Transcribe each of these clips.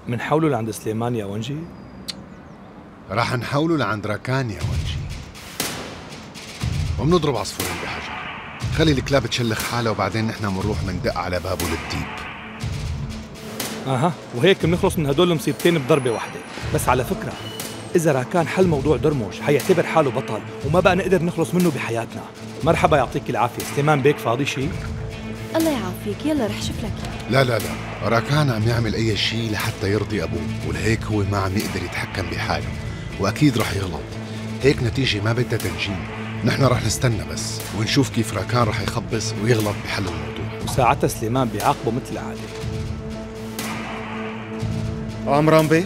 منحوله لعند سليمان يا ونجي؟ راح نحوله لعند راكان يا ونجي، وبنضرب عصفورين بحجر. خلي الكلاب تشلخ حالها وبعدين نحن بنروح مندق على بابه للديب. اها، وهيك بنخلص من هدول المصيبتين بضربة واحدة. بس على فكرة، إذا راكان حل موضوع درموش حيعتبر حاله بطل وما بقى نقدر نخلص منه بحياتنا. مرحبا، يعطيك العافية. سليمان بيك فاضي شي؟ الله يعافيك، يلا رح شوف لك. لا لا لا، راكان عم يعمل أي شيء لحتى يرضي أبوه، ولهيك هو ما عم يقدر يتحكم بحاله، وأكيد رح يغلط. هيك نتيجة ما بدها تنجيم. نحن رح نستنى بس ونشوف كيف راكان رح يخبص ويغلط بحل الموضوع، وساعتها سليمان بيعاقبه مثل العادة. عمران بيك؟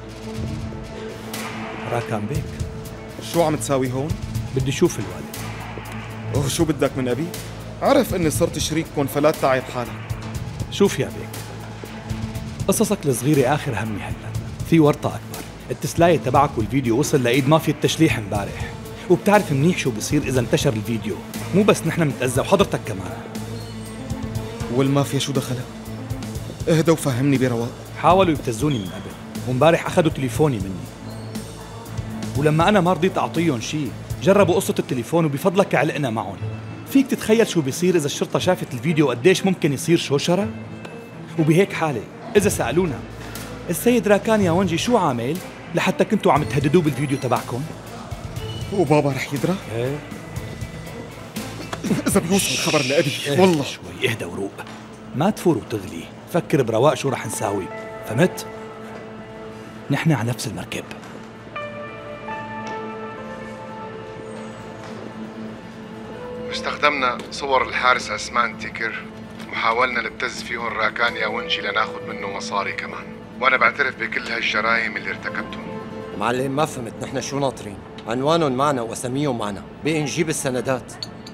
راكان بيك، شو عم تساوي هون؟ بدي شوف الوالد. شو بدك من أبي؟ عرف إني صرت شريككم فلا تتعب حالك. شوف يا بيك، قصصك الصغيرة آخر همي هلا. في ورطة أكبر، التسلاية تبعك والفيديو وصل لإيد مافيا التشليح امبارح، وبتعرف منيح شو بصير إذا انتشر الفيديو. مو بس نحن متأذى وحضرتك كمان. والمافيا شو دخلها؟ اهدى وفهمني برواق. حاولوا يبتزوني من قبل، وامبارح أخذوا تليفوني مني، ولما أنا ما رضيت أعطيهم شيء جربوا قصة التليفون، وبفضلك علقنا معهم. فيك تتخيل شو بيصير إذا الشرطة شافت الفيديو قديش ممكن يصير شوشرة؟ وبهيك حالة إذا سألونا السيد راكان يا ونجي شو عامل لحتى كنتوا عم تهددوه بالفيديو تبعكم؟ وبابا رح يدرى؟ ايه. إذا بيوصل الخبر لأبي والله. شوي اهدى وروق، ما تفور وتغلي، فكر برواق شو رح نساوي، فهمت؟ نحن على نفس المركب. استخدمنا صور الحارس عثمان تيكر وحاولنا نبتز فيهم راكان يا ونجي لناخد منه مصاري كمان، وانا بعترف بكل هالجرائم اللي ارتكبتهم. معلم ما فهمت، نحن شو ناطرين؟ عنوانهم معنا واساميهم معنا، بقي نجيب السندات.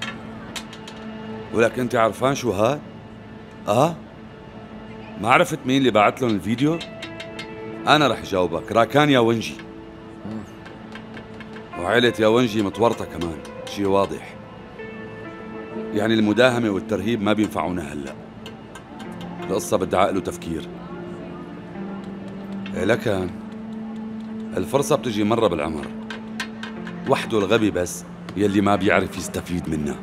ولك انت عرفان شو هاد؟ ما عرفت مين اللي بعت لهم الفيديو؟ انا رح جاوبك، راكان يا ونجي. وعيلة يا ونجي متورطة كمان، شي واضح. يعني المداهمة والترهيب ما بينفعونا هلا، القصة بدها عقل وتفكير. لكن الفرصة بتجي مرة بالعمر، وحده الغبي بس يلي ما بيعرف يستفيد منها.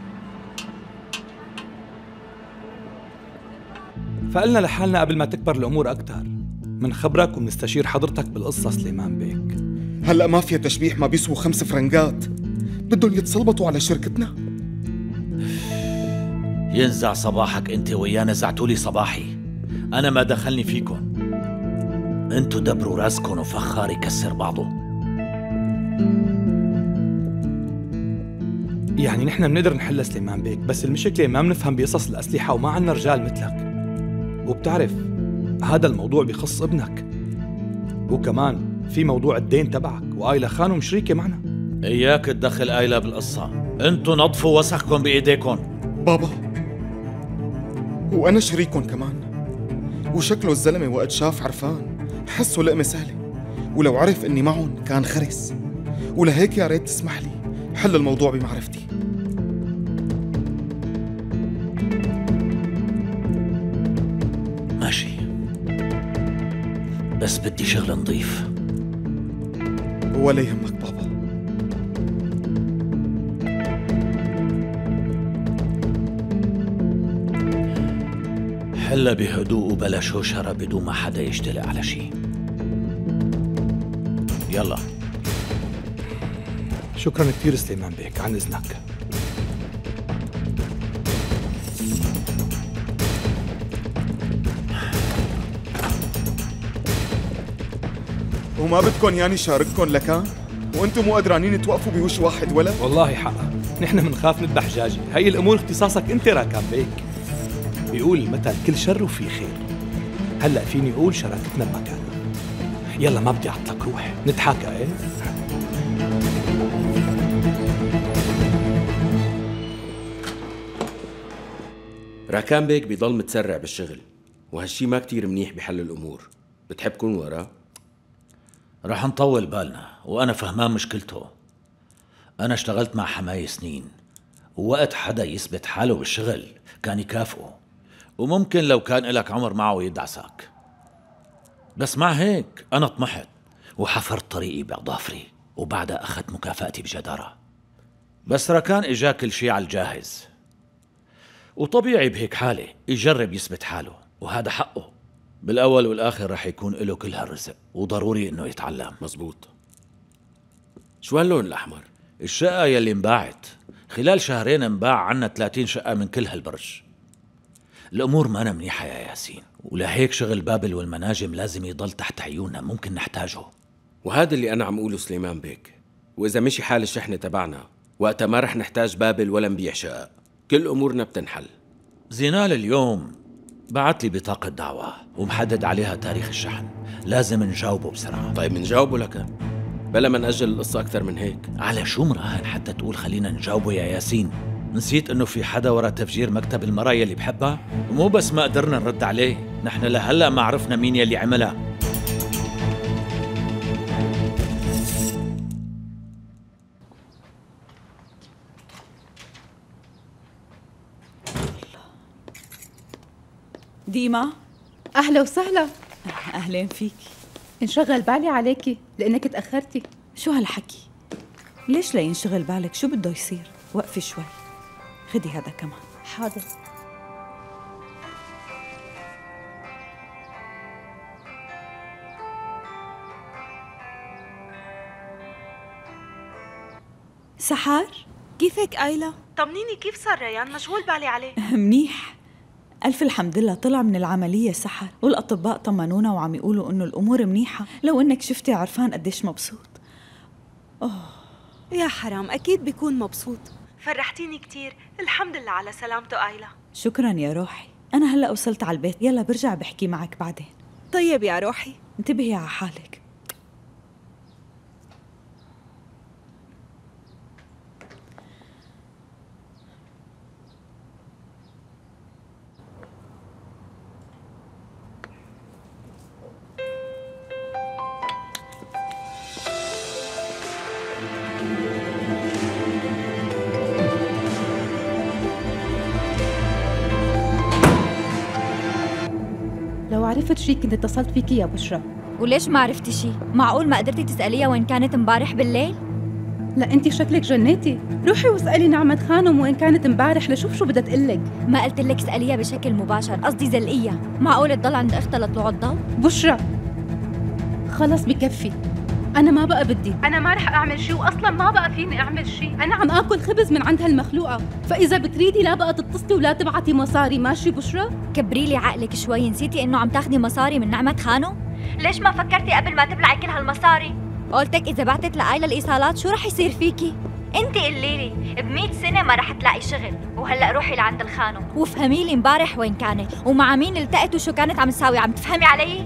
فقلنا لحالنا قبل ما تكبر الأمور أكتر من خبرك ومنستشير حضرتك بالقصة سليمان بيك. هلأ مافيا تشبيح ما بيسووا 5 فرنجات، بدهم يتسلبطوا على شركتنا. ينزع صباحك انت وياه، نزعتولي صباحي. انا ما دخلني فيكم، انتو دبروا راسكن وفخار يكسر بعضه. يعني نحن بنقدر نحل سليمان بيك، بس المشكلة ما بنفهم بقصص الأسلحة وما عنا رجال مثلك. وبتعرف هذا الموضوع بيخص ابنك، وكمان في موضوع الدين تبعك، وآيلا خانم شريكة معنا. اياك تدخل آيلا بالقصة، انتو نظفوا وسخكم بإيديكم. بابا وأنا شريككم كمان، وشكله الزلمة وقت شاف عرفان حسه لقمة سهلة، ولو عرف إني معهم كان خرس. ولهيك يا ريت تسمح لي حل الموضوع بمعرفتي. ماشي، بس بدي شغل نظيف. ولا يهمك بابا. حلها بهدوء وبلا شوشرة بدون ما حدا يشتلق على شي. يلا. شكرا كثير سليمان بيك، عن إذنك. وما بدكن يعني شارككن لكان؟ وانتم مو قدرانين توقفوا بوش واحد ولا؟ والله حقا نحن منخاف نذبح جاجي، هي الأمور اختصاصك انت راكان بيك. بيقول المثل كل شر وفي خير. هلأ فيني أقول شراكتنا بمكانها. يلا ما بدي أعطلك، روح نتحاكى. ايه راكان بيك بيضل متسرع بالشغل، وهالشي ما كتير منيح بحل الأمور. بتحب كون وراه؟ رح نطول بالنا، وأنا فهمان مشكلته. أنا اشتغلت مع حماية سنين، ووقت حدا يثبت حاله بالشغل كان يكافئه، وممكن لو كان إلك عمر معه يدعسك. بس مع هيك أنا طمحت وحفرت طريقي بأظافري، وبعدها أخذت مكافأتي بجدارة. بس ركان إجا كل شي على الجاهز، وطبيعي بهيك حالة يجرب يثبت حاله، وهذا حقه. بالأول والآخر رح يكون له كل هالرزق، وضروري إنه يتعلم. مزبوط. شو هاللون الأحمر؟ الشقة يلي انباعت خلال شهرين انباع عنا 30 شقة من كل هالبرج. الأمور ما منيحة يا ياسين، ولهيك شغل بابل والمناجم لازم يضل تحت عيوننا، ممكن نحتاجه. وهذا اللي أنا عم أقوله سليمان بيك. وإذا مشي حال الشحنة تبعنا وقتها ما رح نحتاج بابل ولا نبيع شقق، كل أمورنا بتنحل. زينال اليوم بعت لي بطاقة دعوة ومحدد عليها تاريخ الشحن، لازم نجاوبه بسرعة. طيب نجاوبه لك بلا ما نأجل القصة أكثر من هيك. على شو مراهن حتى تقول خلينا نجاوبه يا ياسين؟ نسيت انه في حدا ورا تفجير مكتب المرايا اللي بحبها؟ ومو بس ما قدرنا نرد عليه، نحن لهلا ما عرفنا مين يلي عملها. ديما، أهلا وسهلا. أهلين فيك. انشغل بالي عليكي لأنك تأخرتي. شو هالحكي؟ ليش لا ينشغل بالك؟ شو بده يصير؟ وقفي شوي، خدي هذا كمان. حاضر. سحر؟ كيفك آيلا؟ طمنيني كيف صار ريان؟ مشغول بالي عليه. منيح، ألف الحمد لله. طلع من العملية سحر، والأطباء طمنونا وعم يقولوا إنه الأمور منيحة. لو إنك شفتي عرفان قديش مبسوط. يا حرام، أكيد بيكون مبسوط. فرحتيني كتير. الحمد لله على سلامته آيلا. شكرا يا روحي. أنا هلأ وصلت على البيت، يلا برجع بحكي معك بعدين. طيب يا روحي. انتبهي على حالك. لو عرفت شي كنت اتصلت فيكي يا بشرى. وليش ما عرفتي شي؟ معقول ما قدرتي تسأليها وين كانت امبارح بالليل؟ لا انت شكلك جنيتي، روحي واسألي نعمة خانم وين كانت امبارح لشوف شو بدها تقلك. ما قلت لك اسأليها بشكل مباشر، قصدي زلقيها. معقول تضل عند اختها لطلوع الضوء؟ بشرى خلص بكفي، أنا ما بقى بدي، أنا ما رح أعمل شي، وأصلاً ما بقى فيني أعمل شي. أنا عم آكل خبز من عند هالمخلوقة، فإذا بتريدي لا بقى تتصلي ولا تبعتي مصاري، ماشي بشرى؟ كبري لي عقلك شوي، نسيتي إنه عم تاخدي مصاري من نعمة خانو؟ ليش ما فكرتي قبل ما تبلعي كل هالمصاري؟ قلتك إذا بعتت لآيلا الإيصالات شو رح يصير فيكي؟ انتي قليلي ب100 سنة ما رح تلاقي شغل، وهلأ روحي لعند الخانو وفهمي لي امبارح وين كانت ومع مين التقت وشو كانت عم تساوي. عم تفهمي علي؟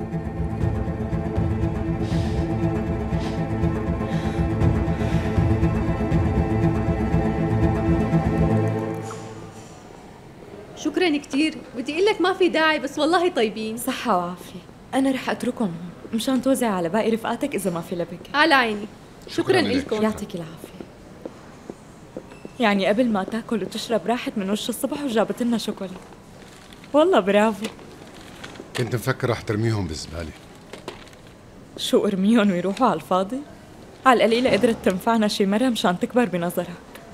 شكراً كتير، بدي أقول لك ما في داعي، بس والله طيبين. صحة وعافية. أنا رح أتركهم هون مشان توزع على باقي رفقاتك إذا ما في لبك. على عيني. شكراً لكم. يعطيك العافية. يعني قبل ما تاكل وتشرب راحت من وش الصبح وجابت لنا شوكولا. والله برافو. كنت مفكر رح ترميهم بالزبالة. شو ارميهم ويروحوا على الفاضي؟ على القليلة قدرت تنفعنا شي مرة مشان تكبر بنظرك.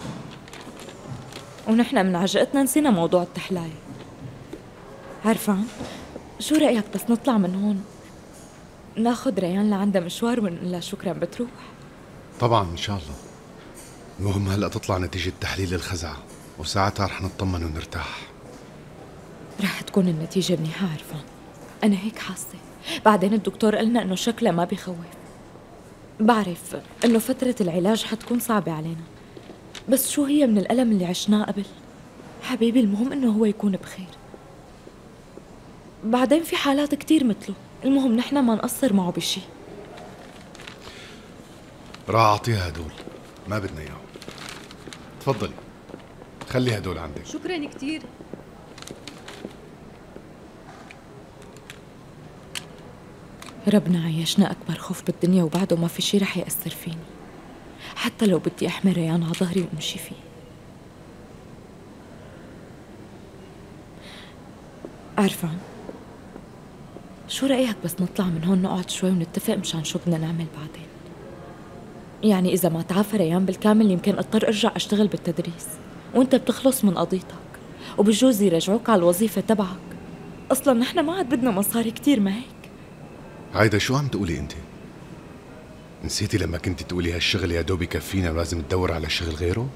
ونحن من عجقتنا نسينا موضوع التحلاية. عرفان، شو رأيك بس نطلع من هون ناخد ريان لعندها مشوار ونقول لها شكرا بتروح؟ طبعا إن شاء الله. المهم هلأ تطلع نتيجة تحليل الخزعة، وساعتها رح نطمن ونرتاح. رح تكون النتيجة منيحة عرفان، أنا هيك حاسة. بعدين الدكتور قالنا إنه شكله ما بيخوف. بعرف إنه فترة العلاج حتكون صعبة علينا، بس شو هي من الألم اللي عشناه قبل؟ حبيبي المهم إنه هو يكون بخير. بعدين في حالات كتير مثله، المهم نحن ما نقصر معه بشي. راح أعطيها هدول، ما بدنا إياهم. تفضلي خلي هدول عندك. شكراً كتير. ربنا عيشنا أكبر خوف بالدنيا وبعده ما في شي رح يأثر فيني، حتى لو بدي أحمل ريان على ظهري وأمشي فيه. عرفان، شو رأيك بس نطلع من هون نقعد شوي ونتفق مشان شو بدنا نعمل بعدين؟ يعني إذا ما تعافى ريان بالكامل يمكن اضطر ارجع اشتغل بالتدريس، وانت بتخلص من قضيتك، وبجوز يرجعوك على الوظيفة تبعك. اصلا نحن ما عاد بدنا مصاري كتير، ما هيك؟ عايدة شو عم تقولي انت؟ نسيتي لما كنت تقولي هالشغل يا دوب يكفينا ولازم تدور على شغل غيره؟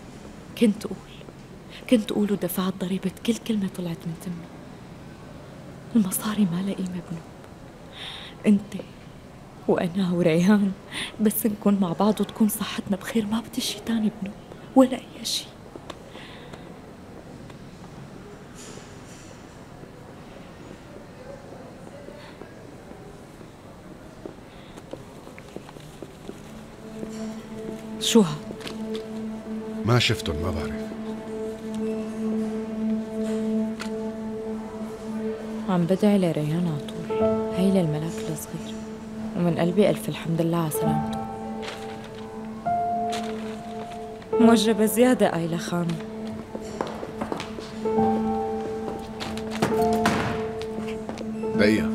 كنت أقول ودفعت ضريبة كل كلمة طلعت من تمي. المصاري ما لها قيمة بنوب. انت وأنا وريان بس نكون مع بعض وتكون صحتنا بخير، ما بدي شي تاني بنوب ولا أي شي. شو هاد؟ ما شفتن، ما بعرف. عم بدعي لريان على طول، هي للملاك الصغير، ومن قلبي ألف الحمد لله على سلامته. موجبة زيادة آيلة خانم. دقيقة.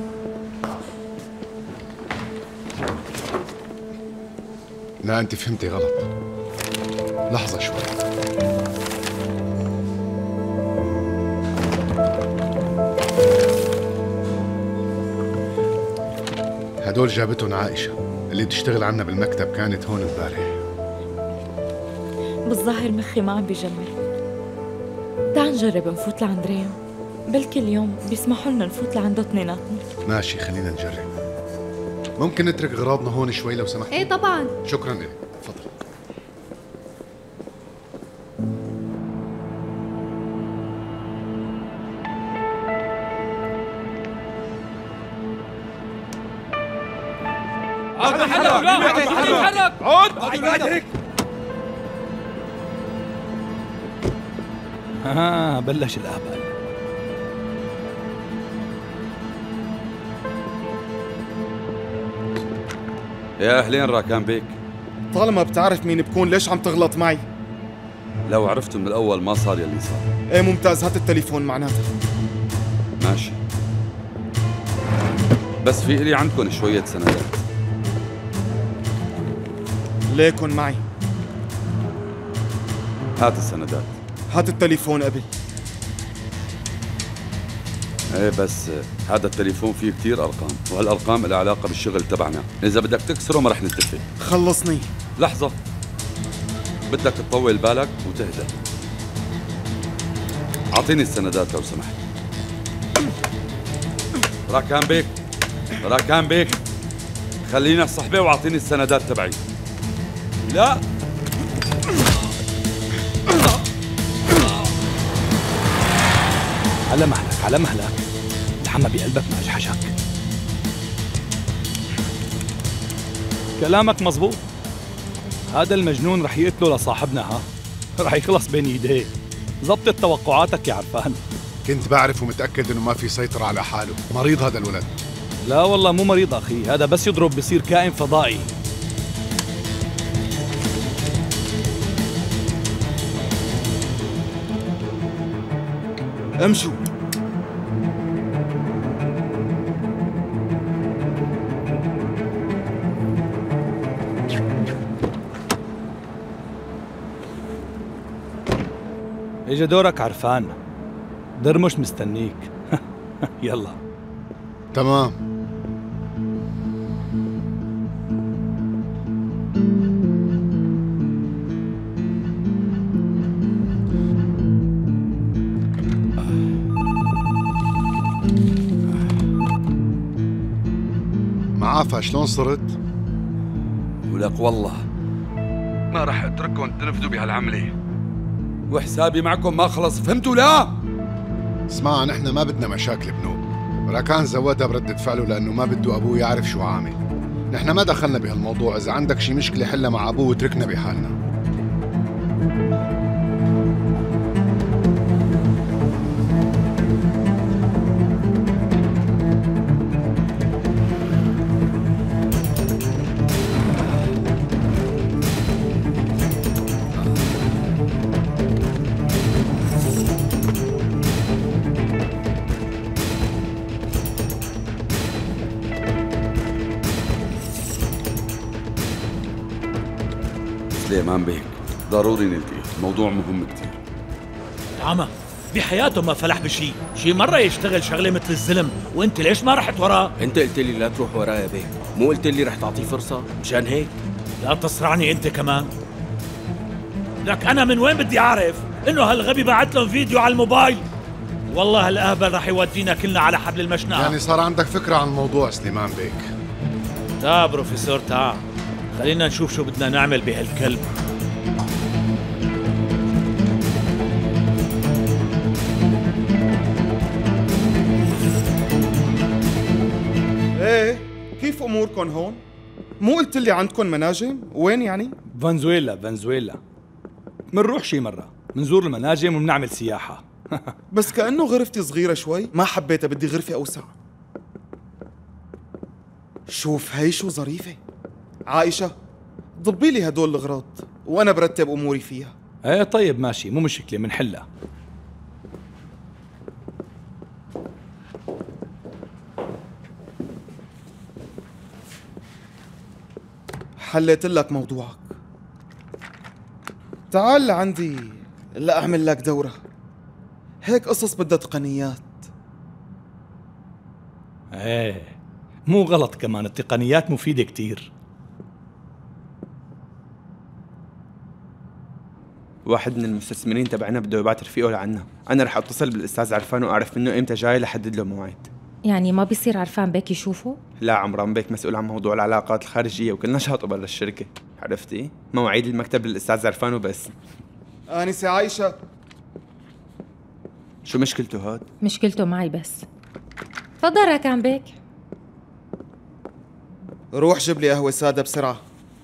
لا انت فهمتي غلط. لحظة شوي. هدول جابتهم عائشة اللي بتشتغل عنا بالمكتب، كانت هون امبارح. بالظاهر مخي ما عم بيجمل. تعال نجرب نفوت لعند ريان، بلكي اليوم بيسمحوا لنا نفوت لعنده اثنيناتنا. ماشي، خلينا نجرب. ممكن نترك اغراضنا هون شوي لو سمحت؟ ايه طبعا. شكرا لك، تفضل. بلش الأهبل. يا أهلين راكان بيك. طالما بتعرف مين بكون ليش عم تغلط معي؟ لو عرفت من الأول ما صار يلي صار. ايه ممتاز، هات التليفون معناتها. ماشي، بس في إلي عندكم شوية سندات. ليكن معي. هات السندات. هات التليفون قبل. ايه بس هذا التليفون فيه كتير ارقام، وهالارقام لها علاقه بالشغل تبعنا، اذا بدك تكسره ما رح نتفق. خلصني. لحظه، بدك تطول بالك وتهدى. اعطيني السندات لو سمحت. راكان بيك خلينا صحبه واعطيني السندات تبعي. لا على مهلك الحمى بقلبك ما اجحشك. كلامك مزبوط، هذا المجنون رح يقتله لصاحبنا، رح يخلص بين ايديه. زبطت توقعاتك يا عرفان. كنت بعرف ومتأكد انه ما في سيطرة على حاله، مريض هذا الولد. لا والله مو مريض اخي، هذا بس يضرب بصير كائن فضائي. امشوا. اجا دورك عرفان، درمش مستنيك. يلا. تمام. معافى، شلون صرت؟ ولك والله ما راح اترككم تنفذوا بهالعمله، وحسابي معكم ما خلص، فهمتوا؟ لا اسمع، نحن ما بدنا مشاكل بنوب. راكان زودها بردة فعله لأنه ما بده أبوه يعرف شو عامل. نحن ما دخلنا بهالموضوع، إذا عندك شي مشكلة حلها مع أبوه وتركنا بحالنا. سليمان بيك، ضروري نلتقي، الموضوع مهم كتير. عمى بحياته ما فلح بشي، شي مرة يشتغل شغلة مثل الزلم، وانت ليش ما رحت وراه؟ انت قلت لي لا تروح وراه يا بيك، مو قلت لي رح تعطيه فرصة؟ مشان هيك لا تصرعني انت كمان. لك انا من وين بدي اعرف انه هالغبي بعت لهم فيديو على الموبايل؟ والله هالاهبل رح يودينا كلنا على حبل المشنقة. يعني صار عندك فكرة عن الموضوع سليمان بيك؟ تا بروفيسور تا، خلينا نشوف شو بدنا نعمل بهالكلب. ايه كيف اموركم هون؟ مو قلت لي عندكم مناجم؟ وين يعني؟ فنزويلا منروح شي مرة، منزور المناجم ومنعمل سياحة. بس كأنه غرفتي صغيرة شوي، ما حبيتها، بدي غرفة أوسع. شوف هي شو ظريفة. عائشة ضبي لي هدول الأغراض وأنا برتب أموري فيها. ايه طيب ماشي، مو مشكلة، منحلها. حليت لك موضوعك. تعال لعندي لأعمل لك دورة. هيك قصص بدها تقنيات. ايه مو غلط كمان، التقنيات مفيدة كتير. واحد من المستثمرين تبعنا بده يبعت رفيقه لعنا، أنا رح أتصل بالأستاذ عرفان وأعرف منه إمتى جاي لحدد له موعد. يعني ما بيصير عرفان بيك يشوفه؟ لا، عمران بيك مسؤول عن موضوع العلاقات الخارجية وكل نشاطه برا الشركة، عرفتي؟ مواعيد المكتب للأستاذ عرفان وبس. آنسة عايشة، شو مشكلته هاد؟ مشكلته معي بس. تفضل راكان بيك. روح جيب لي قهوة سادة بسرعة.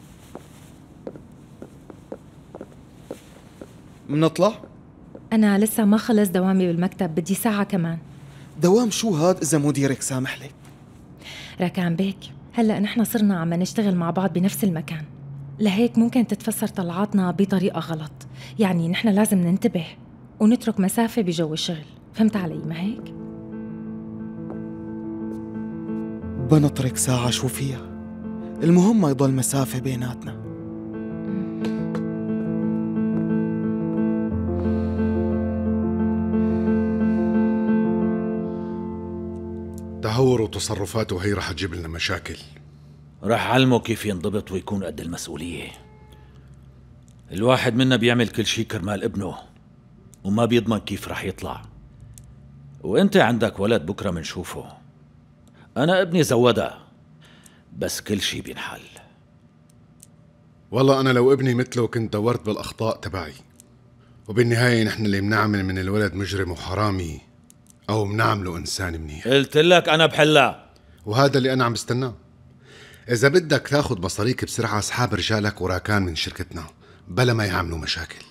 منطلع؟ أنا لسه ما خلص دوامي بالمكتب، بدي ساعة كمان. دوام شو هاد إذا مديرك سامح لك؟ راكان بيك، هلأ نحن صرنا عم نشتغل مع بعض بنفس المكان، لهيك ممكن تتفسر طلعاتنا بطريقة غلط. يعني نحن لازم ننتبه ونترك مسافة بجو الشغل، فهمت علي ما هيك؟ بنطرك ساعة شو فيها، المهم ما يضل مسافة بيناتنا. تهور وتصرفاته هي رح تجيب لنا مشاكل. رح علمه كيف ينضبط ويكون قد المسؤولية. الواحد منا بيعمل كل شي كرمال ابنه وما بيضمن كيف رح يطلع. وانت عندك ولد بكرة منشوفه. أنا ابني زودة، بس كل شي بينحل. والله أنا لو ابني مثله كنت دورت بالأخطاء تبعي، وبالنهاية نحن اللي بنعمل من الولد مجرم وحرامي أو بنعمله إنسان منيح. قلت لك أنا بحلها، وهذا اللي أنا عم بستناه. إذا بدك تاخد مصاريك بسرعة اسحاب رجالك وراكان من شركتنا بلا ما يعملوا مشاكل.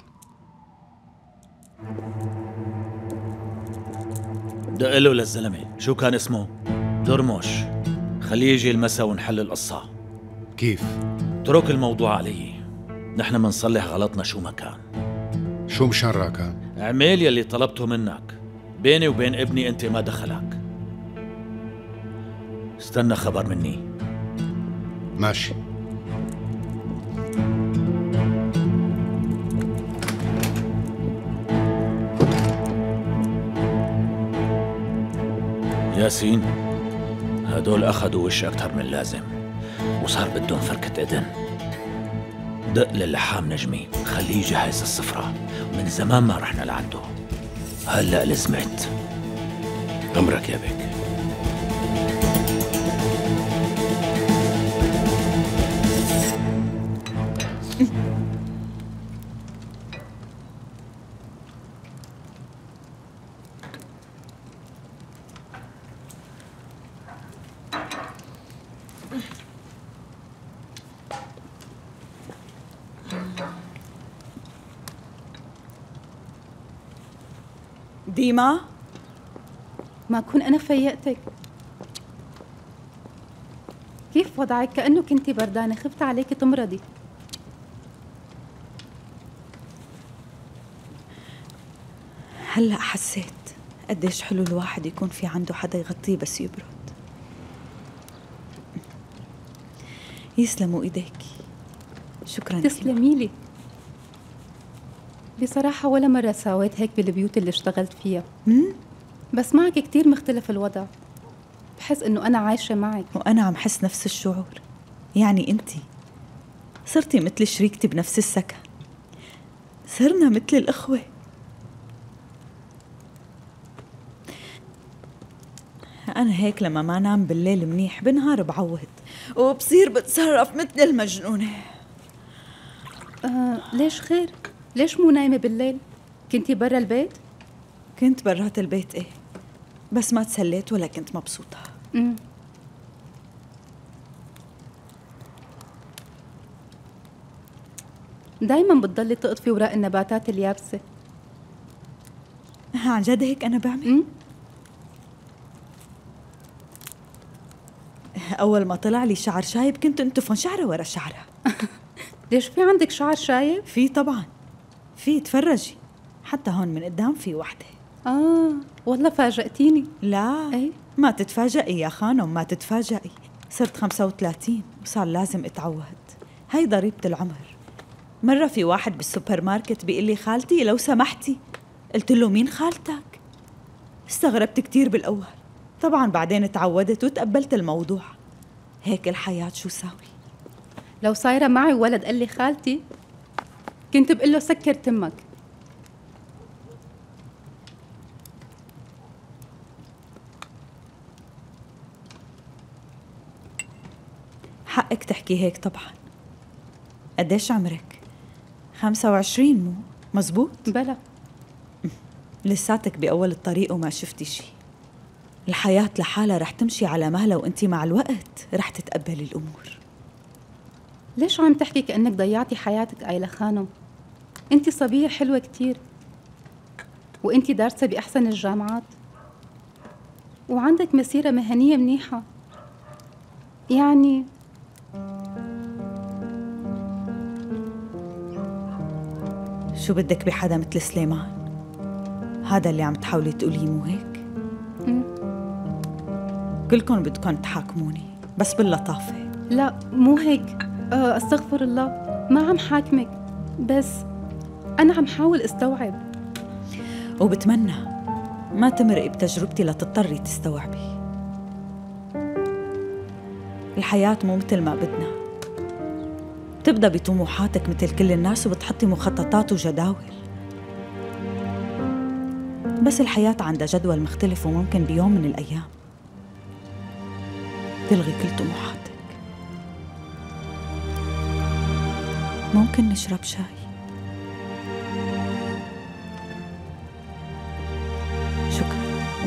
دق له للزلمة، شو كان اسمه؟ درموش. خليه يجي المسا ونحل القصة. كيف؟ اترك الموضوع علي، نحن منصلح غلطنا شو ما كان. شو مشان راكان؟ اعمل يلي طلبته منك، بيني وبين ابني انت ما دخلك. استنى خبر مني. ماشي. ياسين، هدول أخذوا وش أكتر من لازم وصار بدهم فركة إذن. دق للحام نجمي، خليه يجهز السفرة، من زمان ما رحنا لعنده، هلأ لزمت. أمرك يا بيك. ديما، ما كون أنا فيقتك. كيف وضعك؟ كأنه كنتي بردانة، خفت عليكي تمرضي. هلأ حسيت قديش حلو الواحد يكون في عنده حدا يغطيه بس يبرد. يسلموا ايديك. شكرا. تسلمي لي. بصراحة ولا مرة ساويت هيك بالبيوت اللي اشتغلت فيها. بس معك كتير مختلف الوضع. بحس إنه أنا عايشة معك. وأنا عم حس نفس الشعور. يعني أنتي صرتي مثل شريكتي بنفس السكن، صرنا مثل الأخوة. أنا هيك لما ما نام بالليل منيح بالنهار بعوض وبصير بتصرف مثل المجنونة. ليش خير؟ ليش مو نايمة بالليل؟ كنتي برا البيت؟ كنت برات البيت إيه، بس ما تسليت ولا كنت مبسوطة. دايما بتضلي تقطفي وراء النباتات اليابسة. عن جد هيك أنا بعمل؟ أول ما طلع لي شعر شايب كنت انتفن شعرة ورا شعرة. ليش في عندك شعر شايب؟ في طبعا، في، تفرجي حتى هون من قدام في وحدة. والله فاجأتيني. لا أي؟ ما تتفاجئي يا خانم، ما تتفاجئي. صرت 35 وصار لازم اتعود، هاي ضريبة العمر. مرة في واحد بالسوبر ماركت بيقول لي خالتي لو سمحتي، قلت له مين خالتك؟ استغربت كتير بالأول، طبعا بعدين تعودت وتقبلت الموضوع. هيك الحياة شو ساوي. لو صايرة معي ولد قال لي خالتي كنت بقول له سكر تمك. حقك تحكي هيك طبعا. قديش عمرك؟ 25 مو مزبوط؟ بلا. لساتك بأول الطريق وما شفتي شي. الحياة لحالها رح تمشي على مهلها وانتي مع الوقت رح تتقبلي الأمور. ليش عم تحكي كأنك ضيعتي حياتك آيلة خانم؟ انتي صبية حلوة كتير، وانتي دارسة بأحسن الجامعات، وعندك مسيرة مهنية منيحة. يعني شو بدك بحدا مثل سليمان؟ هذا اللي عم تحاولي تقوليه مو هيك؟ كلكم بدكم تحاكموني بس باللطافة. لا مو هيك، استغفر الله، ما عم حاكمك، بس أنا عم حاول استوعب. وبتمنى ما تمرقي بتجربتي لتضطري تستوعبي. الحياة مو مثل ما بدنا، بتبدأ بطموحاتك مثل كل الناس وبتحطي مخططات وجداول، بس الحياة عندها جدول مختلف وممكن بيوم من الأيام تلغي كل طموحاتك. ممكن نشرب شاي؟ شكرا.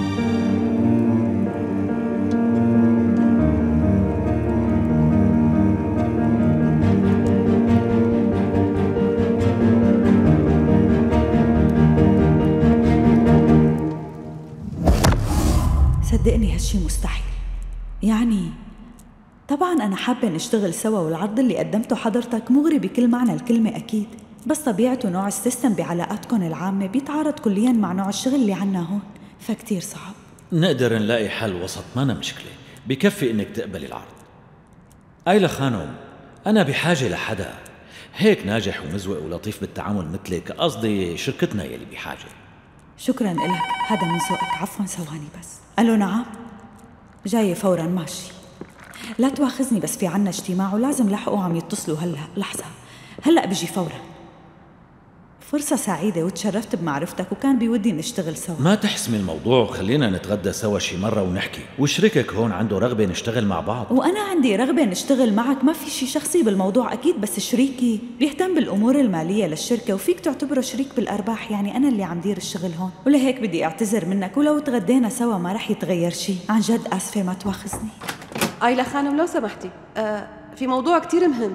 صدقني هالشي مستحيل. يعني طبعا أنا حابة نشتغل سوا، والعرض اللي قدمته حضرتك مغري بكل معنى الكلمة أكيد، بس طبيعته نوع السيستم بعلاقاتكم العامة بيتعارض كليا مع نوع الشغل اللي عنا هون، فكتير صعب. نقدر نلاقي حل وسط، ما أنا مشكلة، بكفي إنك تقبلي العرض. آيلة خانم، أنا بحاجة لحدا هيك ناجح ومزوق ولطيف بالتعامل مثلك، قصدي شركتنا يلي بحاجة. شكرا إلك، هذا من ذوقك. عفوا ثواني بس. ألو نعم، جاية فورا، ماشي. لا تواخذني بس في عنا اجتماع ولازم لحقوا عم يتصلوا هلأ. لحظة، هلأ بيجي فورا. فرصة سعيدة وتشرفت بمعرفتك وكان بودي نشتغل سوا. ما تحسمي الموضوع وخلينا نتغدى سوا شي مرة ونحكي، وشريكك هون عنده رغبة نشتغل مع بعض. وأنا عندي رغبة نشتغل معك، ما في شي شخصي بالموضوع أكيد، بس شريكي بيهتم بالأمور المالية للشركة وفيك تعتبره شريك بالأرباح، يعني أنا اللي عم دير الشغل هون، ولهيك بدي أعتذر منك، ولو تغدينا سوا ما رح يتغير شي. عن جد آسفة، ما تواخذني. آيلة خانم لو سمحتي، في موضوع كتير مهم.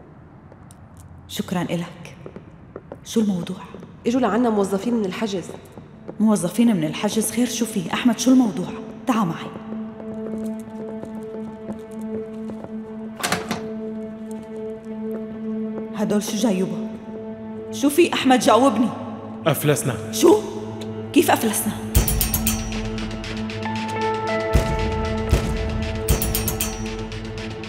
شكرا إلك. شو الموضوع؟ اجوا لعنا موظفين من الحجز. موظفين من الحجز؟ خير شو في؟ أحمد شو الموضوع؟ تعال معي. هدول شو جايبه؟ شو في أحمد؟ جاوبني. أفلسنا. شو؟ كيف أفلسنا؟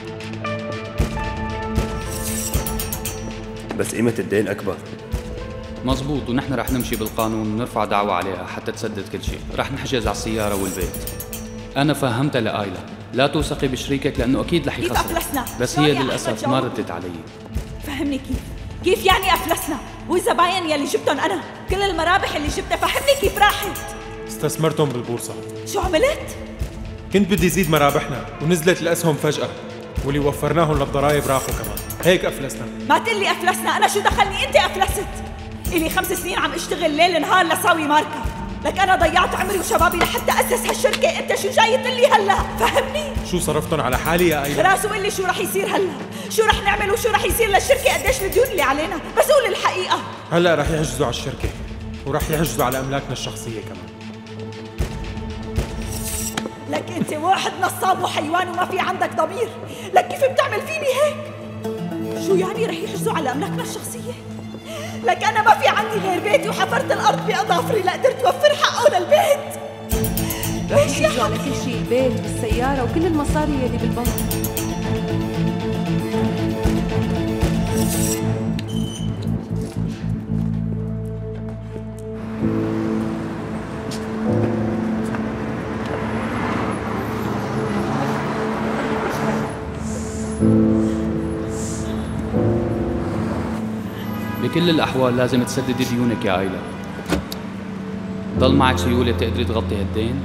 بس قيمة الدين أكبر. مزبوط، ونحن رح نمشي بالقانون ونرفع دعوة عليها حتى تسدد كل شيء. رح نحجز على السيارة والبيت. أنا فهمتها لآيلا، لا توثقي بشريكك لأنه أكيد رح كيف يخسر. أفلسنا؟ بس هي للأسف ما ردت علي. فهمني كيف يعني أفلسنا؟ والزباين يلي جبتهم أنا، كل المرابح اللي جبتها، فهمني كيف راحت؟ استثمرتهم بالبورصة. شو عملت؟ كنت بدي زيد مرابحنا ونزلت الأسهم فجأة، واللي وفرناهم للضرائب راحوا كمان، هيك أفلسنا. ما تقلي أفلسنا، أنا شو دخلني؟ أنت أفلست. إلي 5 سنين عم اشتغل ليل نهار لساوي ماركة، لك أنا ضيعت عمري وشبابي لحتى أسس هالشركة، أنت شو جاي تقلي هلا؟ فهمني؟ شو صرفتن على حالي يا آيلا؟ خلاص وقلي شو رح يصير هلا؟ شو رح نعمل وشو رح يصير للشركة؟ قديش الديون اللي علينا؟ بس قول الحقيقة. هلا رح يحجزوا على الشركة ورح يحجزوا على أملاكنا الشخصية كمان. لك أنت واحد نصاب وحيوان وما في عندك ضمير، لك كيف بتعمل فيني هيك؟ شو يعني رح يحجزوا على أملاكنا الشخصية؟ لك أنا ما في عندي غير بيتي وحفرت الأرض بأظافري لقدرت توفر حقه للبيت. رح يحجزوا على كل شيء، البيت والسيارة وكل المصاري اللي بالبنك. بكل الأحوال لازم تسددي ديونك يا آيلا. ضل معك سيولة تقدري تغطي هالدين؟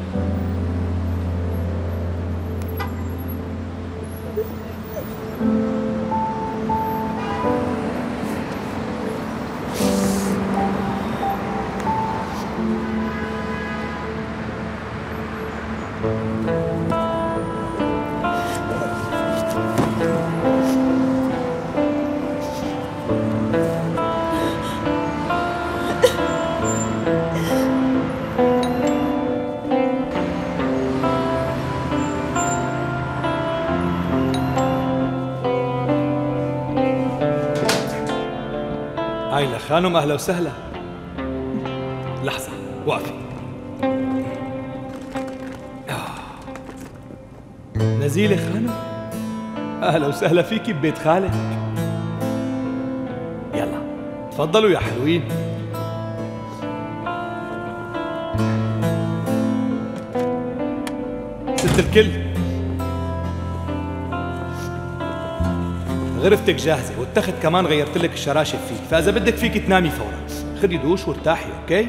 آيلا خانم أهلا وسهلا. لحظة وقفي. نزيلة خانم، أهلا وسهلا فيكي ببيت خالك. يلا تفضلوا يا حلوين. ست الكل، غرفتك جاهزة والتخت كمان غيرت لك الشراشف فيه، فإذا بدك فيك تنامي فورا. خدي دوش وارتاحي. أوكي؟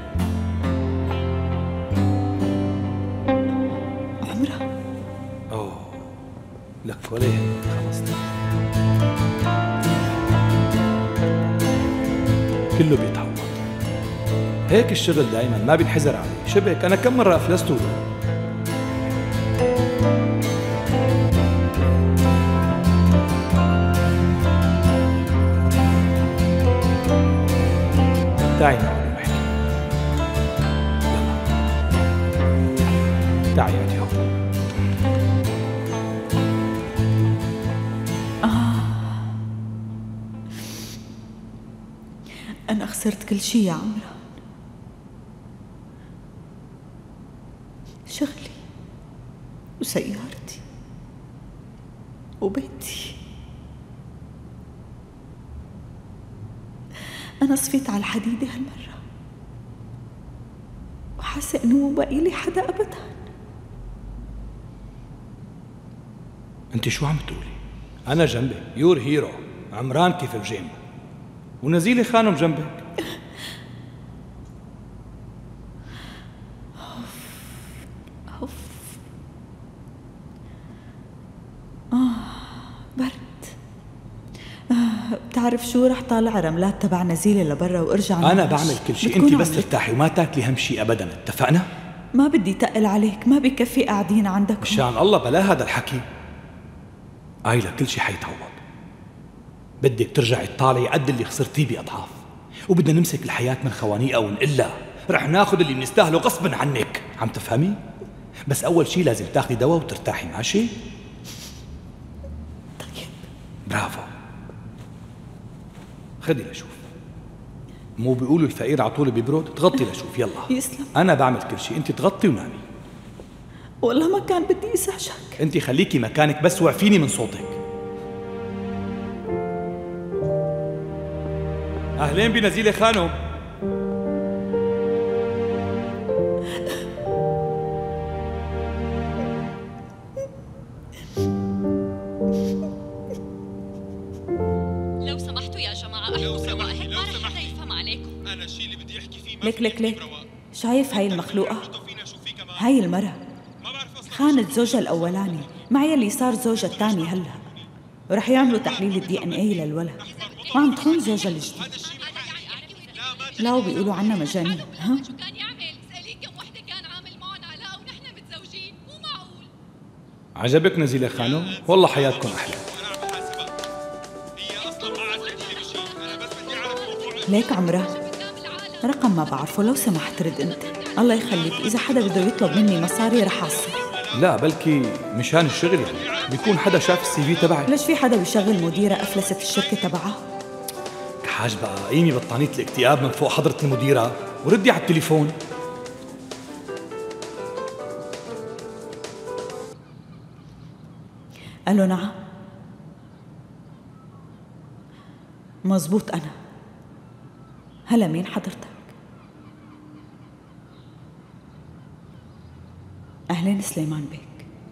عمرها أوه لك ولا يهمك، خلصت. كله بيتعوض، هيك الشغل دايما ما بينحزر عليه. شبك أنا كم مرة أفلست له. تعي معي وحكي. يلا تعي يا ديو. أنا خسرت كل شي يا عمران، شغلي وسيارتي وبيتي. أنا صفيت على الحديدة هالمرة وحاسة إنه مو باقي لي حدا أبدا. أنت شو عم تقولي؟ أنا جنبك، يور هيرو، عمران كيف بجيم، ونزيلة خانم جنبك. برد. بتعرف شو، رح طالع رملات تبع نزيلة لبرا وارجع. أنا بعمل كل شيء، أنت بس ترتاحي وما تاكلي هم شيء أبدا، اتفقنا؟ ما بدي تقل عليك، ما بكفي قاعدين عندك. مشان الله بلا هذا الحكي. آيلا كل شيء حيتعوض. بدك ترجعي تطالعي قد اللي خسرتيه بأضعاف، وبدنا نمسك الحياة من خوانيقها ونقلها رح ناخذ اللي بنستاهله غصبا عنك. عم تفهمي؟ بس أول شيء لازم تاخذي دواء وترتاحي. ماشي؟ طيب برافو. خدي لشوف. مو بيقولوا الفقير عطول بيبرد؟ تغطي لشوف. يلا يسلم. أنا بعمل كل شيء، أنت تغطي ونامي. والله ما كان بدي أزعجك. أنت خليكي مكانك بس وعفيني من صوتك. أهلين بنزيلة خانم. لو سمحتوا يا جماعة احكوا سوا، هيك ما رح حدا يفهم عليكم. أنا الشيء اللي بدي أحكي فيه لك شايف هاي المخلوقة؟ هاي المرة خانت زوجها الأولاني مع يلي صار زوجها الثاني هلا، ورح يعملوا تحليل الDNA للولد، وعم تخون زوجها الجديد. لا وبيقولوا عنا مجانين. ها؟ عجبك نزيلة خانم؟ والله حياتكم أحلى. ليك عمران رقم ما بعرفه، لو سمحت رد انت. الله يخليك، اذا حدا بده يطلب مني مصاري رح اعصي. لا بلكي مشان الشغل يعني، بيكون حدا شاف الCV تبعي. ليش في حدا بيشغل مديرة افلست الشركة تبعها؟ كحاج بقى قيمي بطانية الاكتئاب من فوق حضرة المديرة وردي على التليفون. الو نعم مزبوط، انا هلا مين حضرتك؟ أهلين سليمان بيك.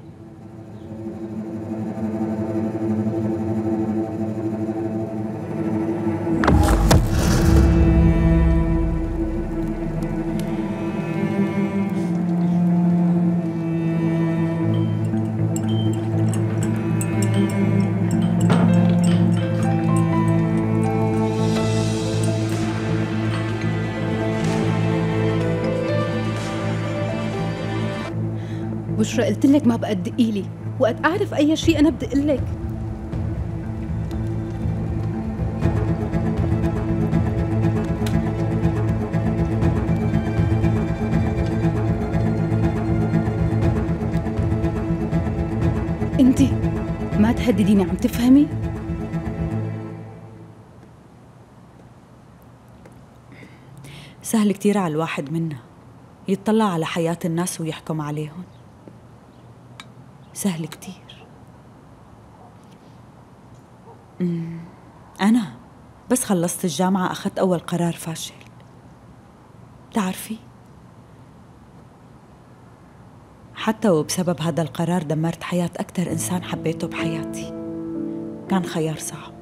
بشرى قلت لك ما بقى تدقي لي، وقت اعرف اي شيء انا بدق لك. انت ما تهدديني، عم تفهمي؟ سهل كتير على الواحد منا يطلع على حياة الناس ويحكم عليهم، سهل كتير. أنا بس خلصت الجامعة أخذت أول قرار فاشل. بتعرفي حتى وبسبب هذا القرار دمرت حياة أكتر إنسان حبيته بحياتي. كان خيار صعب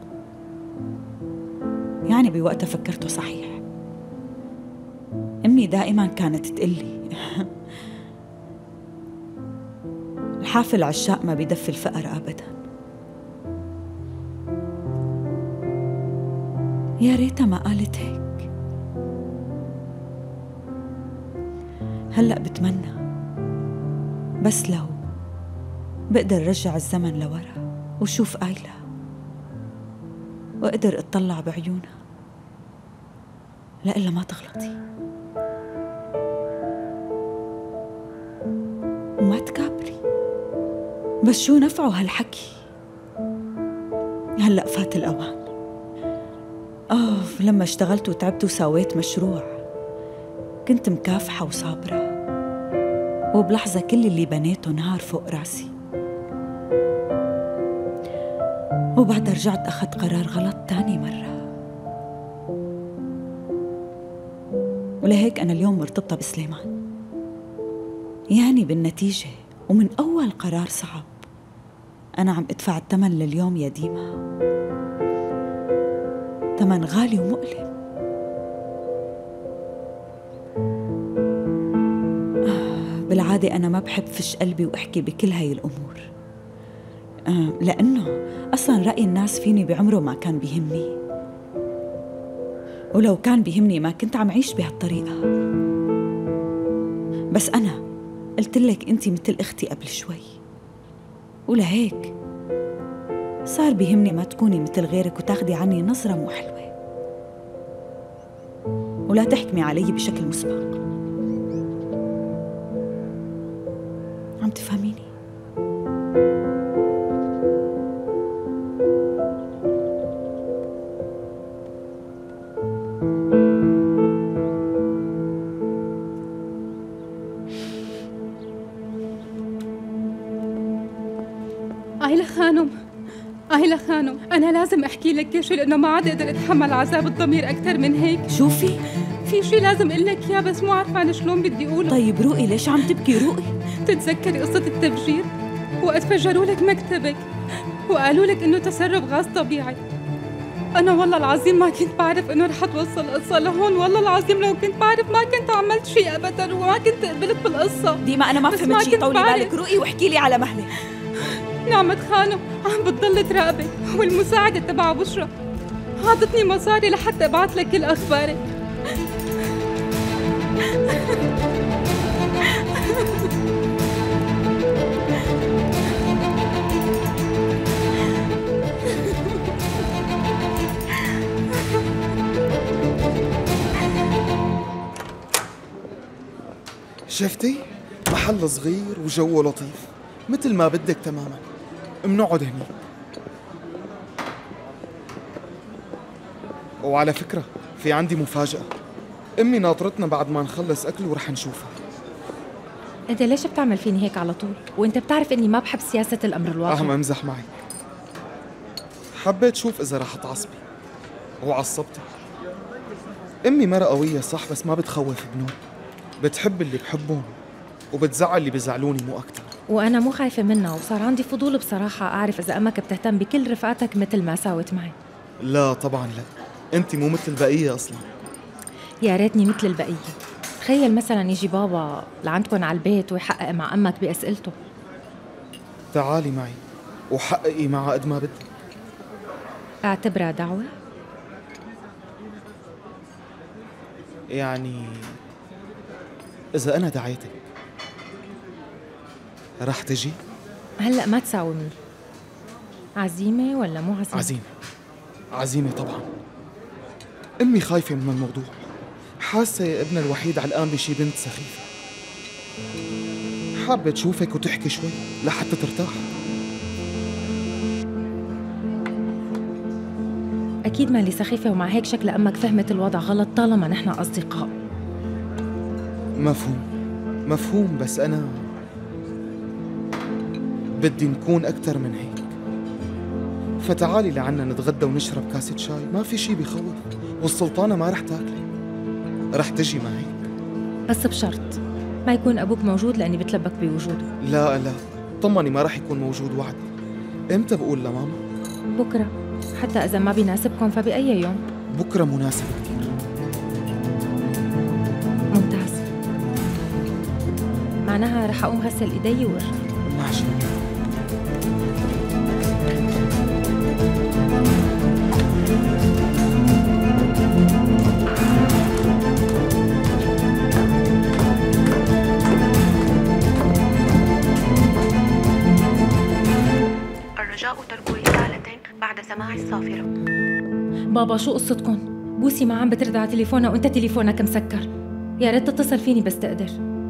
يعني، بوقتها فكرته صحيح. أمي دائما كانت تقلي الحافل عشاق ما بيدفي الفقر أبدا. يا ريتها ما قالت هيك. هلأ بتمنى بس لو بقدر رجع الزمن لورا وشوف آيلا وأقدر أطلع بعيونها، لإلا ما تغلطي وما تكابري. بس شو نفعه هالحكي؟ هلأ فات الأوان. لما اشتغلت وتعبت وسويت مشروع كنت مكافحة وصابرة، وبلحظة كل اللي بنيته نهار فوق راسي. وبعدها رجعت أخذت قرار غلط تاني مرة، ولهيك أنا اليوم مرتبطة بسليمان. يعني بالنتيجة ومن أول قرار صعب أنا عم أدفع الثمن لليوم يا ديما، ثمن غالي ومؤلم. بالعادة أنا ما بحب فش قلبي وأحكي بكل هاي الأمور، لأنه أصلاً رأي الناس فيني بعمره ما كان بيهمني، ولو كان بيهمني ما كنت عم عيش بهالطريقة. بس أنا قلت لك أنتي مثل أختي قبل شوي، ولهيك صار بيهمني ما تكوني مثل غيرك وتاخدي عني نظرة مو حلوة، ولا تحكمي علي بشكل مسبق. عم تفهميني؟ آيلا خانم، أهلا خانم، أنا لازم أحكي لك كل شيء لأنه ما عاد أقدر أتحمل عذاب الضمير أكثر من هيك. شو في شيء لازم أقول لك إياه بس مو عارفة أنا شلون بدي أقوله. طيب رؤي، ليش عم تبكي رؤي؟ تتذكري قصة التفجير؟ وقت فجروا لك مكتبك وقالوا لك إنه تسرب غاز طبيعي. أنا والله العظيم ما كنت بعرف إنه رح توصل القصة لهون، والله العظيم لو كنت بعرف ما كنت عملت شيء أبدا وما كنت قبلت بالقصة. ديما أنا ما فهمت شيء، طولي بالك رؤي واحكي لي على مهلك. نعمة خانم عم بتضل تراقبك، والمساعدة تبع بشرى عطتني مصاري لحتى ابعث لك كل اخبارك. شفتي؟ محل صغير وجوه لطيف مثل ما بدك تماما. منقعد هني. وعلى فكرة في عندي مفاجأة، أمي ناطرتنا بعد ما نخلص أكل ورح نشوفها. أنت ليش بتعمل فيني هيك على طول؟ وأنت بتعرف إني ما بحب سياسة الأمر الواقع. ما أمزح معك، حبيت شوف إذا رح تعصبي وعصبتك. أمي مرة قوية صح بس ما بتخوف بنوب، بتحب اللي بحبهم وبتزعل اللي بزعلوني مو أكتر. وأنا مو خايفة منها، وصار عندي فضول بصراحة أعرف إذا أمك بتهتم بكل رفقاتك مثل ما ساوت معي. لا طبعا لا، أنت مو مثل البقية أصلا. يا ريتني مثل البقية. تخيل مثلا يجي بابا لعندكم على البيت ويحقق مع أمك بأسئلته. تعالي معي وحققي معها قد ما بدك. اعتبرها دعوة؟ يعني إذا أنا دعيتك رح تجي؟ هلأ ما تساومني. عزيمة ولا مو عزيمة؟ عزيمة، عزيمة طبعا. أمي خايفة من الموضوع، حاسة ابنها الوحيد علقان بشي بنت سخيفة، حابة تشوفك وتحكي شوي لحتى ترتاح. أكيد مالي سخيفة، ومع هيك شكل أمك فهمت الوضع غلط طالما نحن أصدقاء. مفهوم مفهوم، بس أنا بدي نكون أكتر من هيك. فتعالي لعنا نتغدى ونشرب كاسة شاي، ما في شي بيخوف، والسلطانة ما رح تاكلي، رح تجي معي بس بشرط ما يكون أبوك موجود لأني بتلبك بوجوده. لا لا طمني ما رح يكون موجود، وعد. إمتى بقول لماما؟ بكرة، حتى إذا ما بيناسبكم فبأي يوم. بكرة مناسب كتير. ممتاز، معناها رح أقوم غسل إيدي وارجع. ماشي. الرجاء ترك رسالة بعد سماع الصافرة. بابا شو قصتكم؟ بوسي ما عم بترد على تليفونها وانت تليفونك مسكر. يا ريت تتصل فيني بس تقدر.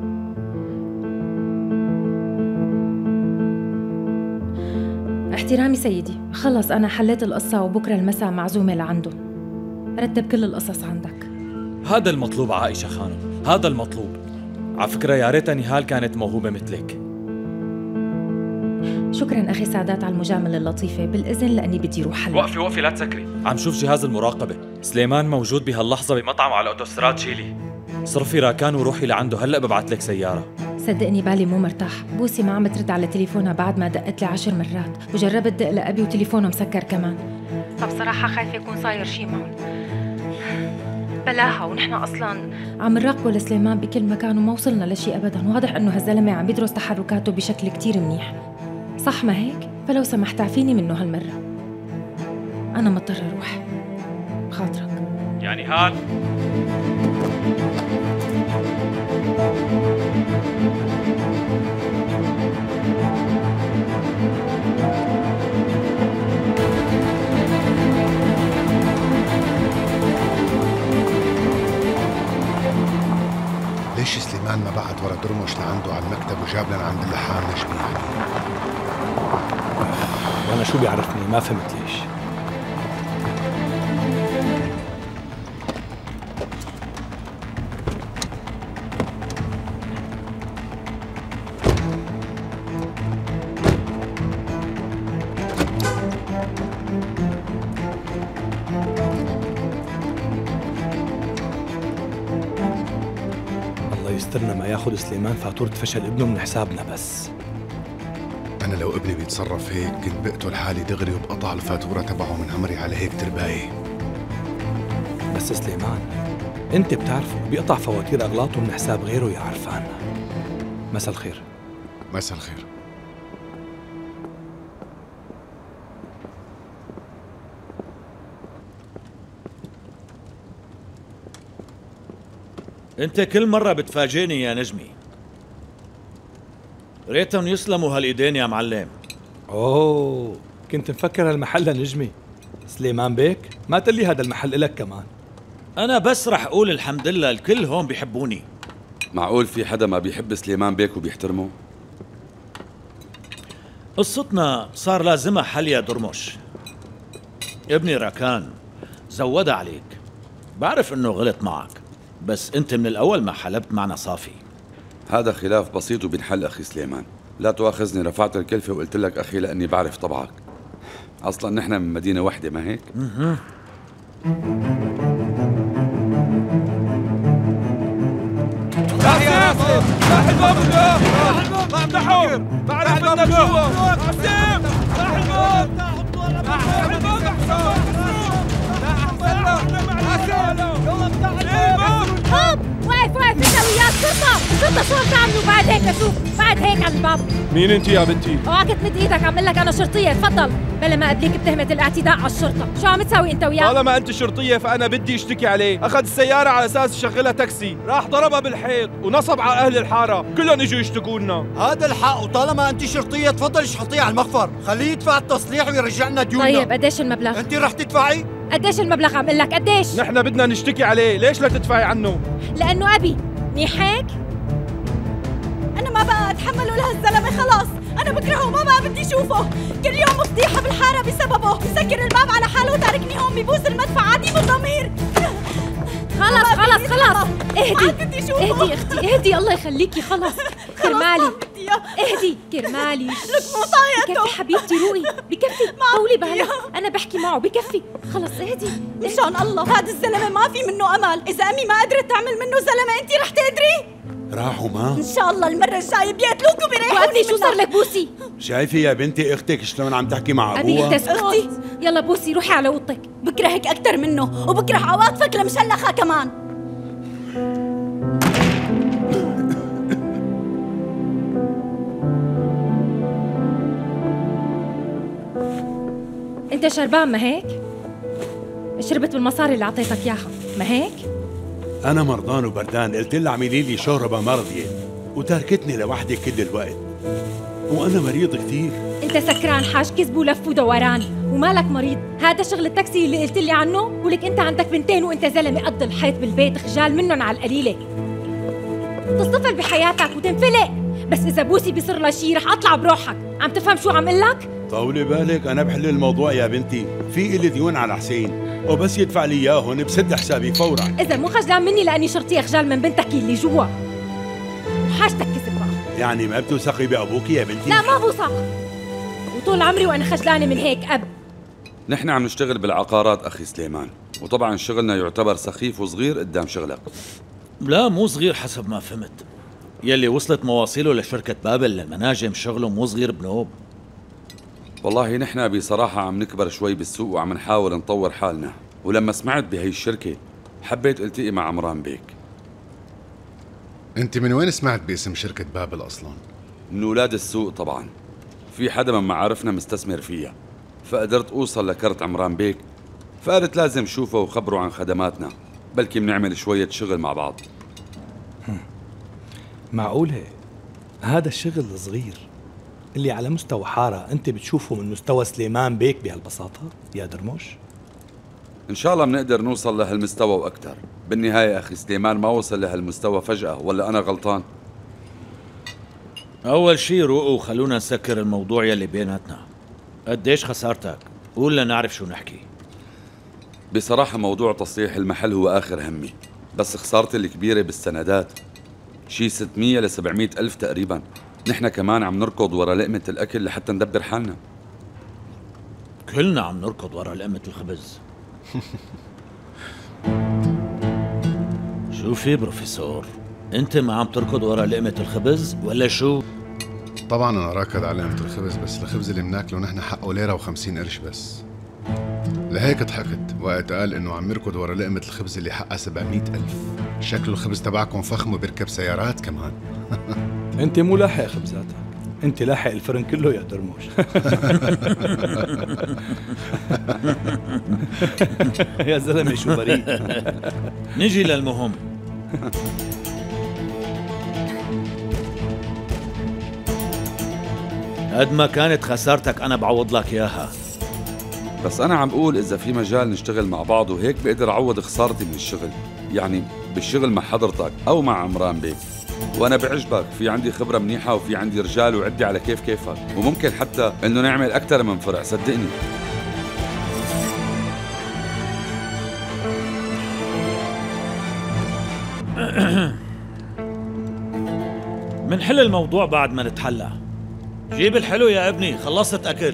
احترامي سيدي، خلص أنا حليت القصة وبكرة المساء معزومة لعندهم. رتب كل القصص عندك. هذا المطلوب عائشة خانم، هذا المطلوب. على فكرة يا ريتها نهال كانت موهوبة مثلك. شكرا أخي سعدات على المجاملة اللطيفة، بالإذن لأني بدي روح هلا. وقفي لا تسكري، عم شوف جهاز المراقبة. سليمان موجود بهاللحظة بمطعم على أوتوستراد شيلي. صرفي راكان وروحي لعنده، هلأ ببعث لك سيارة. صدقني بالي مو مرتاح، بوسي ما عم ترد على تليفونها بعد ما دقت لي 10 مرات، وجربت دق لأبي وتليفونه مسكر كمان. فبصراحة خايفة يكون صاير شي معهم. بلاها، ونحن أصلاً عم نراقبه لسليمان بكل مكان وما وصلنا لشي أبداً. واضح إنه هالزلمة عم يدرس تحركاته بشكل كتير منيح، صح ما هيك؟ فلو سمحت اعفيني منه هالمرة، أنا مضطرة أروح. خاطرك يعني هال ليش سليمان ما بعت ورا درمش لعنده على المكتب وجاب لنا عند اللحام نشبي يعني؟ وانا شو بيعرفني، ما فهمت ليش. استنى ما ياخذ سليمان فاتورة فشل ابنه من حسابنا بس. أنا لو ابني بيتصرف هيك كنت بقتل حالي دغري وبقطع الفاتورة تبعه من عمري على هيك ترباية. بس سليمان انت بتعرفه بيقطع فواتير أغلاطه من حساب غيره يا عرفان. مساء الخير. مساء الخير. انت كل مرة بتفاجئني يا نجمي. ريتهم يسلموا هالايدين يا معلم. اوه كنت مفكر هالمحل نجمي. سليمان بيك ما تقلي هذا المحل إلك كمان. انا بس رح اقول الحمد لله الكل هون بيحبوني. معقول في حدا ما بيحب سليمان بيك وبيحترمه؟ قصتنا صار لازمها حل يا درمش. ابني راكان زودها عليك. بعرف انه غلط معك، بس انت من الاول ما حلبت معنا صافي. هذا خلاف بسيط وبنحل اخي سليمان. لا تواخذني رفعت الكلفة وقلت لك اخي لاني بعرف طبعك. اصلا نحن من مدينة واحدة ما هيك؟ يا راسم افتح الباب الباب افتحوا بعرف منك جوا راسم افتح الباب افتح الباب هوب واقف انت وياك شرطة شو عم تعملوا بعد هيك اشوف بعد هيك على الباب. مين انت يا بنتي؟ اوعك تمد ايدك عم لك انا شرطية تفضل بلا ما ادليك بتهمة الاعتداء على الشرطة. شو عم تسوي انت وياه؟ طالما انت شرطية فانا بدي اشتكي عليه. اخذ السيارة على اساس يشغلها تاكسي، راح ضربها بالحيط ونصب على اهل الحارة، كلهم اجوا يشتكوا لنا. هذا الحق، وطالما انت شرطية تفضل اشحطيه على المخفر، خليه يدفع التصليح ويرجع لنا ديوننا. طيب قديش المبلغ؟ انت رح تدفعي؟ قديش المبلغ عم اقول لك قديش؟ نحن بدنا نشتكي عليه، ليش لا تدفعي عنه؟ لانه ابي منيح هيك؟ انا ما بقى اتحمله لهالزلمه خلاص، انا بكرهه وما بقى بدي اشوفه، كل يوم فضيحه بالحاره بسببه، بسكر الباب على حاله وتاركني هون ببوس المدفع عادي بالضمير. خلص اهدي اختي اهدي الله يخليكي خلص كرمالي اهدي كرمالي لك مو طايقته بكفي حبيبتي روقي بكفي طولي بالك انا بحكي معه بكفي خلص اهدي مشان الله هذا الزلمه ما في منه امل، اذا امي ما قدرت تعمل منه زلمه انت رح تقدري؟ راحوا ما ان شاء الله المره الجايه بيقتلوك وبيريحوني. شو صار لك بوسي؟ شايفه يا بنتي اختك شلون عم تحكي مع ابي ابوها؟ اختي يلا بوسي روحي على اوضتك. بكرهك اكثر منه وبكره عواطفك لمشلخه كمان. انت شربان ما هيك؟ شربت بالمصاري اللي اعطيتك اياها ما هيك؟ انا مرضان وبردان، قلت لها اعملي لي شوربه مرضيه وتركتني لوحدي كل الوقت، وانا مريض كثير. انت سكران حاج كذب ولف ودوران ومالك مريض. هذا شغل التاكسي اللي قلت لي عنه، ولك انت عندك بنتين وانت زلمه قد الحيط بالبيت، خجال منهم على القليله. تصطفل بحياتك وتنفلق، بس اذا بوسي بيصير لها شيء رح اطلع بروحك. عم تفهم شو عم قل لك؟ طولي بالك، انا بحل الموضوع يا بنتي، في إلي ديون على حسين وبس يدفع لي اياهم بسد حسابي فورا. اذا مو خجلان مني لاني شرطيه خجال من بنتك اللي جوا وحاجتك كذب بقى. يعني ما بتوثقي بابوكي يا بنتي؟ لا ما بوثق، وطول عمري وانا خجلانه من هيك اب. نحن عم نشتغل بالعقارات اخي سليمان، وطبعا شغلنا يعتبر سخيف وصغير قدام شغلك. لا مو صغير حسب ما فهمت. يلي وصلت مواصيله لشركة بابل للمناجم شغله مو صغير بنوب. والله نحن بصراحة عم نكبر شوي بالسوق وعم نحاول نطور حالنا، ولما سمعت بهي الشركة حبيت التقي مع عمران بيك. انت من وين سمعت باسم شركة بابل اصلا؟ من اولاد السوق طبعا، في حدا من معارفنا مستثمر فيها، فقدرت اوصل لكرت عمران بيك، فقلت لازم شوفه وخبره عن خدماتنا، بلكي بنعمل شوية شغل مع بعض. معقولة هذا الشغل الصغير اللي على مستوى حارة انت بتشوفه من مستوى سليمان بيك بهالبساطة يا درموش؟ ان شاء الله بنقدر نوصل لهالمستوى واكثر. بالنهاية اخي سليمان ما وصل لهالمستوى فجأة، ولا انا غلطان؟ اول شي روقوا وخلونا نسكر الموضوع يلي بيناتنا. قديش خسارتك؟ قول لنعرف شو نحكي. بصراحة موضوع تصليح المحل هو اخر همي، بس خسارتي الكبيرة بالسندات شي 600 ل 700 ألف تقريبا. نحن كمان عم نركض ورا لقمة الأكل لحتى ندبر حالنا. كلنا عم نركض ورا لقمة الخبز. شو في بروفيسور؟ انت ما عم تركض ورا لقمة الخبز ولا شو؟ طبعا انا راكد على لقمة الخبز، بس الخبز اللي بناكله نحن حقه ليرة و50 قرش بس. لهيك ضحكت وقت قال انه عم يركض ورا لقمة الخبز اللي حقها 700,000. شكله الخبز تبعكم فخم وبيركب سيارات كمان. انت مو لاحق خبزاتك، انت لاحق الفرن كله يا درموش. يا زلمه شو بريء. نجي للمهم. قد ما كانت خسارتك أنا بعوض لك إياها. بس أنا عم بقول إذا في مجال نشتغل مع بعض وهيك بقدر أعوض خسارتي من الشغل، يعني بالشغل مع حضرتك أو مع عمران بيك. وأنا بعجبك، في عندي خبرة منيحة وفي عندي رجال وعدي على كيفك، وممكن حتى إنه نعمل أكثر من فرع، صدقني. منحل الموضوع بعد ما نتحلى. جيب الحلو يا ابني، خلصت أكل.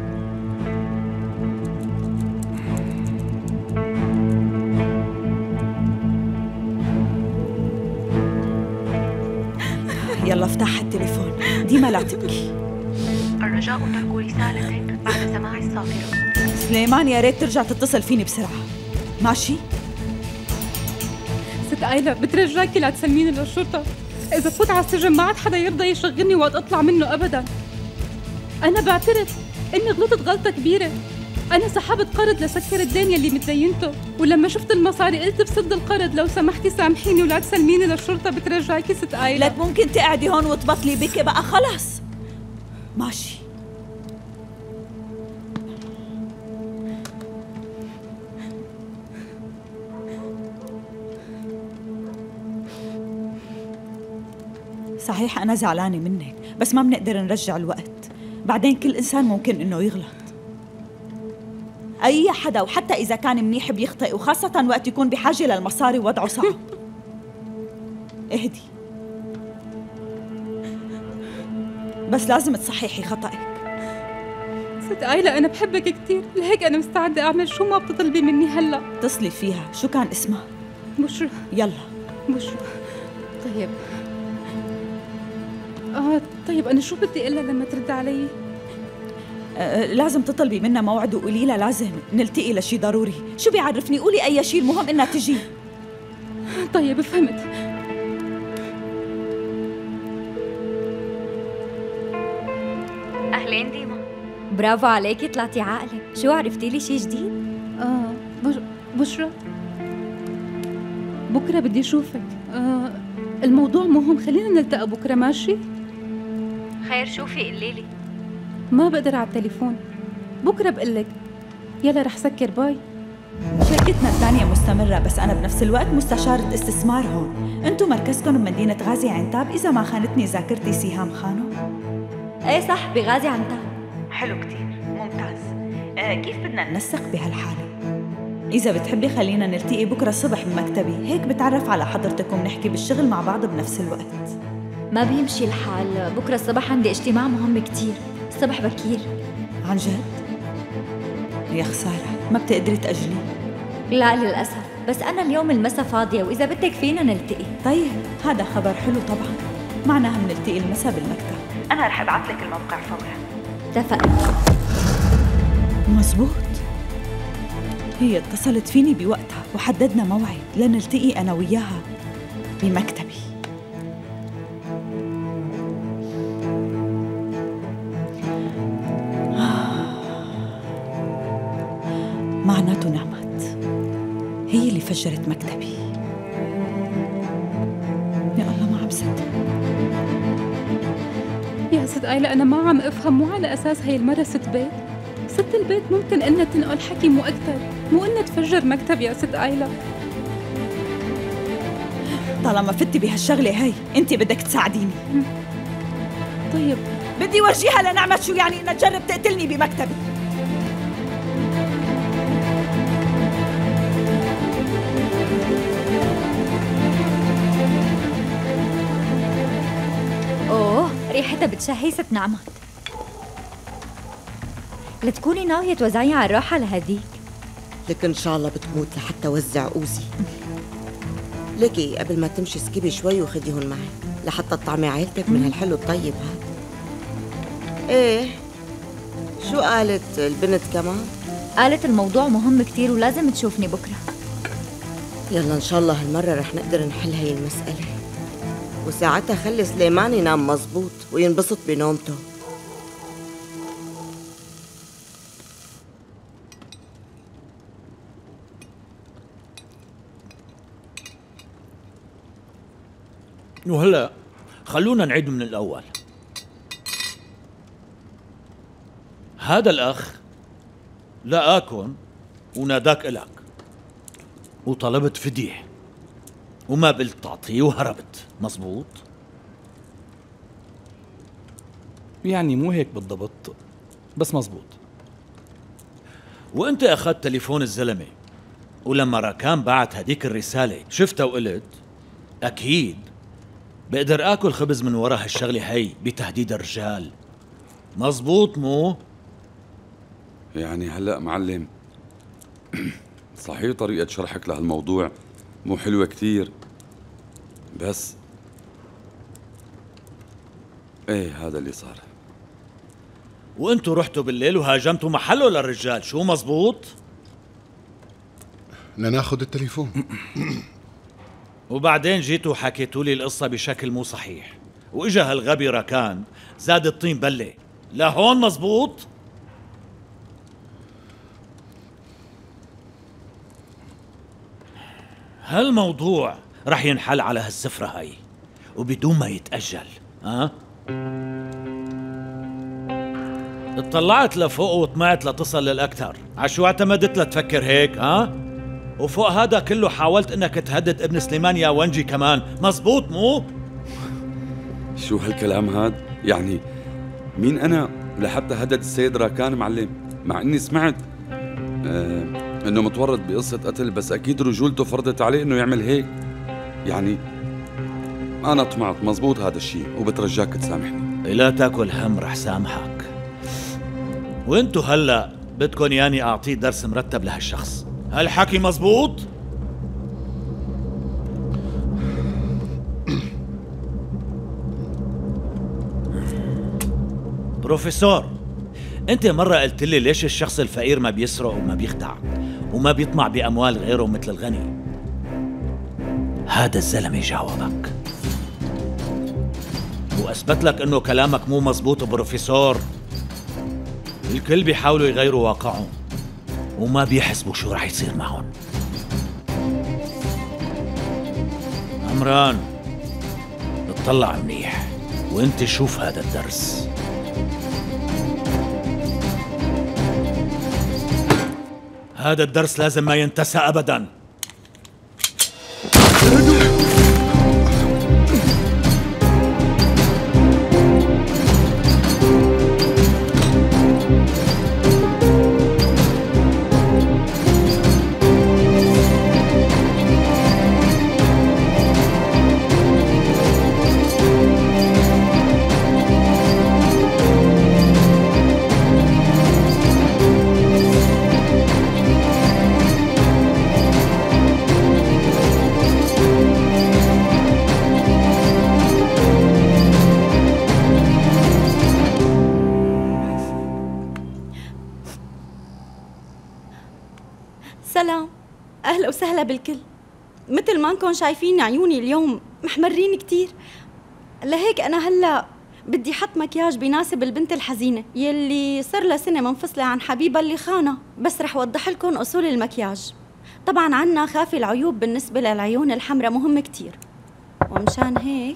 يلا افتح التليفون، ديما لا تبكي. الرجاء ترك رسالة بعد سماع الصافرة. سليمان يا ريت ترجع تتصل فيني بسرعة، ماشي؟ ست آيلا بترجاكي لا تسلميني للشرطة. إذا فوت على السجن ما عاد حدا يرضى يشغلني وقت أطلع منه أبداً. أنا بعترف إني غلطت غلطة كبيرة. أنا سحبت قرض لسكر الدين يلي متدينته، ولما شفت المصاري قلت بسد القرض. لو سمحتي سامحيني ولا تسلميني للشرطة بترجاكي ست آيلا. لك ممكن تقعدي هون وتبطلي بكي بقى خلص. ماشي. صحيح أنا زعلانة منك، بس ما بنقدر نرجع الوقت. بعدين كل إنسان ممكن إنه يغلط. أي حدا وحتى إذا كان منيح بيخطئ، وخاصة وقت يكون بحاجة للمصاري ووضعه صعب. اهدي، بس لازم تصححي خطأك. ست آيلا أنا بحبك كتير، لهيك أنا مستعدة أعمل شو ما بتطلبي مني هلأ. اتصلي فيها. شو كان اسمها؟ بشرى. يلا بشرى. طيب طيب أنا شو بدي أقول لها لما ترد علي؟ لازم تطلبي منها موعد وقولي لها لازم نلتقي لشي ضروري. شو بيعرفني؟ قولي أي شيء، المهم إنها تجي. طيب فهمت. أهلين ديما. برافو عليكي، طلعتي عاقلة. شو عرفتي لي شي جديد؟ بشرى بكرة بدي أشوفك. الموضوع مهم، خلينا نلتقى بكرة ماشي؟ خير شو في قليلي؟ ما بقدر على التليفون، بكرة بقلك. يلا رح سكر، باي. شركتنا الثانية مستمرة، بس أنا بنفس الوقت مستشارة استثمار هون. أنتم مركزكم بمدينة غازي عنتاب إذا ما خانتني ذاكرتي سهام خانو. ايه صح، بغازي عنتاب. حلو كتير، ممتاز. كيف بدنا ننسق بهالحالة؟ إذا بتحبي خلينا نلتقي بكرة الصبح بمكتبي، هيك بتعرف على حضرتك وبنحكي بالشغل مع بعض بنفس الوقت. ما بيمشي الحال، بكرة الصبح عندي اجتماع مهم كتير، الصبح بكير. عن جد؟ يا خسارة، ما بتقدري تأجلي؟ لا للأسف، بس أنا اليوم المسا فاضية وإذا بدك فينا نلتقي. طيب هذا خبر حلو طبعا، معناها بنلتقي المسا بالمكتب. أنا رح أبعث لك الموقع فورا. اتفقنا. مزبوط، هي اتصلت فيني بوقتها وحددنا موعد لنلتقي أنا وياها بمكتبي. معناته نعمت هي اللي فجرت مكتبي. يا الله ما عم صدق. يا ست آيلا أنا ما عم أفهم، مو على أساس هي المرة ست بيت؟ ست البيت ممكن إنها تنقل حكي مو أكتر، مو إنها تفجر مكتب يا ست آيلا. طالما فتي بهالشغلة هي، أنت بدك تساعديني. طيب بدي وجهها لنعمت شو يعني إنها تجرب تقتلني بمكتبي. أوه ريحتها بتشهي ست نعمت. لتكوني ناوية توزعيها على الراحة لهديك. لك إن شاء الله بتموت لحتى وزع أوزي. ليكي قبل ما تمشي سكبي شوي وخديهن معك لحتى تطعمي عيلتك من هالحلو الطيب هذا. ايه شو قالت البنت كمان؟ قالت الموضوع مهم كتير ولازم تشوفني بكرة. يلا إن شاء الله هالمرة رح نقدر نحل هاي المسألة، وساعتها خلي سليمان ينام مزبوط وينبسط بنومته. وهلا خلونا نعيد من الأول. هذا الأخ لقاكن وناداك إلك وطلبت فدية وما قبلت تعطيه وهربت، مزبوط؟ يعني مو هيك بالضبط بس مزبوط. وانت أخذت تليفون الزلمة ولما راكان بعت هديك الرسالة شفتها وقلت أكيد بقدر آكل خبز من وراء هالشغلة هي بتهديد الرجال، مزبوط مو؟ يعني هلأ معلم صحيح طريقة شرحك لهالموضوع مو حلوة كتير، بس ايه هذا اللي صار. وانتوا رحتوا بالليل وهاجمتوا محله للرجال، شو مزبوط؟ لناخد التليفون وبعدين جيتوا وحكيتوا لي القصة بشكل مو صحيح، واجا هالغبي راكان زاد الطين بلة لهون، مزبوط؟ هالموضوع رح ينحل على هالسفرة هاي وبدون ما يتأجل. اطلعت لفوق وطمعت لتصل للأكثر، عشو اعتمدت لتفكر هيك؟ وفوق هذا كله حاولت انك تهدد ابن سليمان يا ونجي كمان، مزبوط مو؟ شو هالكلام هاد؟ يعني مين انا لحتى هدد السيد راكان معلم؟ مع اني سمعت انه متورط بقصة قتل، بس اكيد رجولته فرضت عليه انه يعمل هيك. يعني انا طمعت، مزبوط هذا الشيء، وبترجاك تسامحني. لا تاكل هم، رح سامحك. وانتو هلا بدكن ياني اعطيه درس مرتب لهالشخص، هالحكي مزبوط؟ بروفيسور، انت مرة قلت لي ليش الشخص الفقير ما بيسرق وما بيخدع وما بيطمع بأموال غيره مثل الغني؟ هذا الزلمة جاوبك وأثبت لك إنه كلامك مو مزبوط. بروفيسور، الكل بيحاولوا يغيروا واقعهم وما بيحسبوا شو رح يصير معهم. عمران، اطلع منيح وانت شوف هذا الدرس. هذا الدرس لازم ما ينتسى أبداً. سلام، أهلا وسهلا بالكل. مثل ما انكم شايفين عيوني اليوم محمرين كتير، لهيك أنا هلأ بدي حط مكياج بيناسب البنت الحزينة يلي صار لها سنة منفصلة عن حبيبها اللي خانها. بس رح وضح لكم أصول المكياج. طبعا عنا خافي العيوب بالنسبة للعيون الحمراء مهم كتير، ومشان هيك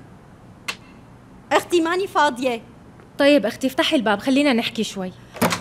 أختي ماني فاضية. طيب أختي افتحي الباب خلينا نحكي شوي.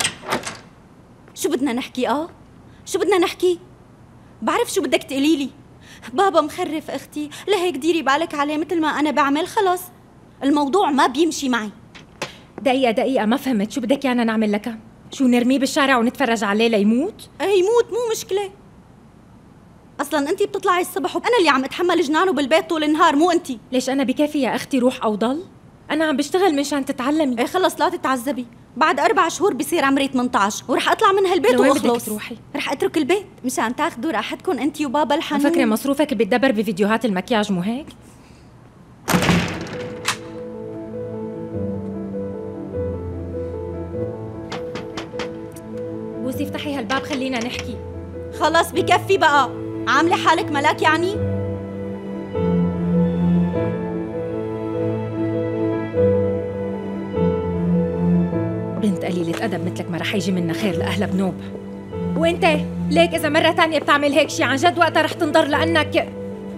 شو بدنا نحكي؟ شو بدنا نحكي؟ بعرف شو بدك تقوليلي. بابا مخرف اختي، لهيك ديري بالك عليه مثل ما انا بعمل. خلص الموضوع ما بيمشي معي. دقيقة ما فهمت، شو بدك يانا نعمل لك؟ شو نرميه بالشارع ونتفرج عليه ليموت؟ يموت مو مشكلة. اصلا انتي بتطلعي الصبح وانا اللي عم اتحمل جنانه بالبيت طول النهار، مو انتي. ليش انا بكفي يا اختي روح او ضل؟ انا عم بشتغل مشان تتعلمي. خلص لا تتعذبي، بعد 4 شهور بصير عمري 18 ورح اطلع من هالبيت لوين واخلص. بدك تروحي؟ رح اترك البيت مشان تاخذوا راحتكم انت وبابا الحنون. فكرة مصروفك بيتدبر بفيديوهات المكياج مو هيك؟ بوسي افتحي هالباب خلينا نحكي. خلص بكفي بقى، عاملة حالك ملاك يعني؟ بنت قليلة أدب مثلك ما رح يجي منا خير لأهلها بنوب. وانت ليك إذا مرة تانية بتعمل هيك شي عن جد وقتها رح تنضر لأنك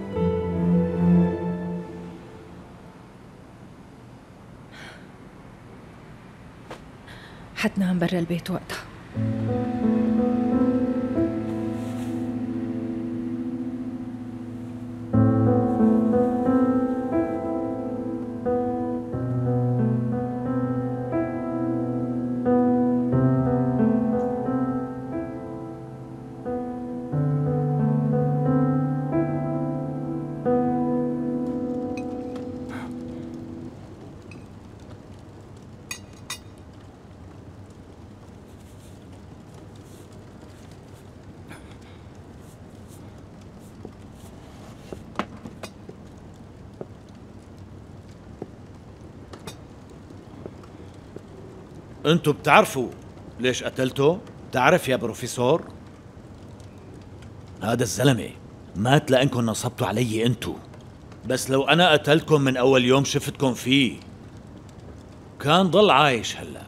حتنام برا البيت وقتها. انتوا بتعرفوا ليش قتلته؟ بتعرف يا بروفيسور؟ هذا الزلمة مات لأنكم نصبتوا علي انتوا، بس لو أنا قتلتكم من أول يوم شفتكم فيه كان ضل عايش هلأ.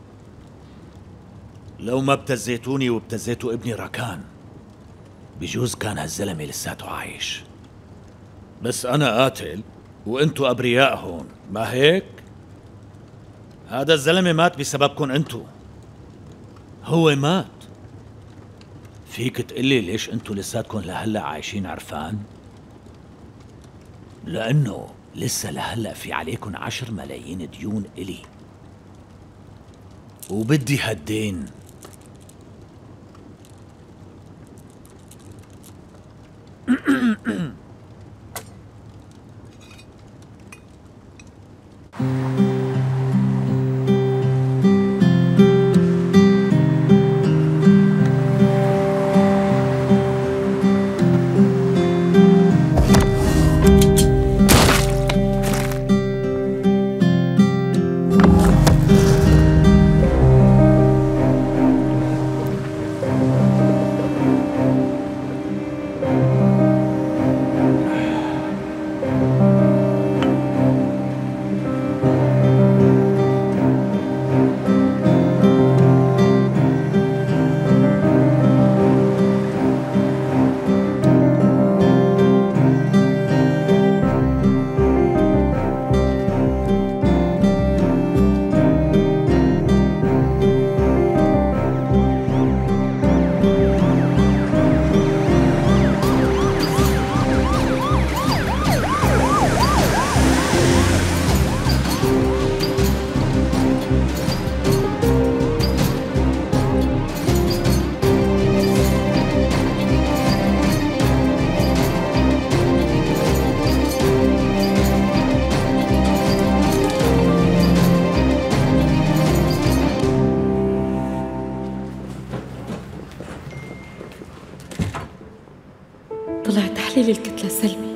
لو ما ابتزيتوني وابتزيتوا ابني راكان بجوز كان هالزلمة لساته عايش. بس أنا قاتل وانتوا أبرياء هون، ما هيك؟ هذا الزلمة مات بسببكن انتو. هو مات. فيك تقلي ليش انتو لساتكن لهلا عايشين عرفان؟ لأنه لسه لهلا في عليكن 10 ملايين ديون إلي، وبدي هالدين. طلع تحليل الكتلة سلبي.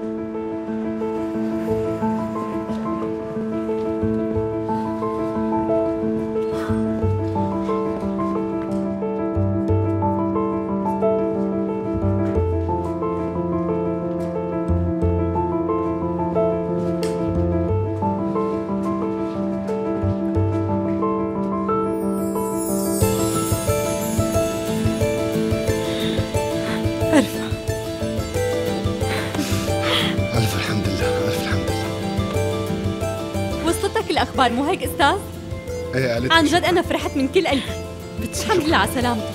الأخبار مو هيك أستاذ؟ ايه قالت عن جد أنا فرحت من كل قلبي. الحمد لله على سلامتك.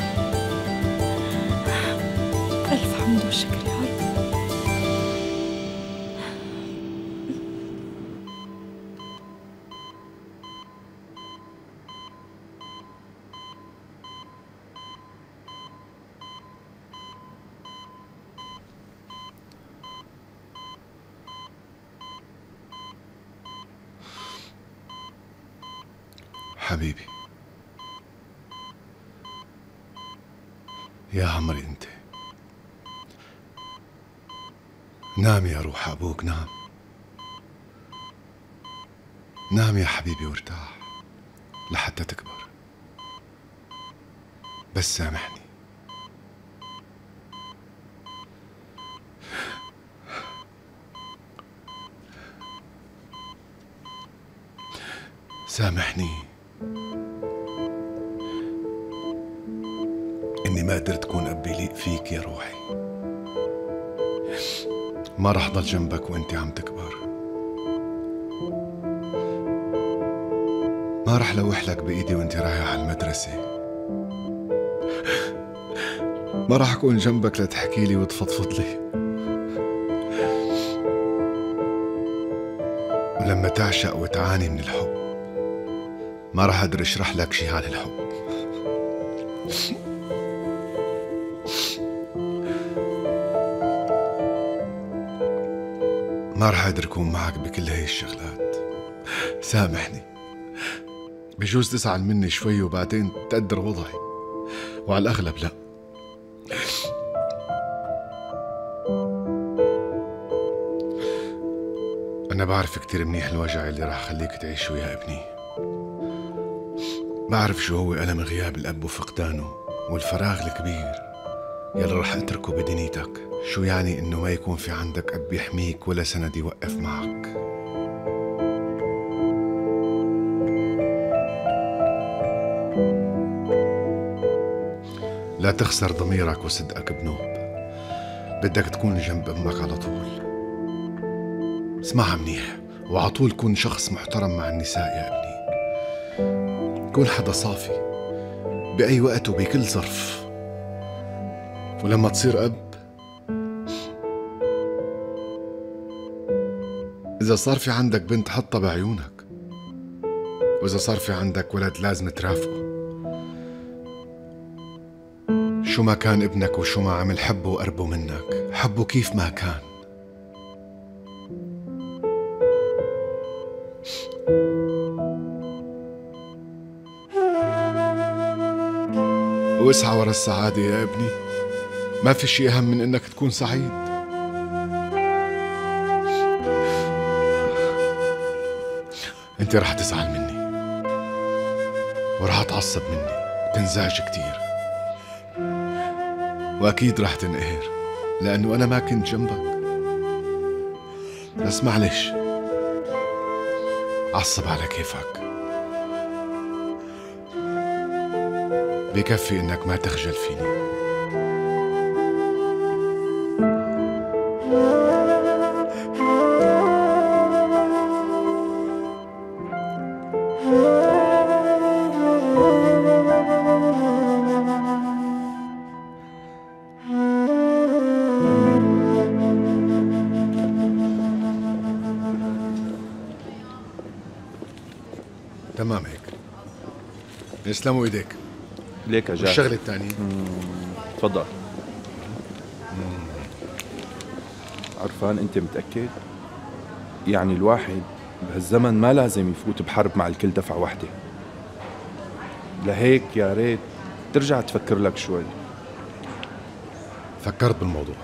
ألف حمد وشكر يا رب. حبيبي يا عمري انت نام يا روح ابوك، نام نام يا حبيبي وارتاح لحتى تكبر. بس سامحني. سامحني إني ما قدرت أكون أب يليق فيك يا روحي. ما رح ضل جنبك وأنت عم تكبر، ما رح لوح لك بإيدي وأنت رايح على المدرسة، ما رح أكون جنبك لتحكي لي وتفضفض لي، ولما تعشق وتعاني من الحب ما رح أقدر أشرح لك شي عن الحب. ما رح أقدر أكون معك بكل هاي الشغلات. سامحني، بجوز تزعل مني شوي وبعدين تقدر وضعي، وعلى الأغلب لا. أنا بعرف كتير منيح الوجع اللي رح خليك تعيشه يا ابني. بعرف شو هو ألم غياب الأب وفقدانه والفراغ الكبير يلي رح أتركه بدنيتك. شو يعني إنه ما يكون في عندك أب يحميك ولا سند يوقف معك. لا تخسر ضميرك وصدقك بنوب. بدك تكون جنب أمك على طول. اسمعها منيح وعطول كون شخص محترم مع النساء يا ابني. كون حدا صافي بأي وقت وبكل ظرف. ولما تصير أب، إذا صار في عندك بنت حطها بعيونك، وإذا صار في عندك ولد لازم ترافقه. شو ما كان ابنك وشو ما عمل حبه وقربه منك، حبه كيف ما كان. واسعى ورا السعادة يا ابني. ما في شيء أهم من إنك تكون سعيد. أنت رح تزعل مني ورح تعصب مني وتنزعج كتير، وأكيد رح تنقهر لأنه أنا ما كنت جنبك. بس معلش، عصب على كيفك. بكفي إنك ما تخجل فيني. تمام هيك. يسلموا ايديك. ليك يا جاهز. والشغله الثانيه تفضل. عرفان، انت متاكد؟ يعني الواحد بهالزمن ما لازم يفوت بحرب مع الكل دفعه واحده. لهيك يا ريت ترجع تفكر لك شوي. فكرت بالموضوع.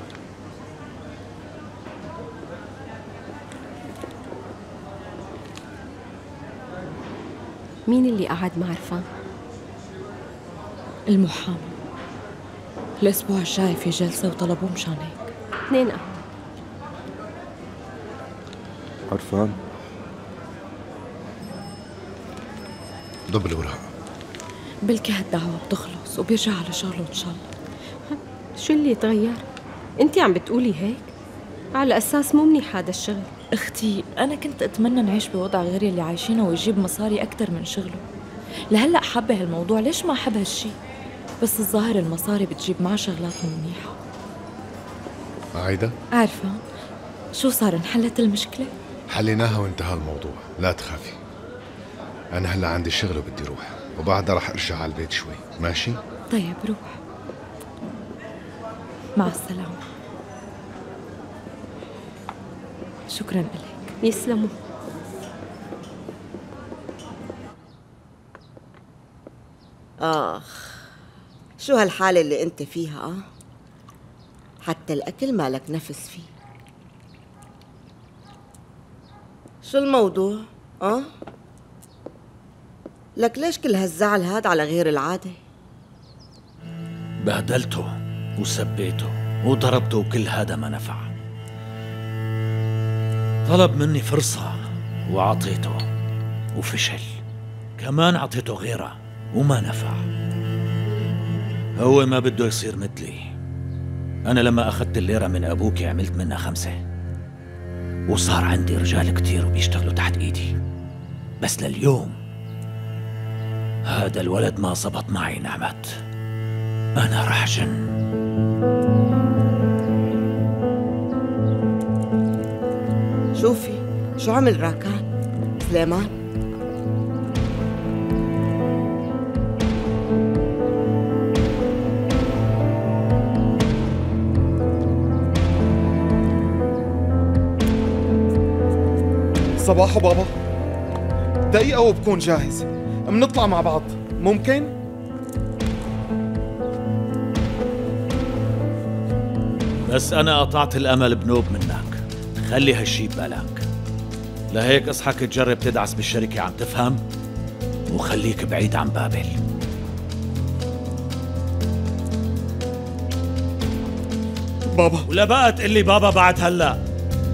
مين اللي قعد مع عرفان؟ المحامي. الأسبوع الجاي في جلسة وطلبوه مشان هيك. 2 قهوة. عرفان، ضب الورق. بلكي هالدعوة بتخلص وبيرجع على شغله إن شاء الله. شو اللي تغير؟ انت عم بتقولي هيك؟ على أساس مو منيح هذا الشغل. اختي، أنا كنت أتمنى نعيش بوضع غير اللي عايشينه ويجيب مصاري أكتر من شغله. لهلأ حابة هالموضوع، ليش ما أحب هالشي؟ بس الظاهر المصاري بتجيب معها شغلات مو منيحة. عايدة؟ عارفة شو صار؟ انحلت المشكلة؟ حليناها وانتهى الموضوع، لا تخافي. أنا هلا عندي شغل وبدي روح، وبعدها رح أرجع على البيت شوي، ماشي؟ طيب روح. مع السلامة. شكراً لك. يسلموا. آخ، شو هالحالة اللي انت فيها؟ حتى الأكل مالك نفس فيه. شو الموضوع؟ لك ليش كل هالزعل هاد على غير العادة؟ بهدلته وسبيته وضربته وكل هذا ما نفع. طلب مني فرصة وعطيته وفشل، كمان عطيته غيرها وما نفع. هو ما بده يصير مثلي. أنا لما أخذت الليرة من أبوك عملت منها 5، وصار عندي رجال كتير وبيشتغلوا تحت إيدي. بس لليوم هذا الولد ما زبط معي نعمت. أنا رح جن. شوفي شو عمل راكان سليمان. صباحو بابا، دقيقة وبكون جاهز. منطلع مع بعض ممكن؟ بس أنا قطعت الأمل بنوب منك. خلي هالشي ببالك. لهيك اصحك تجرب تدعس بالشركة، عم تفهم؟ وخليك بعيد عن بابل. بابا ولا بقى تقول لي بابا بعد هلا.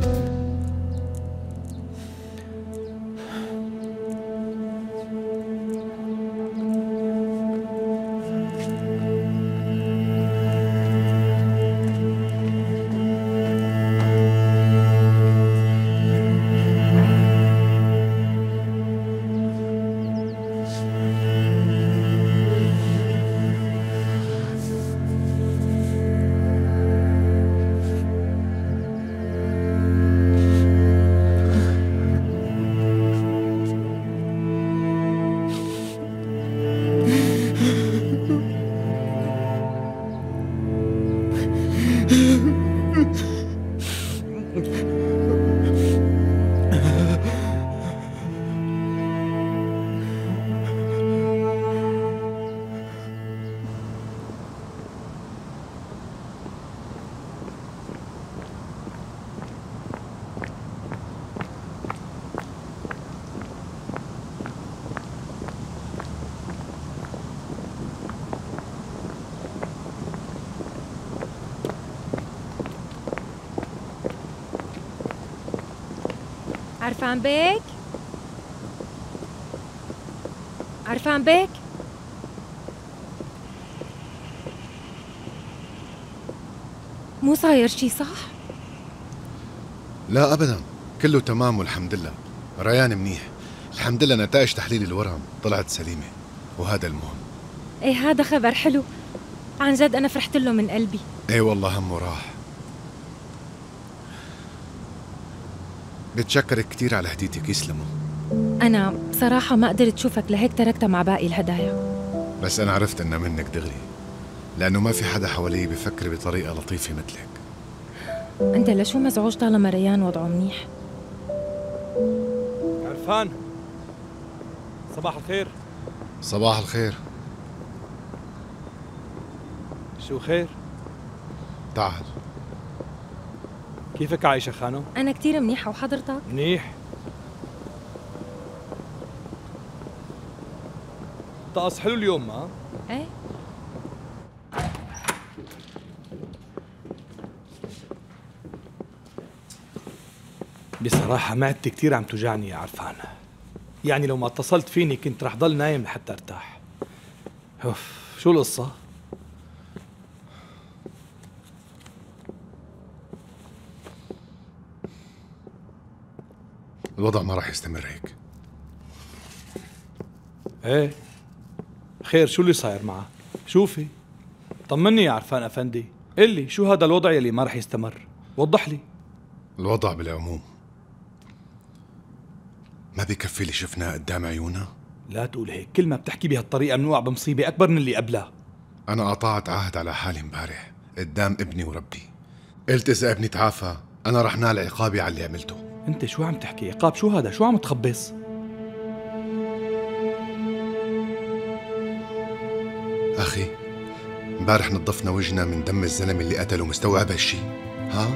عرفان بيك؟ عرفان بيك؟ مو صاير شي صح؟ لا أبدا، كله تمام والحمد لله. ريان منيح الحمد لله. نتائج تحليل الورم طلعت سليمة وهذا المهم. ايه هذا خبر حلو عن جد. أنا فرحت له من قلبي. ايه والله همه راح. بتشكرك كتير على هديتك. يسلموا. أنا بصراحة ما قدرت شوفك لهيك تركتها مع باقي الهدايا. بس أنا عرفت إنها منك دغري، لأنه ما في حدا حوالي بفكر بطريقة لطيفة مثلك. أنت لشو مزعوج طالما ريان وضعه منيح؟ عرفان، صباح الخير. صباح الخير. شو خير؟ تعال. كيفك عايشة خانو؟ أنا كتير منيحة، وحضرتك؟ منيح. طقس حلو اليوم ما؟ ايه. بصراحة معدتي كتير عم توجعني يا عرفان. يعني لو ما اتصلت فيني كنت رح ضل نايم لحتى ارتاح. اوف، شو القصة؟ الوضع ما راح يستمر هيك. ايه خير، شو اللي صاير معك؟ شوفي طمني يا عرفان افندي، قل لي شو هذا الوضع يلي ما رح يستمر؟ وضح لي. الوضع بالعموم ما بكفي اللي شفناه قدام عيونا. لا تقول هيك، كل ما بتحكي بهالطريقة منوع بمصيبة أكبر من اللي قبلها. أنا قطعت عهد على حالي امبارح قدام ابني وربي. قلت إذا ابني تعافى أنا رح نال عقابي على اللي عملته. أنت شو عم تحكي؟ عقاب شو هذا؟ شو عم تخبص؟ أخي امبارح نظفنا وجهنا من دم الزلمة اللي قتله. مستوعب هالشي؟ ها؟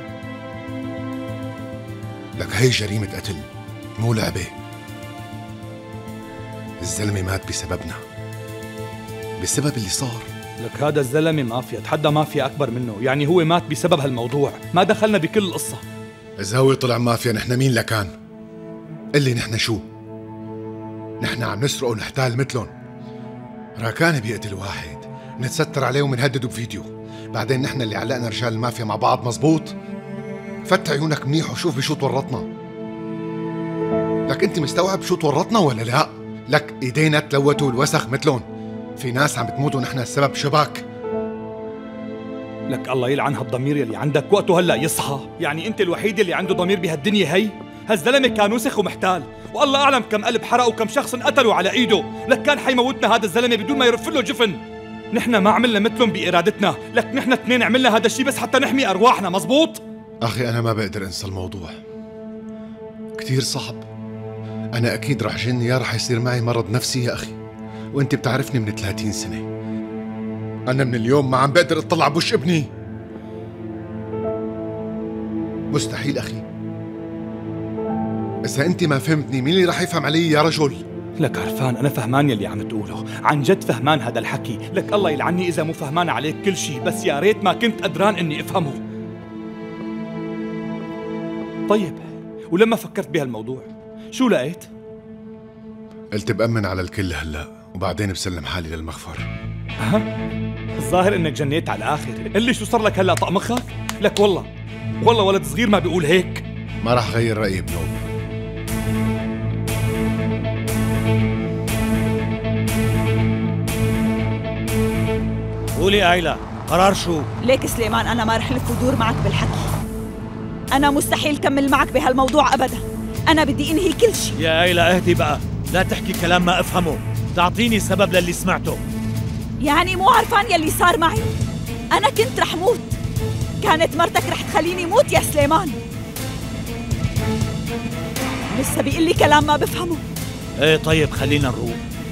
لك هي جريمة قتل مو لعبة. الزلمة مات بسببنا، بسبب اللي صار. لك هذا الزلمة مافيا، تحدى مافيا أكبر منه، يعني هو مات بسبب هالموضوع، ما دخلنا بكل القصة. إذا هو طلع مافيا نحن مين لكان؟ اللي نحن شو؟ نحن عم نسرق ونحتال مثلهم. راكان بيقتل واحد نتستر عليه ومنهدده بفيديو، بعدين نحن اللي علقنا رجال المافيا مع بعض. مزبوط؟ فتح عيونك منيح وشوف بشو تورطنا. لك انت مستوعب شو تورطنا ولا لا؟ لك ايدينا تلوتوا الوسخ مثلهم. في ناس عم بتموت ونحن السبب. شباك لك الله يلعن هالضمير يلي عندك، وقته هلا يصحى. يعني انت الوحيد اللي عنده ضمير بهالدنيا هي. هالزلمه كان وسخ ومحتال، والله اعلم كم قلب حرق وكم شخص انقتلوا على ايده. لك كان حيموتنا هذا الزلمه بدون ما يرف له جفن. نحن ما عملنا مثلهم بارادتنا، لك نحن اثنين عملنا هذا الشيء بس حتى نحمي ارواحنا. مزبوط؟ اخي انا ما بقدر انسى الموضوع، كتير صعب. انا اكيد رح جن يا رح يصير معي مرض نفسي يا اخي، وانت بتعرفني من 30 سنه. انا من اليوم ما عم بقدر اطلع بوش ابني. مستحيل اخي. اذا انت ما فهمتني مين اللي رح يفهم علي يا رجل؟ لك عرفان انا فهمان يلي عم تقوله، عن جد فهمان هذا الحكي. لك الله يلعني اذا مو فهمان عليك كل شيء، بس يا ريت ما كنت قدران اني افهمه. طيب ولما فكرت بهالموضوع شو لقيت؟ قلت بأمن على الكل هلا وبعدين بسلم حالي للمخفر. ها؟ الظاهر انك جنيت على الاخر. اللي شو صار لك هلا طق مخك؟ لك والله ولد صغير ما بيقول هيك. ما راح غير رأيي بنوب. قولي آيلا، قرار شو؟ ليك سليمان أنا ما رح لف ودور معك بالحكي. أنا مستحيل كمل معك بهالموضوع أبدا. أنا بدي أنهي كل شيء. يا آيلا اهدي بقى، لا تحكي كلام ما أفهمه، تعطيني سبب للي سمعته. يعني مو عرفان يلي صار معي؟ أنا كنت رح موت، كانت مرتك رح تخليني موت يا سليمان. لسه بيقول لي كلام ما بفهمه. ايه طيب خلينا نروح.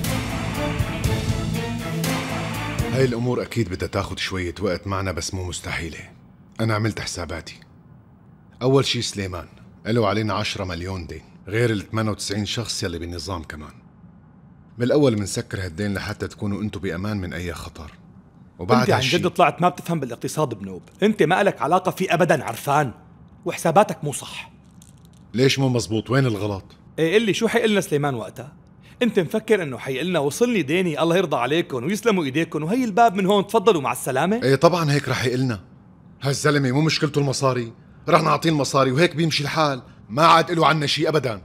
هاي الأمور أكيد بدها تاخد شوية وقت معنا، بس مو مستحيلة. أنا عملت حساباتي. أول شي سليمان قالوا علينا 10 مليون دين، غير ال 98 شخص يلي بالنظام كمان. من الأول منسكر هالدين لحتى تكونوا أنتوا بأمان من أي خطر. وبعد انت عن جد طلعت ما بتفهم بالاقتصاد بنوب. انت ما لك علاقة فيه أبدا عرفان، وحساباتك مو صح. ليش مو مزبوط؟ وين الغلط؟ ايه قل لي شو حيقلنا سليمان وقتها؟ انت مفكر انه حيقلنا وصلني ديني الله يرضى عليكم ويسلموا ايديكم وهي الباب من هون تفضلوا مع السلامة؟ ايه طبعا هيك رح يقلنا. هالزلمة مو مشكلته المصاري، رح نعطيه المصاري وهيك بيمشي الحال، ما عاد له عنا شيء ابدا.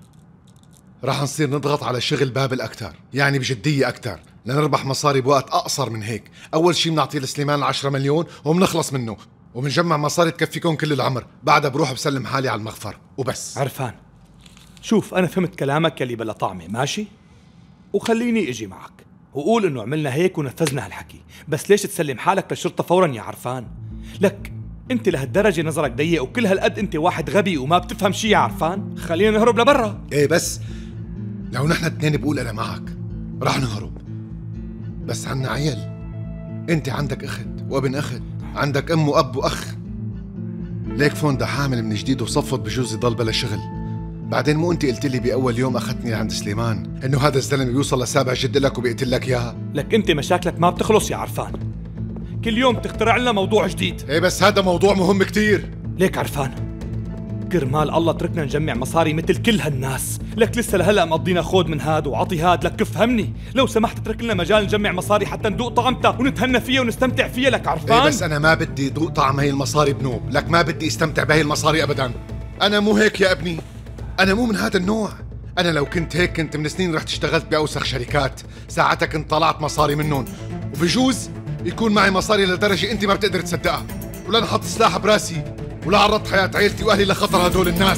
رح نصير نضغط على شغل بابل اكثر، يعني بجدية اكثر، لنربح مصاري بوقت اقصر من هيك. اول شيء بنعطيه لسليمان 10 مليون وبنخلص منه، وبنجمع مصاري تكفيكم كل العمر. بعدها بروح بسلم حالي على المغفر وبس. عرفان شوف انا فهمت كلامك يلي بلا طعمة، ماشي؟ وخليني اجي معك وقول انه عملنا هيك ونفذنا هالحكي، بس ليش تسلم حالك للشرطة فورا يا عرفان؟ لك انت لهالدرجة نظرك ضيق وكل هالقد انت واحد غبي وما بتفهم شي يا عرفان؟ خلينا نهرب لبرا. ايه بس لو نحن اثنين بقول انا معك رح نهرب، بس عنا عيل. انت عندك اخت وابن اخت، عندك ام واب واخ. ليك فوندا حامل من جديد وصفت بجوز يضل بلا شغل. بعدين مو انت قلت لي باول يوم اخذتني عند سليمان انه هذا الزلمه بيوصل لسابع جد لك وبيقتل لك اياها؟ لك انت مشاكلك ما بتخلص يا عرفان، كل يوم تخترع لنا موضوع جديد. ايه بس هذا موضوع مهم كتير. ليك عرفان كرمال الله تركنا نجمع مصاري مثل كل هالناس. لك لسه لهلا مقضينا خود من هاد وعطي هاد. لك افهمني، لو سمحت اترك لنا مجال نجمع مصاري حتى ندوق طعمتها ونتهنى فيها ونستمتع فيها. لك عرفان ايه بس انا ما بدي ذوق طعم هي المصاري بنوب. لك ما بدي استمتع بهي المصاري ابدا. انا مو هيك يا ابني، انا مو من هذا النوع. انا لو كنت هيك كنت من سنين رحت اشتغلت باوسخ شركات، ساعتها كنت طلعت مصاري منهم، وبجوز يكون معي مصاري لدرجه انت ما بتقدر تصدقها. ولا نحط سلاح براسي ولا عرضت حياه عيلتي واهلي لخطر هدول الناس.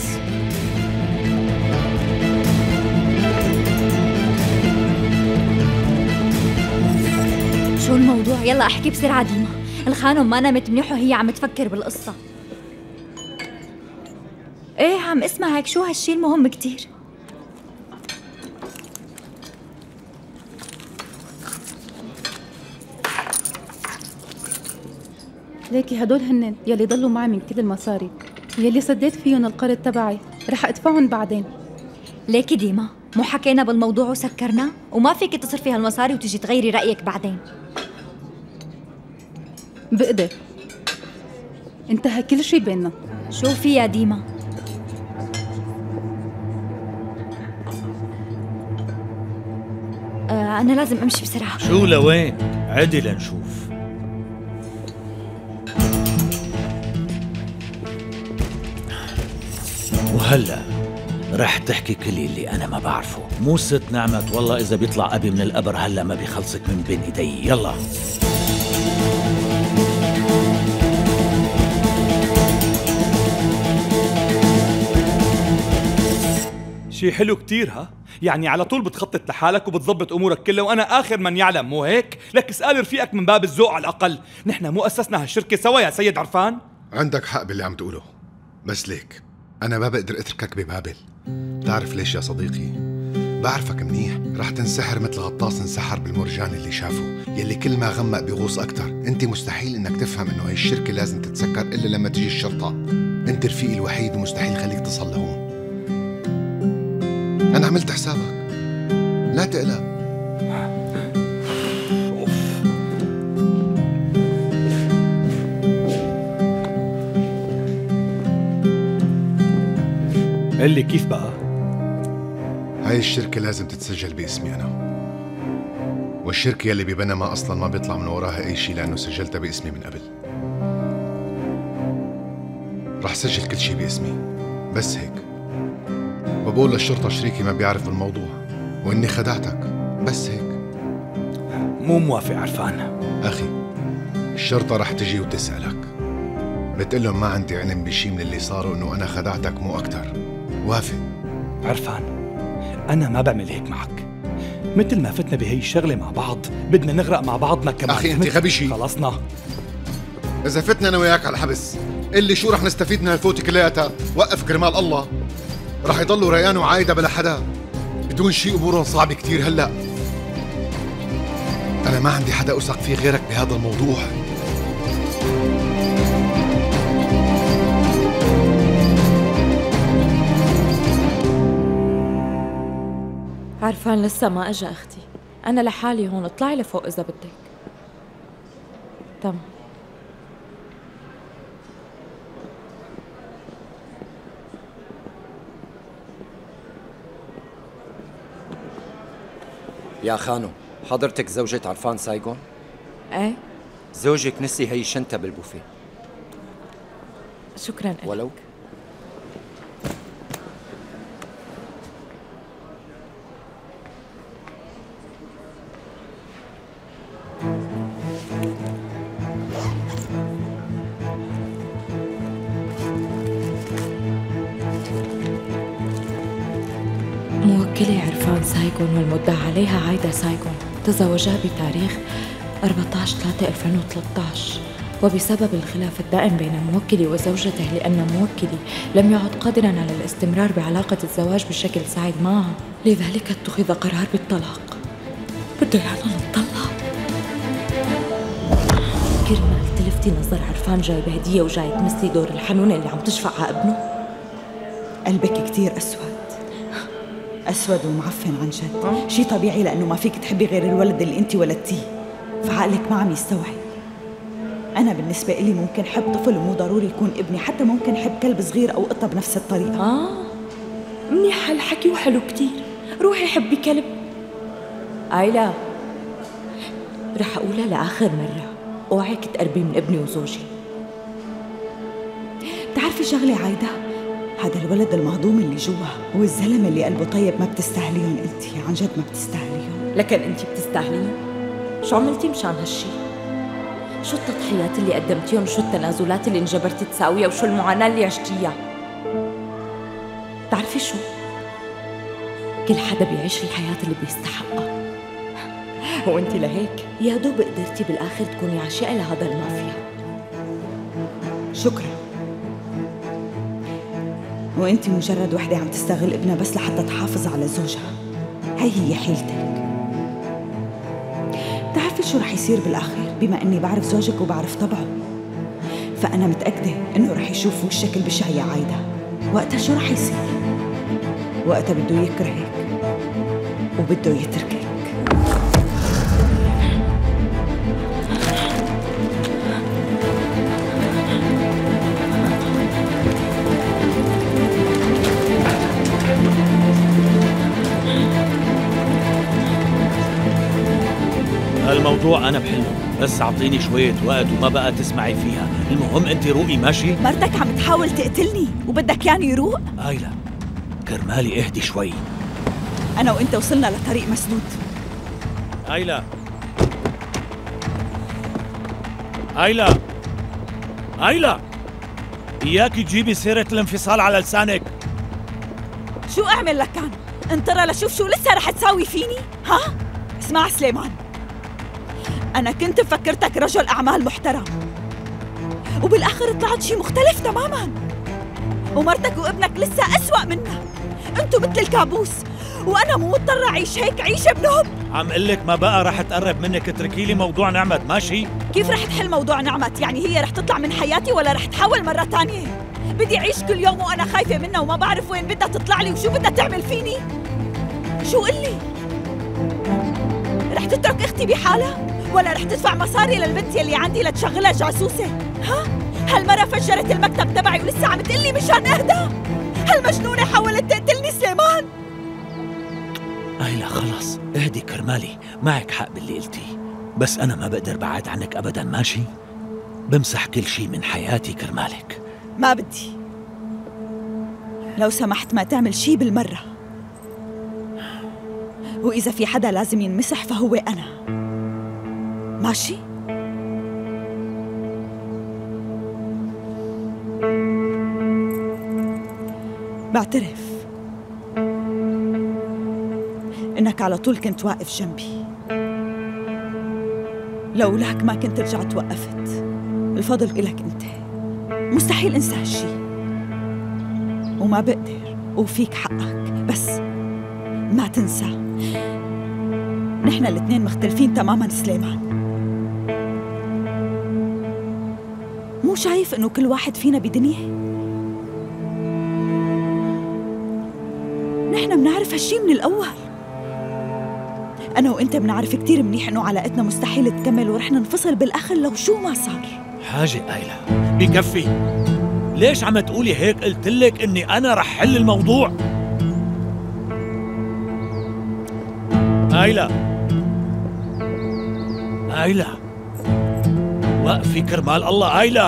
شو الموضوع؟ يلا احكي بسرعة ديما. الخانم ما نامت منيح وهي عم تفكر بالقصة. ايه عم اسمع هيك، شو هالشي المهم كتير؟ ليكي هدول هنن يلي ضلوا معي من كل المصاري، يلي سديت فيهم القرض تبعي، رح ادفعهم بعدين. ليكي ديما مو حكينا بالموضوع وسكرنا، وما فيك تصرفي هالمصاري وتيجي تغيري رأيك بعدين. بقدر. انتهى كل شي بيننا. شوفي يا ديما، أنا لازم أمشي بسرعة. شو لوين؟ عدي لنشوف. وهلأ رح تحكي كل اللي أنا ما بعرفه، مو ست نعمت والله إذا بيطلع أبي من القبر هلأ ما بيخلصك من بين إيدي. يلا. شي حلو كتير ها؟ يعني على طول بتخطط لحالك وبتظبط امورك كلها وانا اخر من يعلم، مو هيك؟ لك اسال رفيقك من باب الذوق على الاقل، نحن مو اسسنا هالشركه سوا يا سيد عرفان؟ عندك حق باللي عم تقوله، بس ليك انا ما بقدر اتركك ببابل. بتعرف ليش يا صديقي؟ بعرفك منيح، رح تنسحر مثل غطاس انسحر بالمرجان اللي شافه، يلي كل ما غمق بيغوص اكثر. انت مستحيل انك تفهم انه هي الشركه لازم تتسكر الا لما تجي الشرطه. انت رفيقي الوحيد ومستحيل خليك تصل لهون. أنا عملت حسابك، لا تقلق. قل لي كيف بقى؟ هاي الشركة لازم تتسجل باسمي أنا، والشركة يلي ببنما أصلاً ما بيطلع من وراها أي شيء لأنه سجلتها باسمي من قبل. رح سجل كل شيء باسمي، بس هيك. وبقول للشرطة شريكي ما بيعرف بالموضوع وإني خدعتك، بس هيك. مو موافق عرفان. أخي الشرطة رح تجي وتسألك، بتقلهم ما عندي علم بشي من اللي صاروا، إنه أنا خدعتك مو أكتر. وافق. عرفان أنا ما بعمل هيك معك، مثل ما فتنا بهي الشغلة مع بعض بدنا نغرق مع بعضنا كمان. أخي أنت غبي شي. خلصنا. إذا فتنا أنا وياك على الحبس اللي شو رح نستفيد من هالفوتة كلياتها؟ وقف كرمال الله، رح يضلوا ريان وعايدة بلا حدا بدون شيء. أمورهم صعبة كتير هلأ. أنا ما عندي حدا أثق فيه غيرك بهذا الموضوع. عرفان لسه ما اجا اختي، انا لحالي هون، اطلعي لفوق اذا بدك. تمام. يا خانو، حضرتك زوجة عرفان سايغون؟ ايه. زوجك نسي هي الشنطة بالبوفيه. شكرا لك. ولو موكلة عرفان سايغون والمدعى عليها عايدة سايغون تزوجا بتاريخ 14/3/2013، وبسبب الخلاف الدائم بين موكلي وزوجته لأن موكلي لم يعد قادرا على الاستمرار بعلاقة الزواج بشكل سعيد معها، لذلك اتخذ قرار بالطلاق. بده يانا نطلق. كرمال تلفتي نظر عرفان جايبة هدية وجاي تمثلي دور الحنونة اللي عم تشفع على ابنه. قلبك كتير أسود ومعفن عن جد. شي طبيعي لأنه ما فيك تحبي غير الولد اللي أنت ولدتيه، فعقلك ما عم يستوعب. أنا بالنسبة إلي ممكن حب طفل ومو ضروري يكون ابني، حتى ممكن حب كلب صغير أو قطة بنفس الطريقة. منيح هالحكي وحلو كتير. روحي حبي كلب. آيلا، رح أقولها لآخر مرة، اوعيك تقربي من ابني وزوجي. بتعرفي شغلة عايدة؟ هذا الولد المهضوم اللي جوا والزلمة اللي قلبه طيب ما بتستاهليهم انتي، عن جد ما بتستاهليهم. لكن انتي بتستاهليهم. شو عملتي مشان هالشي؟ شو التضحيات اللي قدمتيهم، شو التنازلات اللي انجبرتي تساويها، وشو المعاناة اللي عشتيها؟ بتعرفي شو؟ كل حدا بيعيش الحياة اللي بيستحقها، وانتي لهيك يا دوب قدرتي بالآخر تكوني عاشقة لهذا المافيا. شكرا. وانتي مجرد وحدة عم تستغل ابنها بس لحتى تحافظ على زوجها. هي حيلتك. بتعرفي شو رح يصير بالآخر؟ بما اني بعرف زوجك وبعرف طبعه، فأنا متأكدة إنه رح يشوف وشك البشع يا عايدة. وقتها شو رح يصير؟ وقتها بده يكرهك وبده يتركك. الموضوع أنا بحله، بس أعطيني شوية وقت وما بقى تسمعي فيها. المهم أنت روقي ماشي؟ مرتك عم تحاول تقتلني وبدك ياني يروق؟ آيلا كرمالي اهدي شوي. أنا وأنت وصلنا لطريق مسدود. آيلا آيلا آيلا، إياكي تجيبي سيرة الانفصال على لسانك. شو أعمل لك كان؟ انطر لشوف شو لسه رح تساوي فيني؟ ها؟ اسمع سليمان، أنا كنت مفكرتك رجل أعمال محترم، وبالآخر طلعت شي مختلف تماماً. ومرتك وابنك لسه أسوأ منك. أنتوا مثل الكابوس، وأنا مو مضطرة أعيش هيك عيشة بنوب. عم قلك ما بقى رح تقرب منك، اتركي لي موضوع نعمت ماشي؟ كيف رح تحل موضوع نعمت؟ يعني هي رح تطلع من حياتي ولا رح تحاول مرة تانية؟ بدي أعيش كل يوم وأنا خايفة منها وما بعرف وين بدها تطلع لي وشو بدها تعمل فيني؟ شو قلي؟ رح تترك أختي بحالها؟ ولا رح تدفع مصاري للبنت يلي عندي لتشغلها جاسوسة؟ ها؟ هالمرة فجرت المكتب تبعي ولسه عم تقلي مشان اهدى؟ هالمجنونة حاولت تقتلني سليمان. آيلا خلص اهدي كرمالي، معك حق باللي قلتيه، بس أنا ما بقدر بعد عنك أبداً ماشي؟ بمسح كل شي من حياتي كرمالك. ما بدي، لو سمحت ما تعمل شي بالمرة، وإذا في حدا لازم ينمسح فهو أنا، ماشي؟ بعترف إنك على طول كنت واقف جنبي، لولاك ما كنت رجعت وقفت. الفضل إلك أنت، مستحيل أنسى هالشي وما بقدر وفيك حقك، بس ما تنسى نحن الاثنين مختلفين تماماً سليمان. مو شايف إنه كل واحد فينا بدنيا؟ نحن بنعرف هالشي من الأول. أنا وأنت بنعرف كتير منيح إنه علاقتنا مستحيل تكمل ورح ننفصل بالآخر لو شو ما صار. حاجة آيلا بكفي، ليش عم تقولي هيك؟ قلتلك إني أنا رح حل الموضوع. آيلا آيلا وقفي كرمال الله. آيلا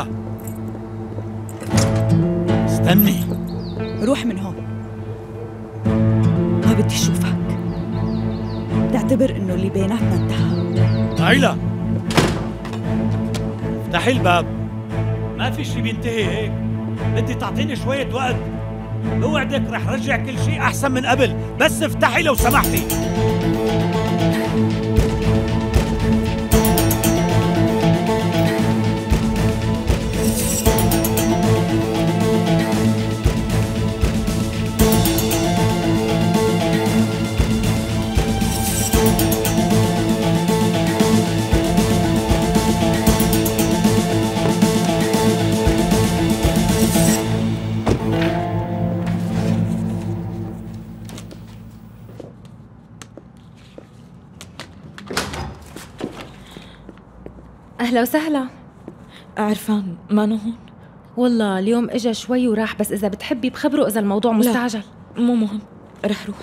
استني. روح من هون، ما بدي اشوفك. تعتبر انه اللي بيناتنا انتهى. آيلا افتحي الباب، ما في شي بينتهي هيك. بدي تعطيني شوية وقت، بوعدك رح رجع كل شي أحسن من قبل، بس افتحي لو سمحتي. أهلا وسهلا. عرفان ما هون؟ والله اليوم إجا شوي وراح، بس إذا بتحبي بخبره إذا الموضوع مستعجل. لا مو مهم، رح روح.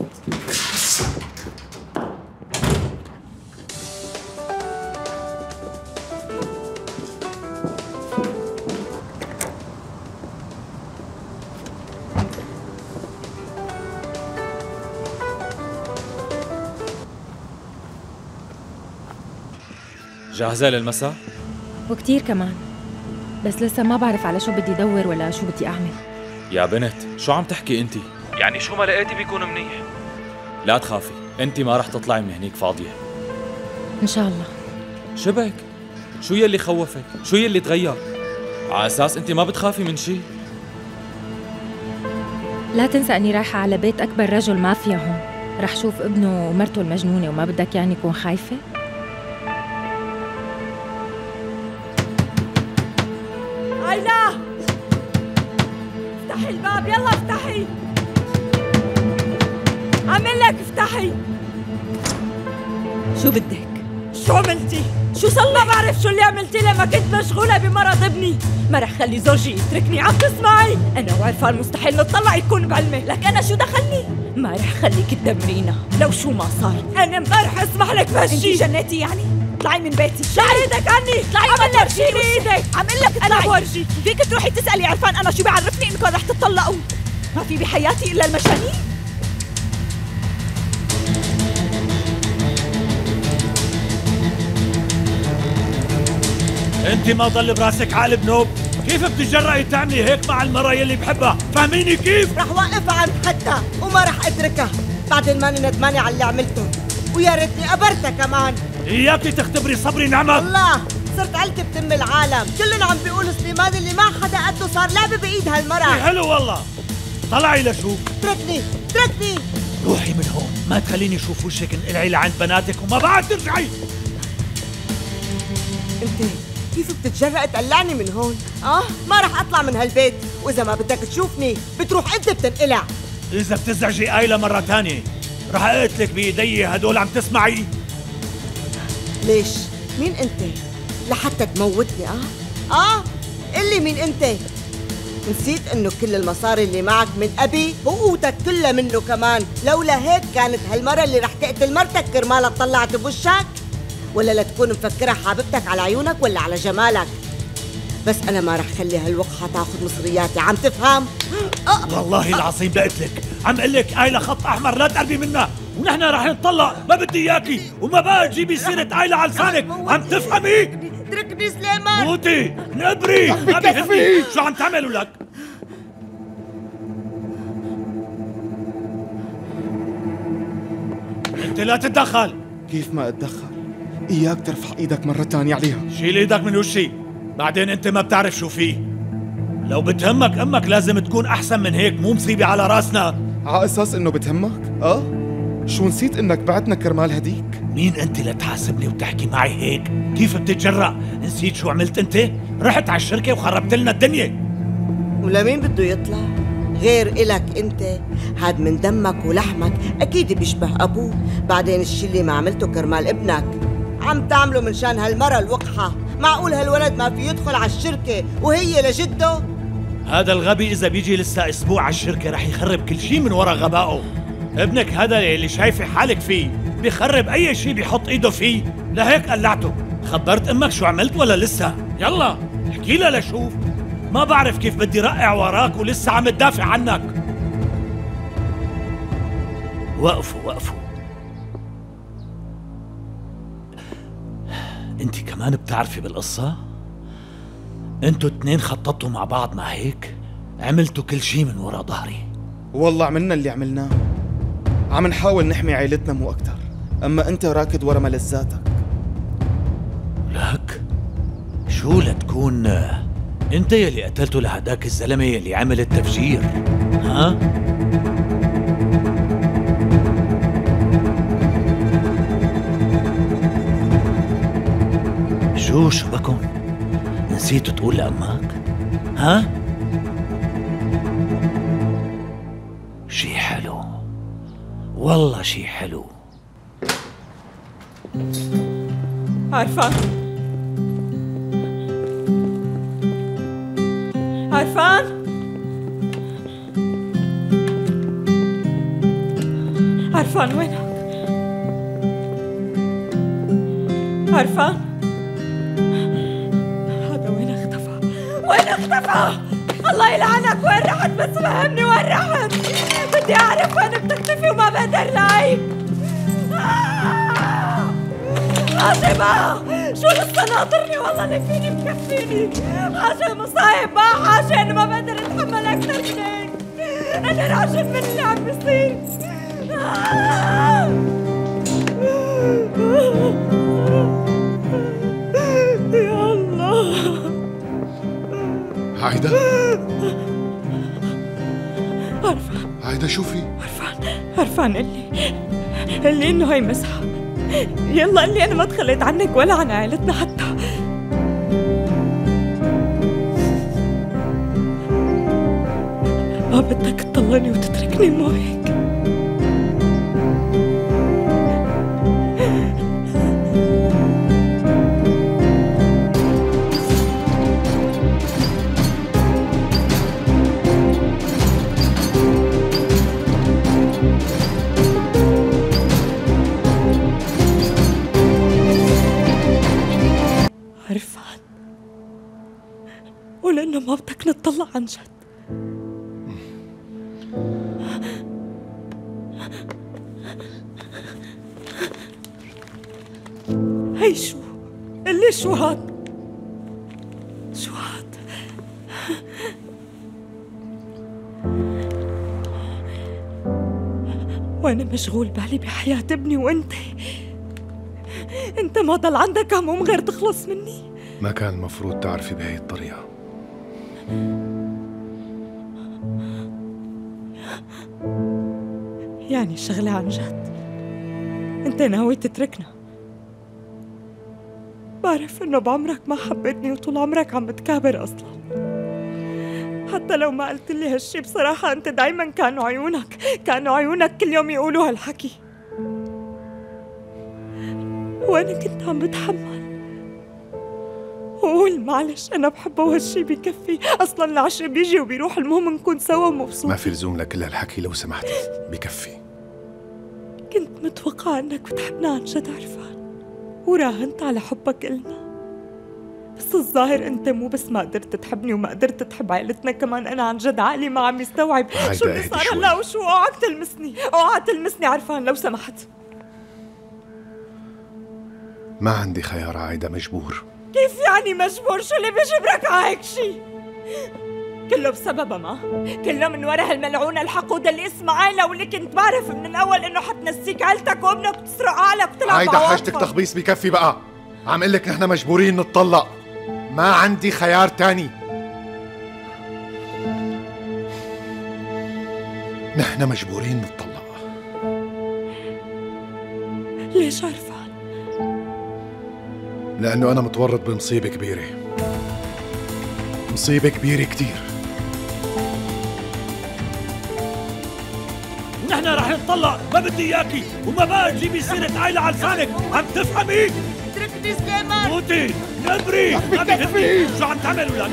جاهزة للمساء؟ وكتير كمان، بس لسه ما بعرف على شو بدي دور ولا شو بدي أعمل. يا بنت شو عم تحكي انتي؟ يعني شو ما لقيتي بيكون منيح. لا تخافي، انتي ما رح تطلعي من هنيك فاضية إن شاء الله. شبك؟ شو يلي خوفك؟ شو يلي تغير؟ على أساس انتي ما بتخافي من شي؟ لا تنسى أني رايحة على بيت أكبر رجل مافيا هون، رح شوف ابنه ومرته المجنونة، وما بدك يعني يكون خايفة؟ شو بدك؟ شو عملتي؟ شو صار؟ ما بعرف شو اللي عملتي لما كنت مشغولة بمرض ابني. ما رح خلي زوجي يتركني. عم تسمعي؟ أنا وعرفان مستحيل نطلع يكون بعلمي، لك أنا شو دخلني؟ ما رح خليك تدمرينا لو شو ما صار. أنا ما رح أسمح لك بهالشي. انتي جنيتي يعني؟ اطلعي من بيتي. اطلعي ايدك عني. اطلعي. عم تورجيني ايدك. عم اقول لك انا بورجيك. فيك تروحي تسألي عرفان أنا شو بيعرفني إنكم رح تطلقوا؟ ما في بحياتي إلا المجانين. انت ما ضل براسك عقل بنوب؟ كيف بتتجرأي تعملي هيك مع المرة يلي بحبها؟ فهميني كيف؟ رح وقف عند حدها وما رح اتركها بعدين ماني ندمانة على اللي عملته، ويا ريتني قبرتها كمان. اياكي تختبري صبري نعمة. الله صرت علكي بتم العالم، كلنا عم بيقولوا سليمان اللي ما حدا قده صار لعبة بإيد هالمرة. حلو والله. طلعي لشوف. تركني تركني. روحي من هون، ما تخليني اشوف وشك انقلعي لعند بناتك وما بعد ترجعي. انت كيف بتتجرأ تقلعني من هون؟ ما رح اطلع من هالبيت، واذا ما بدك تشوفني بتروح انت بتنقلع. اذا بتزعجي آيلة مرة تانية رح اقتلك بايدي هدول. عم تسمعي؟ ليش؟ مين انت؟ لحتى تموتني؟ قلي مين انت؟ نسيت انه كل المصاري اللي معك من ابي وقوتك كلها منه كمان، لولا هيك كانت هالمرة اللي رح تقتل مرتك كرمالها طلعت بوشك؟ ولا لتكون مفكرة حاببتك على عيونك ولا على جمالك؟ بس أنا ما رح خلي هالوقحة تاخذ مصرياتي، عم تفهم؟ والله العظيم بقتلك، عم قلك آيلة خط أحمر لا تقربي منها، ونحن رح نطلق. ما بدي إياكي وما بقى تجيبي سيرة آيلة على لسانك، عم تفهمي؟ اتركني سليمان. موتي نقبري. ما بيهمني شو عم تعملوا لك. أنت لا تتدخل. كيف ما اتدخل؟ إياك ترفع إيدك مرة تانية عليها. شيل إيدك من وشي، بعدين أنت ما بتعرف شو فيه. لو بتهمك أمك لازم تكون أحسن من هيك، مو مصيبة على راسنا. على أساس إنه بتهمك؟ شو نسيت إنك بعتنا كرمال هديك؟ مين أنت لتحاسبني وتحكي معي هيك؟ كيف بتتجرأ؟ نسيت شو عملت أنت؟ رحت على الشركة وخربت لنا الدنيا. ولمين بده يطلع؟ غير إلك أنت، هاد من دمك ولحمك، أكيد بيشبه أبوه. بعدين الشي اللي ما عملته كرمال ابنك عم تعمله من شان هالمرة الوقحة. معقول هالولد ما في يدخل على الشركة وهي لجده؟ هذا الغبي إذا بيجي لسه أسبوع على الشركة رح يخرب كل شي من ورا غبائه. ابنك هذا اللي شايفة حالك فيه بيخرب أي شي بيحط إيده فيه، لهيك قلعته. خبرت أمك شو عملت ولا لسه؟ يلا احكي لها لشوف. ما بعرف كيف بدي رقع وراك ولسه عم تدافع عنك. وقفوا وقفوا. انت كمان بتعرفي بالقصة؟ انتوا اتنين خططتوا مع بعض، ما هيك؟ عملتوا كل شي من ورا ظهري. والله عملنا اللي عملناه، عم نحاول نحمي عائلتنا مو أكتر. أما أنت راكد ورا ملذاتك. لك شو لتكون انت يلي قتلته لهداك الزلمة يلي عمل التفجير؟ ها؟ شو بكم؟ نسيتوا تقول لأمك؟ ها؟ شي حلو والله، شي حلو. عرفان عرفان عرفان وينك؟ عرفان هذا وين اختفى؟ وين اختفى؟ الله يلعنك، وين رحت؟ بس فهمني وين رحت؟ بدي اعرف وين بتختفي وما بقدر لاقيك. فاطمة شو لسه ناطرني؟ والله اللي فيني مكفيني. حاجة مصايب، ما حاجة، أنا ما بقدر أتحمل أكثر من هيك. أنا راجل من اللي عم بيصير. يا الله. عايدة عرفان شو في؟ عرفان قال لي إنه هي مسحة. يلا قال لي أنا ما تخليت عنك ولا عن عائلتنا حتى. ما بدك تطلقني وتتركني مو هيك؟ ولأنه ما بدك نتطلع عن جد. هي شو؟ اللي شو هاد؟ شو هاد؟ وأنا مشغول بالي بحياة ابني وأنت ما ضل عندك هموم غير تخلص مني. ما كان المفروض تعرفي بهي الطريقة. يعني شغلة عن جد أنت ناوي تتركنا؟ بعرف إنه بعمرك ما حبيتني وطول عمرك عم بتكابر أصلاً. حتى لو ما قلت لي هالشي بصراحة أنت دايماً كانوا عيونك كل يوم يقولوا هالحكي. وأنا كنت عم بتحمل وقول معلش أنا بحبه وهالشي بكفي. أصلاً العشاء بيجي وبيروح، المهم نكون سوا ومبسوطين. ما في لزوم لكل هالحكي لو سمحتي، بكفي. كنت متوقعة إنك بتحبنا عن جد عرفان، وراهنت على حبك إلنا. بس الظاهر أنت مو بس ما قدرت تحبني وما قدرت تحب عائلتنا كمان. أنا عن جد عقلي ما عم يستوعب شو اللي صار هلا وشو. اوعى تلمسني عرفان لو سمحت. ما عندي خيار عايدة، مجبور. كيف يعني مجبور؟ شو اللي بيجبرك على هيك شي؟ كله بسببها ما؟ كله من ورا هالملعونة الحقودة اللي اسمها عائلة، واللي كنت بعرف من الأول إنه حتنسيك عيلتك وابنك وتسرق عقلك وتلعب عايدة بعواطفك. حاجتك تخبيص، بكفي بقى. عم قلك نحن مجبورين نتطلق، ما عندي خيار تاني. نحن مجبورين نتطلق. ليش عرفان؟ لأنه أنا متورط بمصيبة كبيرة، مصيبة كبيرة كتير. نحن رح نتطلق، ما بدي اياكي، وما بقى تجيبي سيرة عائلة على لسانك، عم تفهمي؟ اتركني سليمان. موتي، نبري، ما بيهمني، شو عم تعملوا لك؟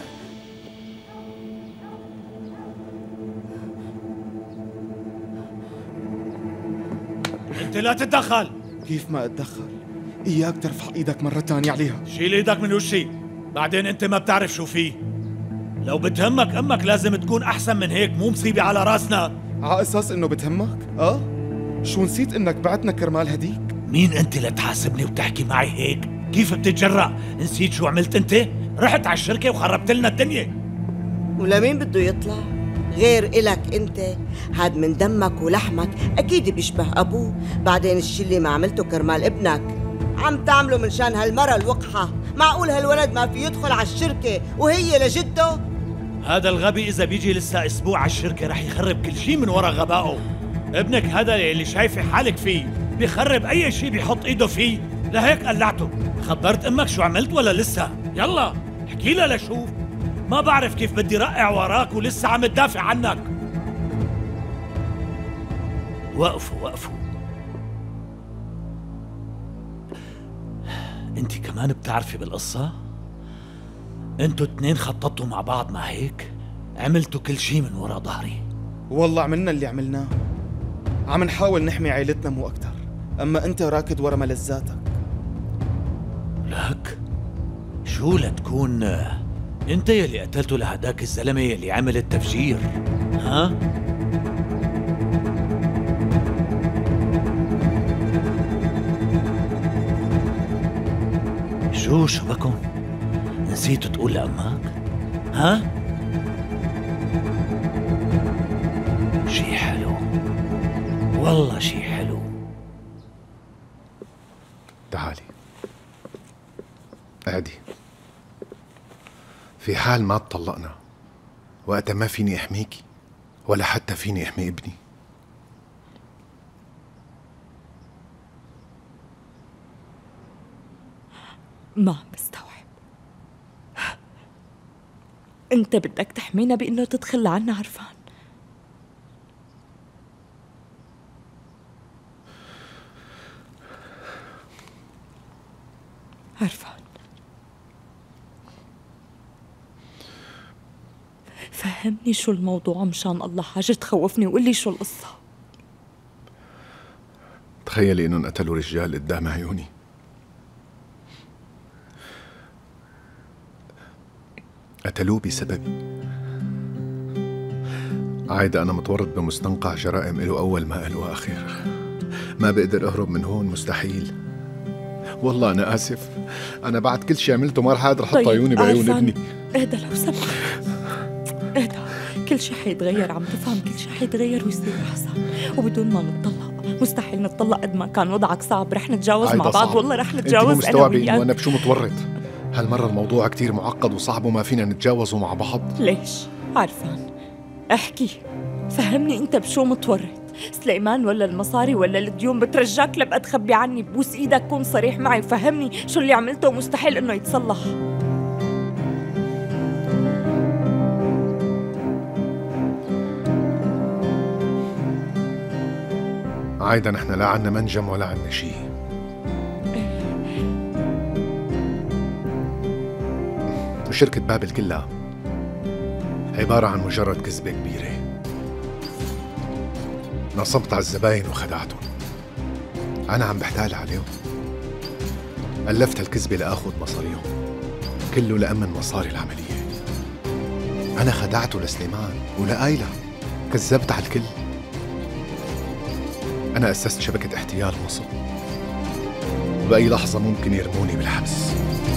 انت لا تتدخل. كيف ما اتدخل؟ اياك ترفع ايدك مرة تانية عليها. شيل ايدك من وشي، بعدين انت ما بتعرف شو فيه. لو بتهمك امك لازم تكون احسن من هيك، مو مصيبة على راسنا. على اساس انه بتهمك؟ شو نسيت انك بعتنا كرمال هديك؟ مين انت لتحاسبني وتحكي معي هيك؟ كيف بتتجرأ؟ نسيت شو عملت انت؟ رحت على الشركة وخربت لنا الدنيا. ولمين بده يطلع؟ غير إلك انت، هاد من دمك ولحمك، اكيد بيشبه ابوه. بعدين الشي اللي ما عملته كرمال ابنك عم تعمله من شان هالمرة الوقحة. معقول هالولد ما في يدخل على الشركة وهي لجده؟ هذا الغبي إذا بيجي لسه أسبوع على الشركة رح يخرب كل شيء من ورا غبائه. ابنك هذا اللي شايفة حالك فيه بيخرب أي شيء بيحط إيده فيه، لهيك قلعته. خبرت أمك شو عملت ولا لسه؟ يلا احكي لها لشوف. ما بعرف كيف بدي رقع وراك ولسه عم تدافع عنك. وقفوا. انت كمان بتعرفي بالقصة؟ انتوا اتنين خططتوا مع بعض، ما هيك؟ عملتوا كل شي من ورا ظهري. والله عملنا اللي عملناه، عم نحاول نحمي عائلتنا مو أكتر. أما أنت راكد ورا ملذاتك. لك؟ شو لتكون انت يلي قتلته لهداك الزلمة يلي عمل التفجير؟ ها؟ شو بكون؟ نسيتوا تقول لأمك؟ ها؟ شي حلو، والله شي حلو. تعالي اهدي. في حال ما اتطلقنا وقتها ما فيني احميكي ولا حتى فيني احمي ابني. ما عم بستوعب. انت بدك تحمينا بانه تتخلى عنا عرفان؟ عرفان، فهمني شو الموضوع مشان الله، حاجة تخوفني وقول لي شو القصة. تخيلي انهم قتلوا رجال قدام عيوني. قتلوه بسببي. عايدة أنا متورط بمستنقع جرائم إله أول ما له آخر. ما بقدر أهرب من هون، مستحيل. والله أنا آسف، أنا بعد كل شي عملته ما رح أقدر أحط عيوني بعيون ابني. اهدى لو سمحت، اهدى. كل شي حيتغير، عم تفهم؟ كل شي حيتغير ويصير أحسن، وبدون ما نتطلق. مستحيل نتطلق قد ما كان وضعك صعب. رح نتجاوز مع بعض، والله رح نتجاوز أنا وياك. وأنا بشو متورط؟ هالمرة الموضوع كتير معقد وصعب وما فينا نتجاوزه مع بعض. ليش؟ عرفان، احكي، فهمني انت بشو متورط؟ سليمان ولا المصاري ولا الديون؟ بترجاك لبقى تخبي عني، بوس ايدك كون صريح معي وفهمني شو اللي عملته ومستحيل انه يتصلح. عايدة نحن لا عنا منجم ولا عنا شي. وشركة بابل كلها عبارة عن مجرد كذبة كبيرة. نصبت على الزباين وخدعتهم. أنا عم بحتال عليهم. ألفت هالكذبة لآخذ مصاريهم، كله لأمن مصاري العملية. أنا خدعته لسليمان ولآيلة، كذبت على الكل. أنا أسست شبكة احتيال مصر، وبأي لحظة ممكن يرموني بالحبس.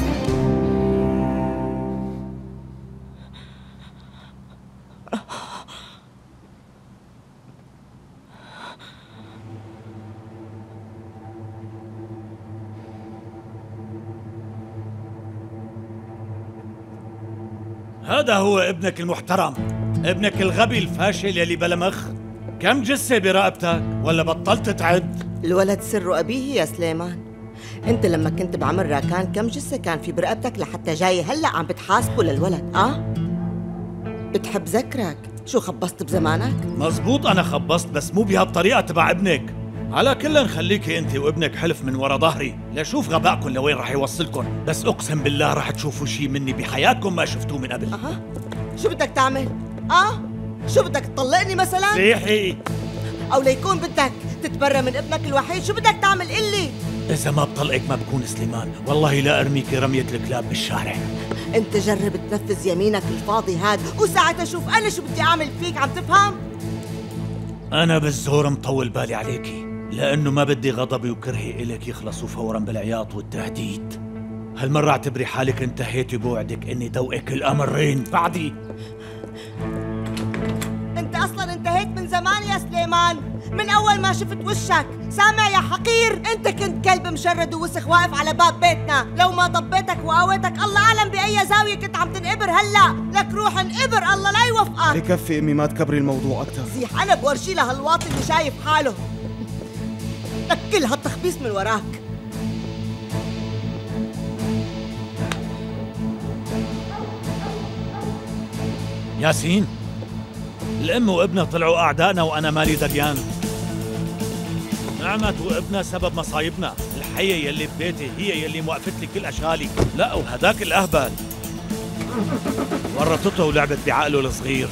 هذا هو ابنك المحترم، ابنك الغبي الفاشل يلي بلا مخ. كم جثة برقبتك ولا بطلت تعد؟ الولد سر أبيه يا سليمان. أنت لما كنت بعمر راكان كم جثة كان في برقبتك لحتى جاي هلأ عم بتحاسبه للولد؟ بتحب ذكرك شو خبصت بزمانك؟ مزبوط، أنا خبصت بس مو بهالطريقة تبع ابنك. على كل نخليكي أنت وابنك حلف من ورا ظهري لشوف غبائكم لوين رح يوصلكم، بس أقسم بالله رح تشوفوا شي مني بحياتكم ما شفتوه من قبل. شو بدك تعمل؟ شو بدك تطلقني مثلا؟ صيحي. أو ليكون بدك تتبرى من ابنك الوحيد؟ شو بدك تعمل قلي؟ إذا ما بطلقك ما بكون سليمان، والله لا أرميكي رمية الكلاب بالشارع. أنت جرب تنفذ يمينك الفاضي هاد وساعتها شوف أنا شو بدي أعمل فيك، عم تفهم؟ أنا بالزور مطول بالي عليكي، لأنه ما بدي غضبي وكرهي إلك يخلصوا فوراً بالعياط والتهديد. هالمرة اعتبري حالك انتهيتي بوعدك إني دوقك الأمرين بعدي. أنت أصلاً انتهيت من زمان يا سليمان، من أول ما شفت وشك. سامع يا حقير؟ أنت كنت كلب مشرد ووسخ واقف على باب بيتنا، لو ما ضبيتك وقويتك الله أعلم بأي زاوية كنت عم تنقبر. هلأ لك روح انقبر، الله لا يوفقك. بكفي أمي، ما تكبري الموضوع أكثر. زيح، أنا بورجي لها هالواطي اللي شايف حاله لك كل هالتخبيص من وراك. ياسين، الأم وابنها طلعوا أعدائنا وأنا مالي دريان. نعمت وابنها سبب مصايبنا. الحية يلي ببيتي هي يلي موقفت لي كل أشغالي. لا، وهداك الأهبل ورطته ولعبت بعقله الصغير.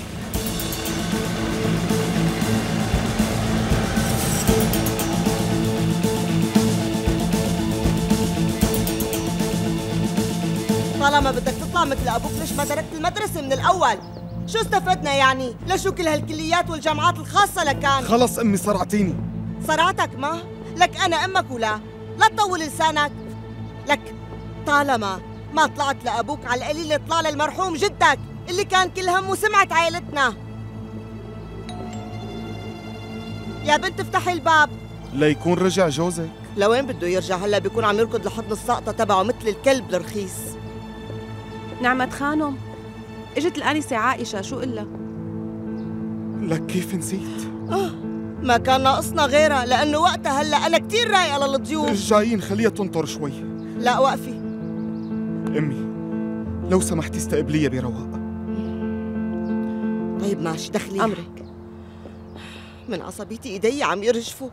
طالما بدك تطلع مثل أبوك ليش ما تركت المدرسة من الأول؟ شو استفدنا يعني؟ لشو كل هالكليات والجامعات الخاصة لكان؟ خلص أمي صرعتيني. صرعتك ما؟ لك أنا أمك ولا؟ لا تطول لسانك. لك طالما ما طلعت لأبوك على القليل طلع للمرحوم جدك اللي كان كل همه سمعة عائلتنا. يا بنت افتحي الباب. ليكون رجع جوزك. لوين بده يرجع؟ هلا بيكون عم يركض لحضن الساقطة تبعه مثل الكلب الرخيص. نعمت خانم، اجت الآنسة عائشة، شو قلها؟ لك كيف نسيت؟ ما كان ناقصنا غيرها، لأنه وقتها هلا أنا كتير رايقة للضيوف. جايين، خليها تنطر شوي. لا وقفي. أمي لو سمحتي استقبليها برواق. طيب ماشي، دخلي. أمرك. من عصبيتي إيدي عم يرجفوا.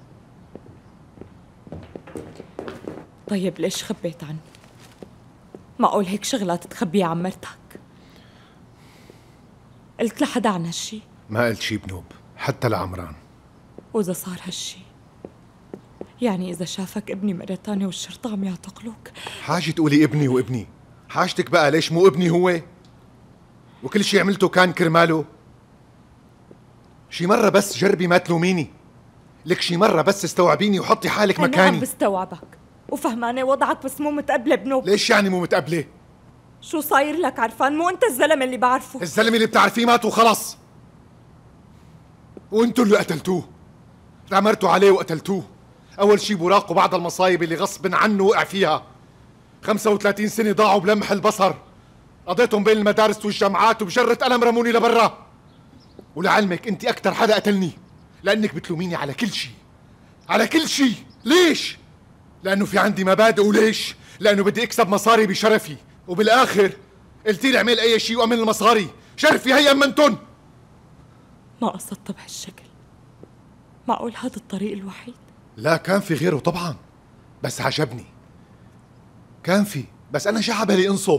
طيب ليش خبيت عني؟ معقول هيك شغلات تخبيها عن مرتك؟ قلت لحدا عن هالشي؟ ما قلت شي بنوب، حتى لعمران. وإذا صار هالشي، يعني إذا شافك ابني مرة تانية والشرطة عم يعتقلوك، حاجة تقولي ابني وابني؟ حاجتك بقى ليش مو ابني هو؟ وكل شي عملته كان كرماله؟ شي مرة بس جربي ما تلوميني، لك شي مرة بس استوعبيني وحطي حالك مكاني. أنا عم بستوعبك وفهمانة وضعك، بس مو متقبلة بنوب. ليش يعني مو متقبلة؟ شو صاير لك عرفان؟ مو أنت الزلمة اللي بعرفه. الزلمة اللي بتعرفيه مات وخلص، وانتوا اللي قتلتوه، غمرتوا عليه وقتلتوه. أول شي براق، وبعد المصايب اللي غصب عنه وقع فيها. 35 سنة ضاعوا بلمح البصر، قضيتهم بين المدارس والجامعات وبجرة قلم رموني لبرا. ولعلمك انت أكتر حدا قتلني، لأنك بتلوميني على كل شي، على كل شي. ليش؟ لأنه في عندي مبادئ. وليش؟ لأنه بدي أكسب مصاري بشرفي، وبالآخر قلتي لي اعمل أي شي وأمن المصاري. شرفي هي أمنتن. ما قصدت بهالشكل. معقول هذا الطريق الوحيد؟ لا، كان في غيره طبعا، بس عجبني. كان في، بس أنا شعبلي انصب.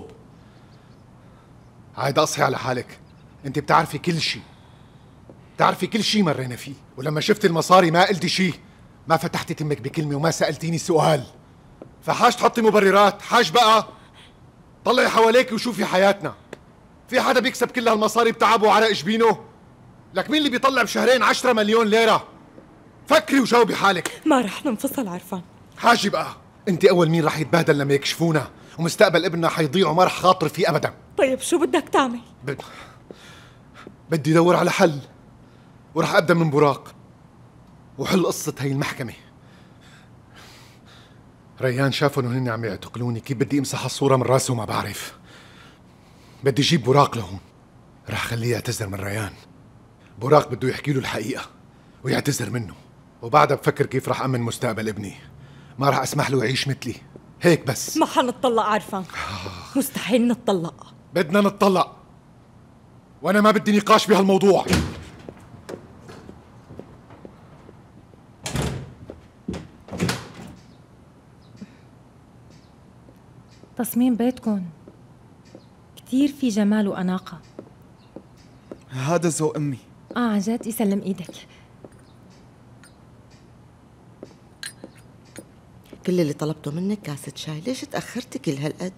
عايد أصحي على حالك، أنت بتعرفي كل شي، بتعرفي كل شي مرينا فيه. ولما شفت المصاري ما قلتي شي، ما فتحتي تمك بكلمة وما سألتيني سؤال. فحاج تحطي مبررات. حاج بقى طلعي حواليك وشوفي حياتنا. في حدا بيكسب كل هالمصاري بتعبه وعرق جبينه؟ لك مين اللي بيطلع بشهرين 10 مليون ليرة؟ فكري وجاوبي حالك. ما رح ننفصل عرفان. حاجي بقى، انت اول مين رح يتبهدل لما يكشفونا، ومستقبل ابننا حيضيع وما رح خاطر فيه ابدا. طيب شو بدك تعمل؟ بدي ادور على حل، ورح ابدا من براق وحل قصة هي المحكمة. ريان شافوا انه هن عم يعتقلوني، كيف بدي امسح الصورة من راسه ما بعرف. بدي اجيب براق لهون، رح خليه يعتذر من ريان. براق بده يحكي له الحقيقة ويعتذر منه، وبعدها بفكر كيف رح أمن مستقبل ابني. ما رح أسمح له يعيش مثلي، هيك بس. ما حنطلق عرفان، مستحيل نتطلق. بدنا نتطلق، وأنا ما بدي نقاش بهالموضوع. تصميم بيتكم كتير في جمال وأناقة. هذا ذوق أمي. عن جد يسلم إيدك. كل اللي طلبته منك كاسة شاي، ليش تأخرتي كل هالقد؟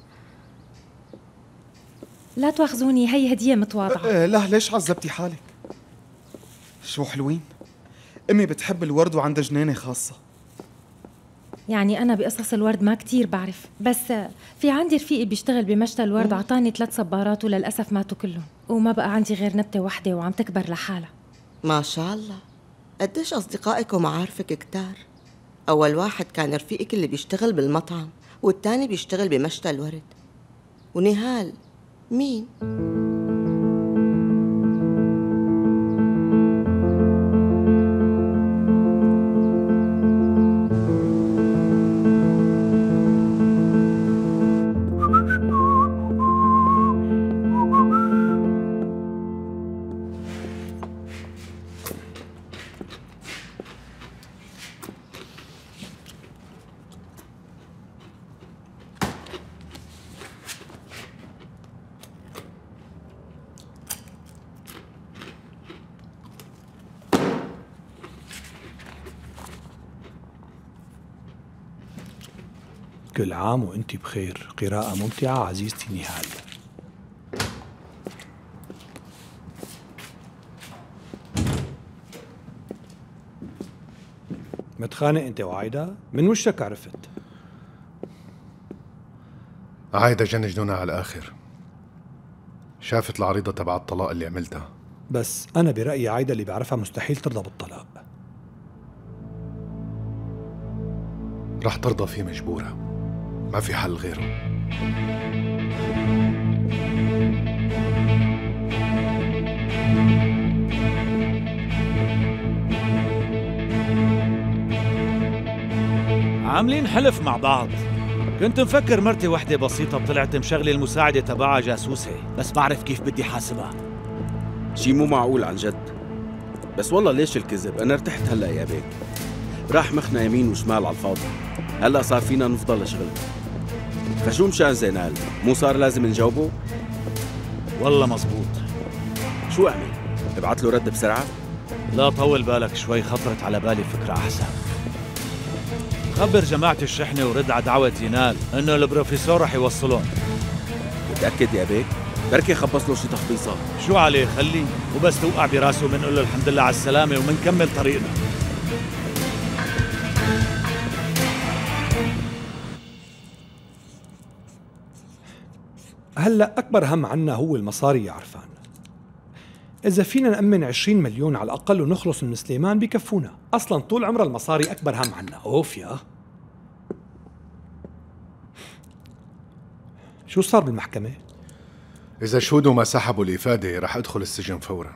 لا تواخذوني، هي هدية متواضعة. لا، ليش عذبتي حالك؟ شو حلوين. أمي بتحب الورد وعندها جنينة خاصة. يعني أنا بقصص الورد ما كتير بعرف، بس في عندي رفيقي بيشتغل بمشتى الورد، عطاني 3 صبارات وللأسف ماتوا كلهم، وما بقى عندي غير نبتة واحدة وعم تكبر لحالها. ما شاء الله، قديش أصدقائك ومعارفك كتار. أول واحد كان رفيقك اللي بيشتغل بالمطعم، والتاني بيشتغل بمشتى الورد. ونهال مين؟ كل عام وانت بخير. قراءة ممتعة عزيزتي نهال. متخانق انت وعايدة؟ من وشك عرفت؟ عايدة جنجنونا على الآخر، شافت العريضة تبع الطلاق اللي عملتها. بس أنا برأيي عايدة اللي بعرفها مستحيل ترضى بالطلاق. رح ترضى فيه مجبورة، ما في حل غيره. عاملين حلف مع بعض. كنت مفكر مرتي وحدة بسيطة، طلعت مشغلة المساعدة تبعها جاسوسة، بس بعرف كيف بدي حاسبها. شي مو معقول عن جد. بس والله ليش الكذب؟ أنا ارتحت هلأ يا بيك. راح مخنا يمين وشمال على الفاضي. هلأ صار فينا نفضل لشغل. فشو مشان زينال؟ مو صار لازم نجاوبه؟ والله مزبوط. شو اعمل؟ ابعت له رد بسرعة؟ لا طول بالك شوي، خطرت على بالي فكرة أحسن. خبر جماعة الشحنة ورد على دعوة زينال إنه البروفيسور رح يوصلون. متأكد يا بيك؟ بركي خبص له شي تخبيصات. شو عليه خليه، وبس توقع براسه بنقول له الحمد لله على السلامة ومنكمل طريقنا. هلأ أكبر هم عنا هو المصاري يا عرفان. إذا فينا نأمن 20 مليون على الأقل ونخلص من سليمان بكفونا. أصلاً طول عمر المصاري أكبر هم عنا. أوف يا شو صار بالمحكمة؟ إذا شهودوا ما سحبوا الإفادة رح أدخل السجن فوراً.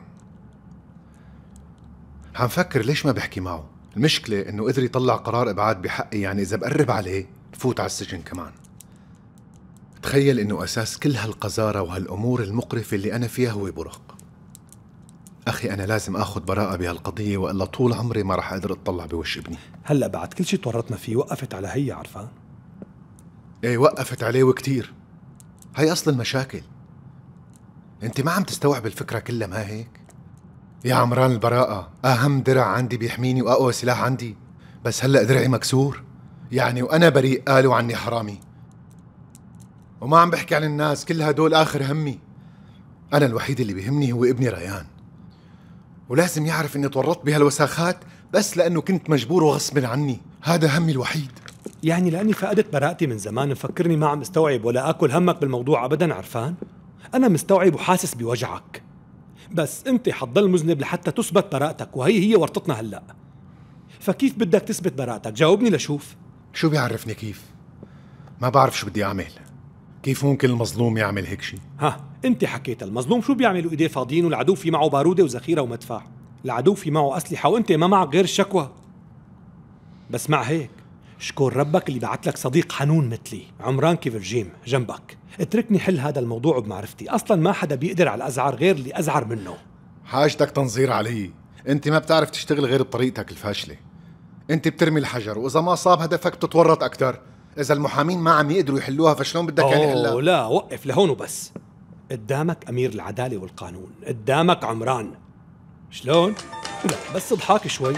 عم فكر ليش ما بحكي معه. المشكلة إنه قدر يطلع قرار إبعاد بحقي، يعني إذا بقرب عليه بفوت على السجن كمان. تخيل إنه أساس كل هالقذارة وهالأمور المقرفة اللي أنا فيها هو برق. أخي أنا لازم أخذ براءة بهالقضية، وإلا طول عمري ما رح أقدر أطلع بوش ابني. هلأ بعد كل شي تورطنا فيه وقفت على هي عرفان؟ إيه وقفت عليه وكتير. هي أصل المشاكل. أنت ما عم تستوعب الفكرة كلها ما هيك؟ يا عمران البراءة أهم درع عندي بيحميني وأقوى سلاح عندي، بس هلأ درعي مكسور يعني، وأنا بريء قالوا عني حرامي. وما عم بحكي عن الناس، كل هدول آخر همي. أنا الوحيد اللي بيهمني هو ابني ريان، ولازم يعرف إني تورطت بهالوساخات بس لأنه كنت مجبور وغصب عني. هذا همي الوحيد. يعني لأني فقدت براءتي من زمان مفكرني ما عم استوعب ولا أكل همك بالموضوع أبداً عرفان؟ أنا مستوعب وحاسس بوجعك، بس أنت حتضل مذنب لحتى تثبت براءتك، وهي ورطتنا هلأ. فكيف بدك تثبت براءتك؟ جاوبني لشوف. شو بيعرفني كيف؟ ما بعرف شو بدي أعمل. كيف ممكن المظلوم يعمل هيك شيء؟ ها أنت حكيت المظلوم شو بيعملوا إيديه فاضيين والعدو في معه بارودة وذخيرة ومدفع. العدو في معه أسلحة وأنت ما معك غير الشكوى. بس مع هيك شكر ربك اللي بعت لك صديق حنون مثلي عمران كيفرجيم جنبك. اتركني حل هذا الموضوع بمعرفتي. أصلا ما حدا بيقدر على الأزعار غير اللي أزعر منه. حاجتك تنظير علي. أنت ما بتعرف تشتغل غير بطريقتك الفاشلة. أنت بترمي الحجر وإذا ما صاب هدفك بتتورط أكتر. إذا المحامين ما عم يقدروا يحلوها فشلون بدك يعني يحلها؟ لا وقف لهون وبس. قدامك أمير العدالة والقانون، قدامك عمران. شلون؟ لا بس اضحك شوي.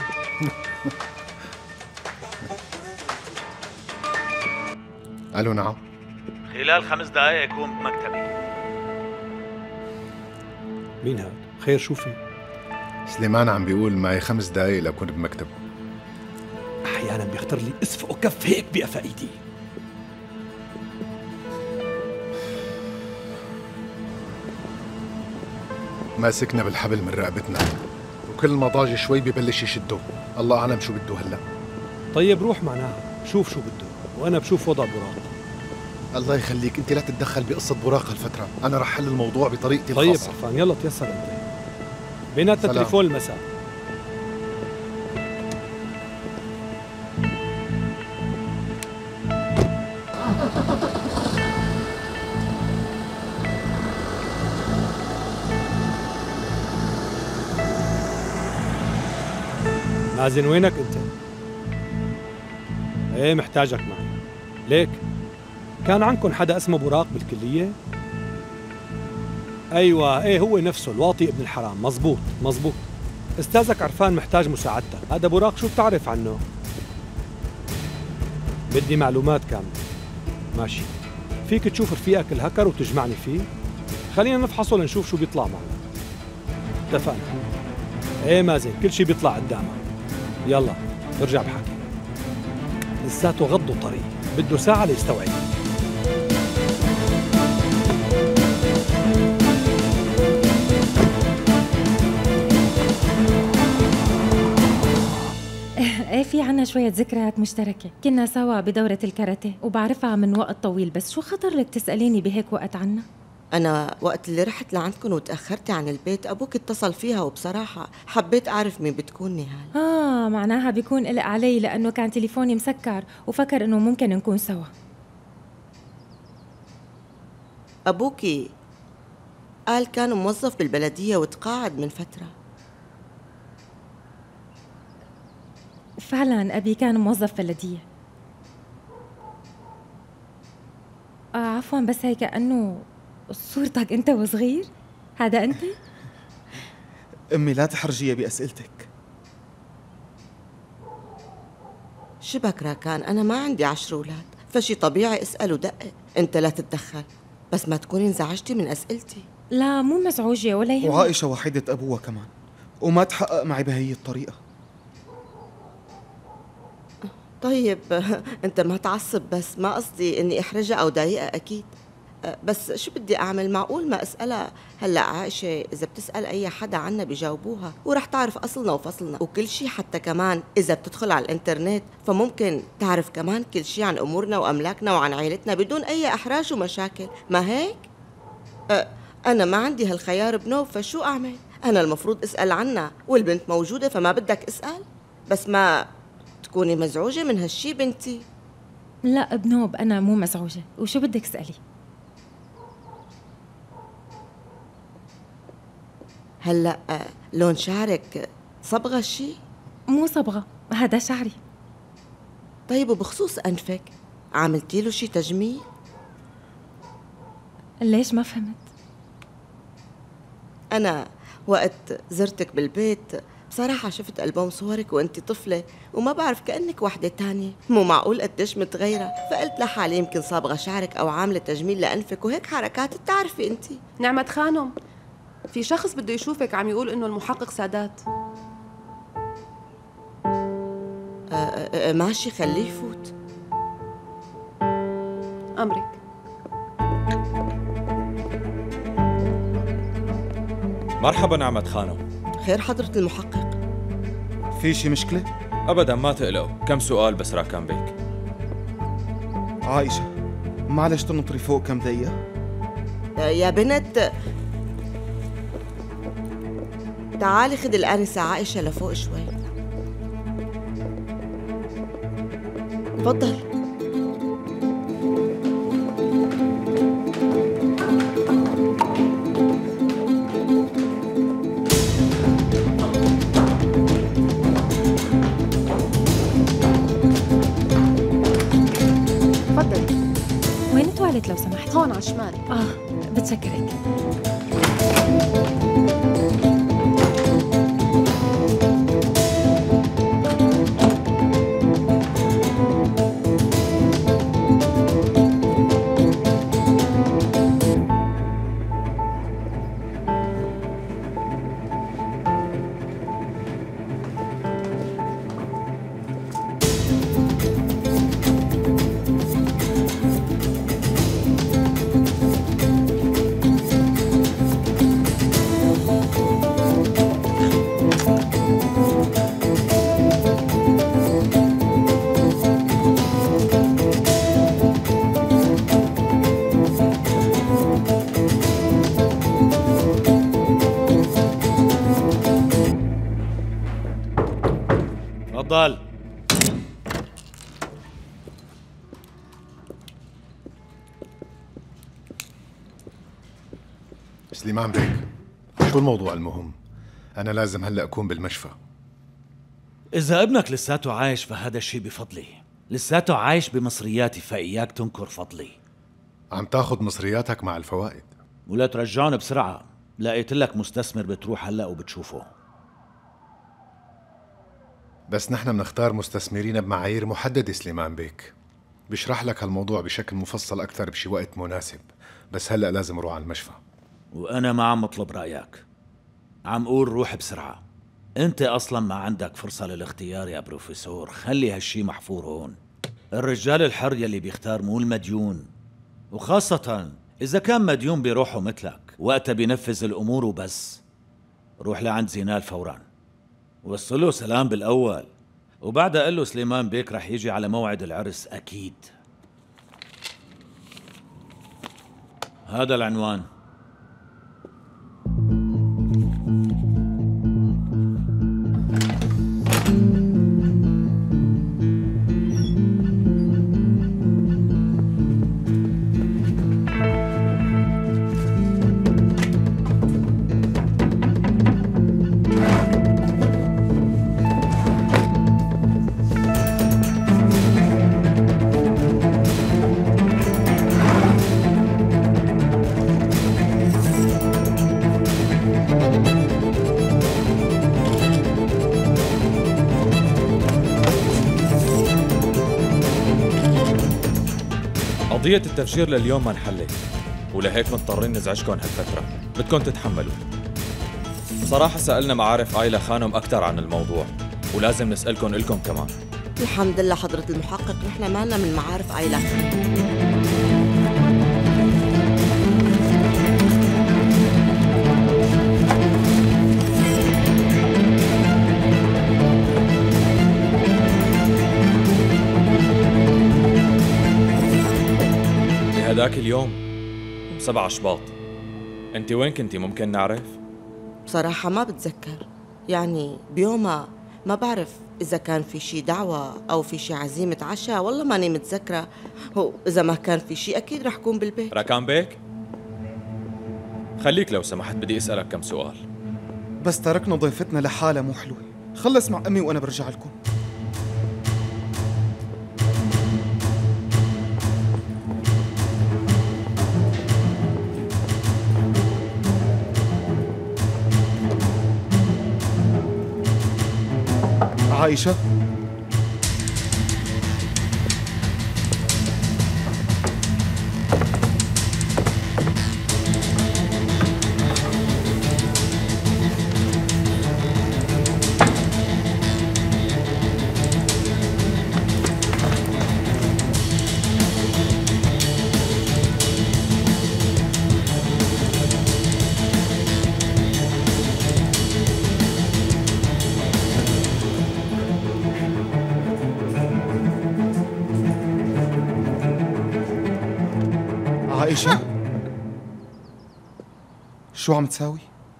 ألو نعم. خلال 5 دقائق أكون بمكتبي. مين هاد؟ خير شو في؟ سليمان عم بيقول معي 5 دقائق لأكون بمكتبه. أحيانا بيخطر لي أسفق وكف هيك بقفا إيدي. ماسكنا بالحبل من رقبتنا، وكل ما ضاج شوي ببلش يشده. الله أعلم شو بده هلا. طيب روح معناها شوف شو بده، وأنا بشوف وضع براق. الله يخليك أنت لا تتدخل بقصة براق هالفترة، أنا رح حل الموضوع بطريقتي الخاصة. طيب عرفان يلا تيسر أنت. بيناتنا تليفون المساء. مازن وينك انت؟ ايه محتاجك معي. ليك؟ كان عندكم حدا اسمه براق بالكلية؟ ايوه ايه هو نفسه الواطي ابن الحرام. مزبوط مزبوط. استاذك عرفان محتاج مساعدتك. هذا براق شو بتعرف عنه؟ بدي معلومات كاملة. ماشي. فيك تشوف رفيقك الهكر وتجمعني فيه؟ خلينا نفحصه لنشوف شو بيطلع معنا. اتفقنا. ايه مازن كل شي بيطلع قدامك. يلا ارجع بحكي. لساته غض الطريق، بده ساعة ليستوعب. ايه في عنا شوية ذكريات مشتركة، كنا سوا بدورة الكاراتيه وبعرفها من وقت طويل، بس شو خطر لك تسأليني بهيك وقت عنا؟ أنا وقت اللي رحت لعندكم وتأخرتي عن البيت أبوك اتصل فيها، وبصراحة حبيت أعرف مين بتكون نهال. معناها بيكون قلق علي لأنه كان تليفوني مسكر وفكر إنه ممكن نكون سوا. أبوكي قال كان موظف بالبلدية وتقاعد من فترة. فعلا أبي كان موظف بلدية. عفوا، بس هي كأنه صورتك أنت وصغير. هذا أنت؟ أمي لا تحرجيها بأسئلتك. شبك راكان، أنا ما عندي 10 أولاد، فشي طبيعي أسأل ودقق. أنت لا تتدخل، بس ما تكوني انزعجتي من أسئلتي. لا مو مزعوجة ولا يهمك. وعائشة وحيدة أبوها كمان، وما تحقق معي بهي الطريقة. طيب أنت ما تعصب، بس ما قصدي إني أحرجها أو ضايقها أكيد. بس شو بدي أعمل؟ معقول ما أسألها؟ هلأ عائشة إذا بتسأل أي حدا عنا بيجاوبوها، ورح تعرف أصلنا وفصلنا وكل شي. حتى كمان إذا بتدخل على الإنترنت فممكن تعرف كمان كل شي عن أمورنا وأملاكنا وعن عائلتنا بدون أي إحراج ومشاكل، ما هيك؟ أنا ما عندي هالخيار بنوب، فشو أعمل؟ أنا المفروض أسأل عنها، والبنت موجودة فما بدك أسأل؟ بس ما تكوني مزعوجة من هالشي بنتي. لا بنوب، أنا مو مزعوجة. وشو بدك اسألي؟ هلأ لون شعرك صبغة شي؟ مو صبغة، هذا شعري. طيب وبخصوص أنفك عملتي له شي تجميل؟ ليش ما فهمت؟ أنا وقت زرتك بالبيت بصراحة شفت ألبوم صورك وأنت طفلة، وما بعرف كأنك وحدة تانية، مو معقول قديش متغيرة. فقلت لحالي يمكن صابغة شعرك أو عاملة تجميل لأنفك وهيك حركات بتعرفي أنت. نعمة خانم، في شخص بده يشوفك، عم يقول إنه المحقق سادات. ماشي، خليه يفوت. أمرك. مرحبا نعمة خانم. خير حضرة المحقق؟ في شي مشكلة؟ أبدا ما تقلقوا، كم سؤال بس راكان بيك. عائشة معلش تنطري فوق كم دقيقة؟ يا بنت تعالي خدي الآنسة عائشة لفوق شوي. تفضل. وين التواليت لو سمحت؟ هون على الشمال. بتشكرك. تفضل. سليمان بيك، شو الموضوع المهم؟ أنا لازم هلأ أكون بالمشفى. إذا ابنك لساته عايش فهذا الشيء بفضلي، لساته عايش بمصرياتي، فإياك تنكر فضلي. عم تاخد مصرياتك مع الفوائد ولا ترجعون بسرعة، لقيت لك مستثمر بتروح هلأ وبتشوفه. بس نحن بنختار مستثمرين بمعايير محددة سليمان بيك. بشرح لك هالموضوع بشكل مفصل أكثر بشي وقت مناسب، بس هلأ لازم أروح على المشفى. وأنا ما عم أطلب رأيك، عم أقول روح بسرعة. أنت أصلا ما عندك فرصة للاختيار يا بروفيسور، خلي هالشي محفور هون. الرجال الحر يلي بيختار مو المديون، وخاصة إذا كان مديون بروحه مثلك، وقتها بينفذ الأمور وبس. روح لعند زينال فورا، وصله سلام بالأول، وبعدها قل له سليمان بيك رح يجي على موعد العرس أكيد. هذا العنوان. قضية التفجير لليوم ما انحلت، ولهيك مضطرين نزعجكم هالفترة، بدكم تتحملوا. بصراحة سألنا معارف آيلا خانم أكثر عن الموضوع، ولازم نسألكم إلكم كمان. الحمد لله حضرة المحقق، نحن مالنا من معارف آيلا. بهداك اليوم 7 شباط، انت وين كنتي ممكن نعرف؟ بصراحة ما بتذكر، يعني بيومها ما بعرف إذا كان في شي دعوة أو في شي عزيمة عشاء، والله ماني متذكرة. هو إذا ما كان في شي أكيد رح كون بالبيت. راكان بيك؟ خليك لو سمحت، بدي أسألك كم سؤال. بس تركنا ضيفتنا لحالها مو حلوة. خلص مع أمي وأنا برجع لكم. عائشة، عائشة، شو عم تساوي؟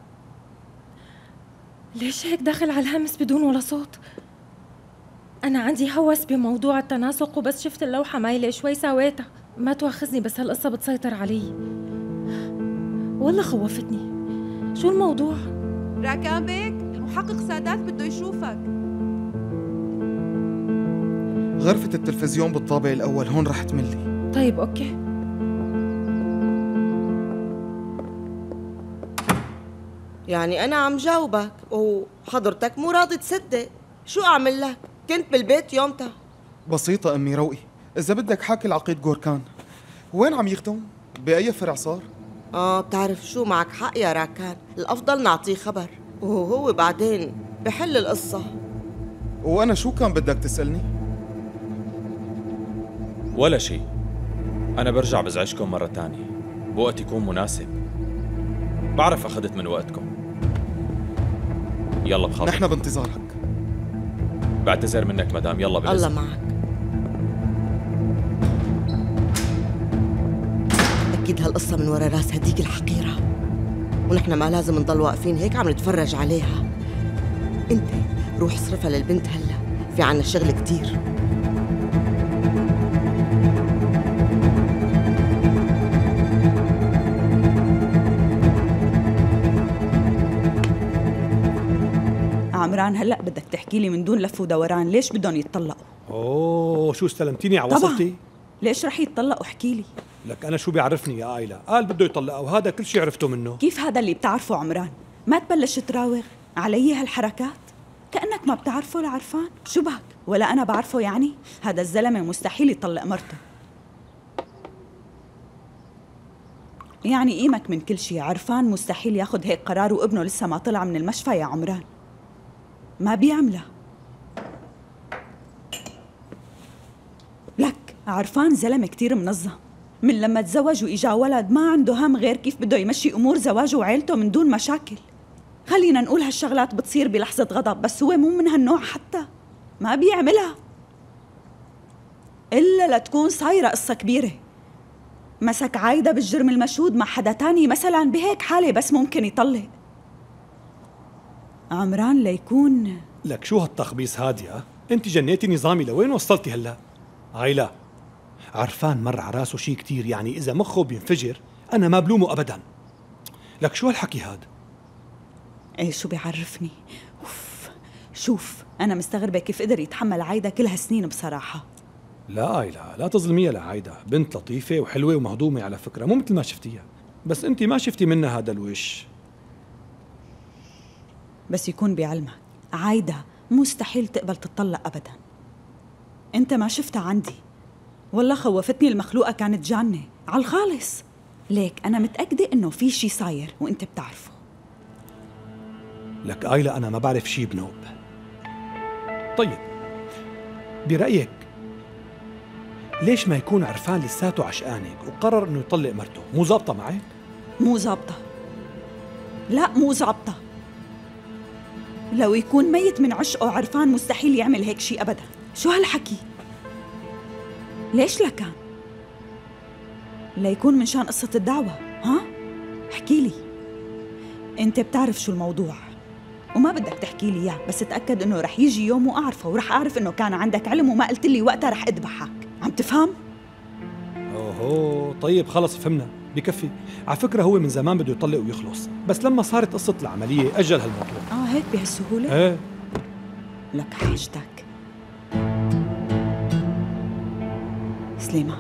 ليش هيك داخل على الهمس بدون ولا صوت؟ أنا عندي هوس بموضوع التناسق، وبس شفت اللوحة مايلة شوي سويتها. ما تواخذني، بس هالقصة بتسيطر علي. والله خوفتني. شو الموضوع؟ راكان بيك، المحقق سادات بده يشوفك. غرفة التلفزيون بالطابق الأول، هون رح تملي. طيب أوكي. يعني أنا عم جاوبك وحضرتك مو راضي تصدق. شو أعمل لك؟ كنت بالبيت يومتها. بسيطة أمي روقي، إذا بدك حاكي العقيد جوركان. وين عم يخدم؟ بأي فرع صار؟ بتعرف شو، معك حق يا راكان، الأفضل نعطيه خبر وهو بعدين بحل القصة. وأنا شو كان بدك تسألني؟ ولا شيء، أنا برجع بزعجكم مرة تانية بوقت يكون مناسب. بعرف أخذت من وقتكم. يلا بخاطر. نحن بانتظارك. بعتذر منك مدام، يلا بالإذن. الله معك. أكيد هالقصة من ورا راس هديك الحقيرة، ونحن ما لازم نضل واقفين هيك عم نتفرج عليها. أنت روح اصرفها للبنت هلا، في عنا شغل كتير. عمران، هلأ بدك تحكي لي من دون لف ودوران ليش بدهم يتطلقوا؟ اوه شو استلمتيني على وصلتي؟ ليش رح يتطلقوا؟ احكي لي. لك انا شو بيعرفني يا آيلا؟ قال بده يطلقها وهذا كل شيء عرفته منه. كيف هذا اللي بتعرفه عمران؟ ما تبلش تراوغ علي هالحركات كأنك ما بتعرفه ولا عرفان. شو بك؟ ولا أنا بعرفه يعني؟ هذا الزلمة مستحيل يطلق مرته. يعني قيمك من كل شيء. عرفان مستحيل ياخد هيك قرار وابنه لسه ما طلع من المشفى يا عمران. ما بيعملها. لك عرفان زلمة كتير منظم، من لما تزوج وإجا ولد ما عنده هم غير كيف بده يمشي أمور زواجه وعيلته من دون مشاكل. خلينا نقول هالشغلات بتصير بلحظة غضب، بس هو مو من هالنوع حتى، ما بيعملها إلا لتكون صايرة قصة كبيرة. مسك عايدة بالجرم المشهود مع حدا تاني مثلا، بهيك حالة بس ممكن يطلق. عمران ليكون لك شو هالتخبيص هادي؟ انت جنيتي نظامي، لوين وصلتي هلا؟ عايلة، عرفان مر على راسه شيء كتير، يعني إذا مخه بينفجر أنا ما بلومه أبدا. لك شو هالحكي هاد؟ ايه شو بيعرفني؟ اوف، شوف أنا مستغربة كيف قدر يتحمل عايدة كل هالسنين بصراحة. لا عايلة، لا تظلميها لعايدة، بنت لطيفة وحلوة ومهضومة على فكرة، مو مثل ما شفتيها، بس أنت ما شفتي منها هذا الوش. بس يكون بعلمك عايدة مستحيل تقبل تطلق أبدا. أنت ما شفتها عندي، والله خوفتني المخلوقة، كانت جانة على الخالص. ليك أنا متأكدة إنه في شي صاير وأنت بتعرفه. لك آيلا أنا ما بعرف شي بنوب. طيب برأيك ليش ما يكون عرفان لساته عشقانك وقرر إنه يطلق مرته؟ مو ظابطة معك؟ مو ظابطة، لا مو ظابطة. لو يكون ميت من عشقه عرفان مستحيل يعمل هيك شي أبدا. شو هالحكي؟ ليش لكان؟ ليكون من شان قصة الدعوة. ها؟ احكي لي. انت بتعرف شو الموضوع وما بدك تحكي لي اياه، بس تأكد انه رح يجي يوم واعرفه ورح اعرف انه كان عندك علم وما قلت لي وقتها رح اذبحك. عم تفهم؟ اوهو طيب خلص فهمنا، بكفي. على فكرة هو من زمان بده يطلق ويخلص، بس لما صارت قصة العملية أجل هالموضوع. هيك بهالسهولة؟ ايه. لك حاجتك سليمان،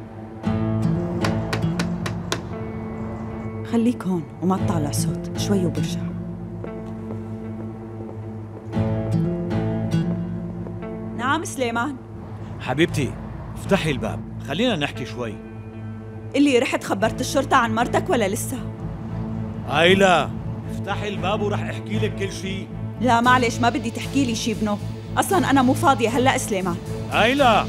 خليك هون وما تطالع صوت، شوي وبرجع. نعم سليمان. حبيبتي افتحي الباب، خلينا نحكي شوي. اللي رحت خبرت الشرطة عن مرتك ولا لسه؟ آيلا افتحي الباب ورح احكي لك كل شيء. لا معلش ما بدي تحكي لي شي بنو، اصلا انا مو فاضية هلا سليمان. آيلا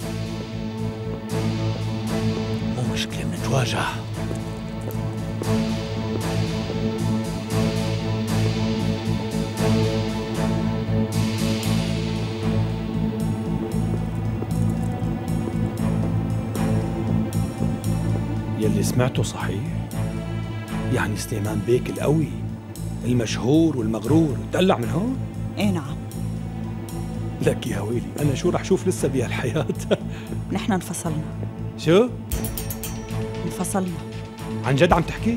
مو مشكلة منتواجه. يلي سمعته صحيح؟ يعني سليمان بيك القوي المشهور والمغرور تقلع من هون؟ ايه نعم. لك يا ويلي أنا شو رح شوف لسه بهالحياة؟ نحن انفصلنا. شو؟ انفصلنا. عن جد عم تحكي؟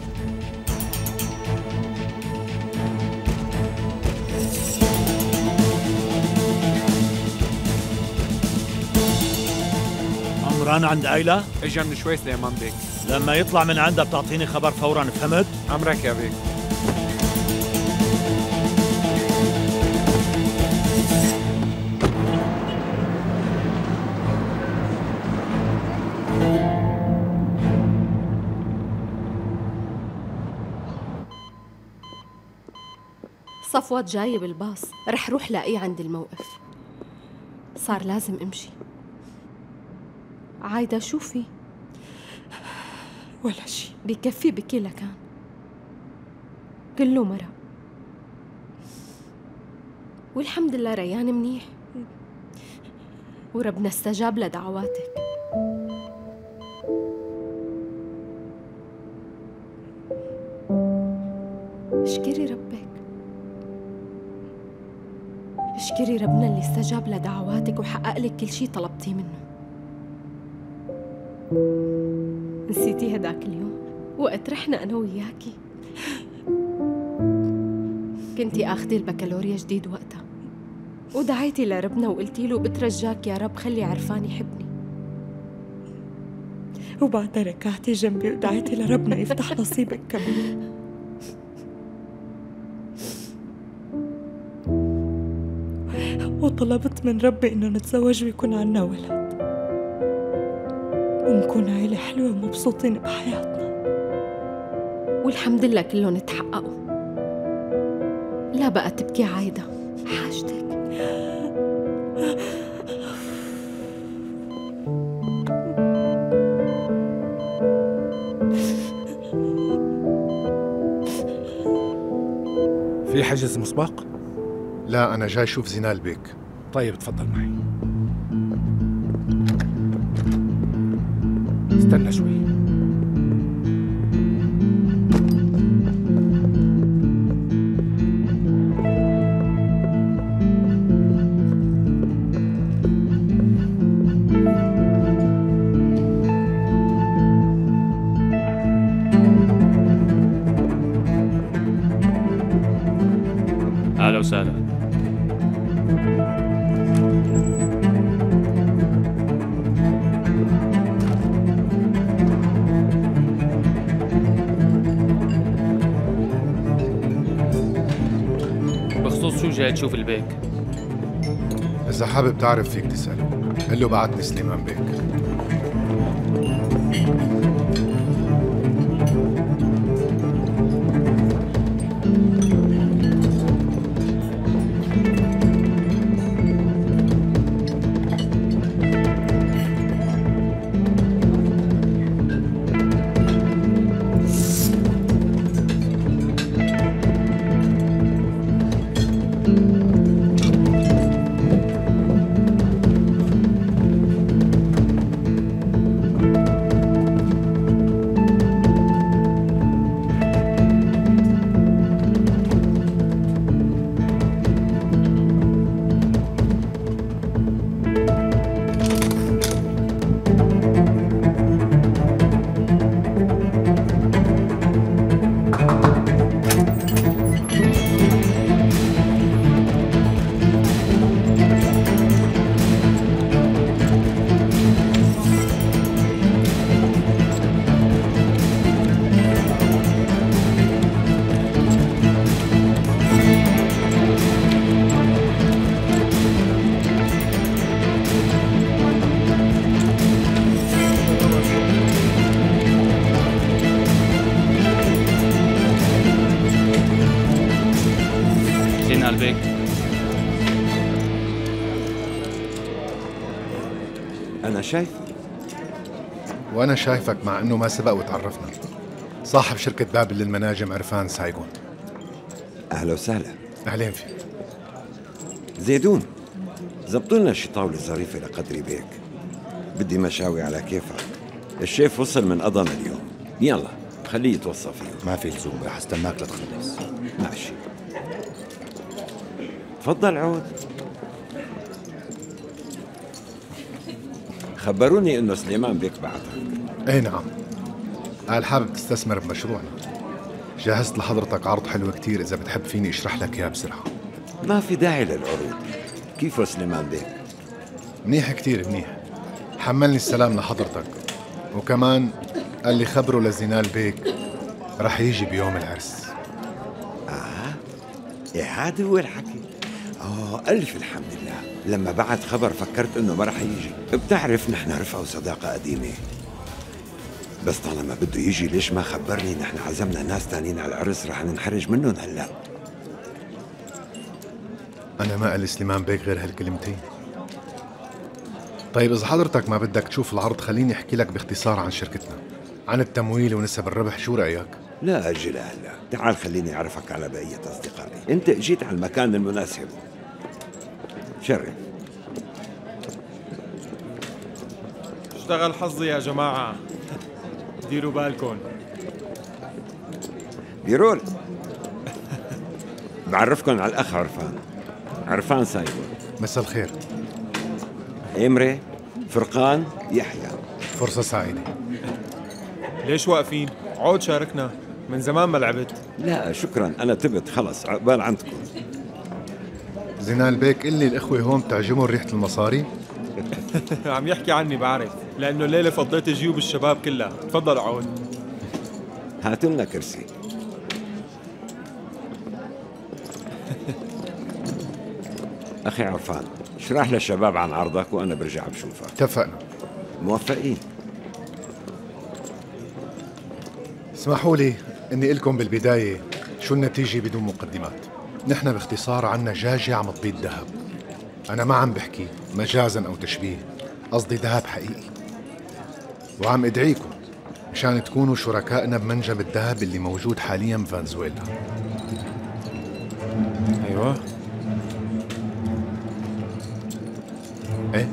عمران عند آيلا؟ اجا من شوي سليمان بيك. لما يطلع من عندها بتعطيني خبر فورا، فهمت؟ أمرك يا بيك. صفوت جاي بالباص، رح روح لاقيه عند الموقف. صار لازم امشي. عايدة شو في؟ ولا شي. بكفي بكي لكان، كله مرق. والحمد لله ريان منيح وربنا استجاب لدعواتك. اشكري ربك، اشكري ربنا اللي استجاب لدعواتك وحقق لك كل شي طلبتيه منه. نسيتي هداك اليوم وقت رحنا أنا وياكي؟ كنتي آخذي البكالوريا جديد وقتها ودعيتي لربنا وقلتي له بترجاك يا رب خلي عرفان يحبني. وبعدها ركعتي جنبي ودعيتي لربنا يفتح نصيبك كمان. وطلبت من ربي إنه نتزوج ويكون عنا ولد ونكون عيلة حلوة ومبسوطين بحياتنا. والحمد لله كلهم اتحققوا. لا بقى تبكي عايدة، حاجتك. في حجز مسبق؟ لا أنا جاي أشوف زينال بيك. طيب تفضل معي. استنى شوي. أهلا وسهلا. بخصوص شو جاي تشوف البيك؟ إذا حابب تعرف فيك تسأله، قل له بعتني سليمان بيك. بيك. أنا شايفك. وأنا شايفك، مع إنه ما سبق وتعرفنا. صاحب شركة بابل للمناجم عرفان سايغون. أهلا وسهلا. أهلين فيك. زيدون، زبطوا لنا شي طاولة ظريفة لقدري بيك. بدي مشاوي على كيفك. الشيف وصل من أضنا اليوم. يلا خليه يتوصى فيه. ما في لزوم، رح استناك لتخلص. ماشي. تفضل عود. خبروني انه سليمان بيك بعتك. ايه نعم، قال حابب تستثمر بمشروعنا. جهزت لحضرتك عرض حلو كتير، اذا بتحب فيني اشرح لك اياه بسرعه. ما في داعي للعروض. كيفه سليمان بيك؟ منيح كتير منيح، حملني السلام لحضرتك، وكمان قال لي خبره لزينال بيك رح يجي بيوم العرس. إيه هذا هو الحكي. ألف الحمد لله. لما بعت خبر فكرت إنه ما رح يجي. بتعرف نحن رفقة وصداقة قديمة، بس طالما بده يجي ليش ما خبرني؟ نحن عزمنا ناس تانيين على العرس رح ننحرج منهم هلا. أنا ما قال سليمان بيك غير هالكلمتين. طيب إذا حضرتك ما بدك تشوف العرض، خليني أحكي لك باختصار عن شركتنا، عن التمويل ونسب الربح. شو رأيك؟ لا أجل هلا، تعال خليني أعرفك على بقية أصدقائي. أنت جيت على المكان المناسب. شرف. اشتغل حظي يا جماعة، ديروا بالكم. بيرول. بعرفكم على الأخ عرفان سايغون. مساء الخير. إمري، فرقان، يحيى. فرصة سعيدة. ليش واقفين؟ عود شاركنا، من زمان ما لعبت. لا شكرا، أنا تبت خلص، عقبال عندكم. زينال بيك، قل لي الإخوة هون بتعجبهم ريحة المصاري؟ عم يحكي عني بعرف، لأنه الليلة فضيت جيوب الشباب كلها. تفضل عود. هاتوا لنا كرسي. أخي عرفان، اشرح للشباب عن عرضك وأنا برجع بشوفك. اتفقنا. موفقين. اسمحوا لي اني لكم بالبدايه شو النتيجه بدون مقدمات. نحن باختصار عنا جاجة عم تبيض ذهب. انا ما عم بحكي مجازا او تشبيه، قصدي ذهب حقيقي، وعم ادعيكم مشان تكونوا شركائنا بمنجم الذهب اللي موجود حاليا بفنزويلا. ايوه. ايه؟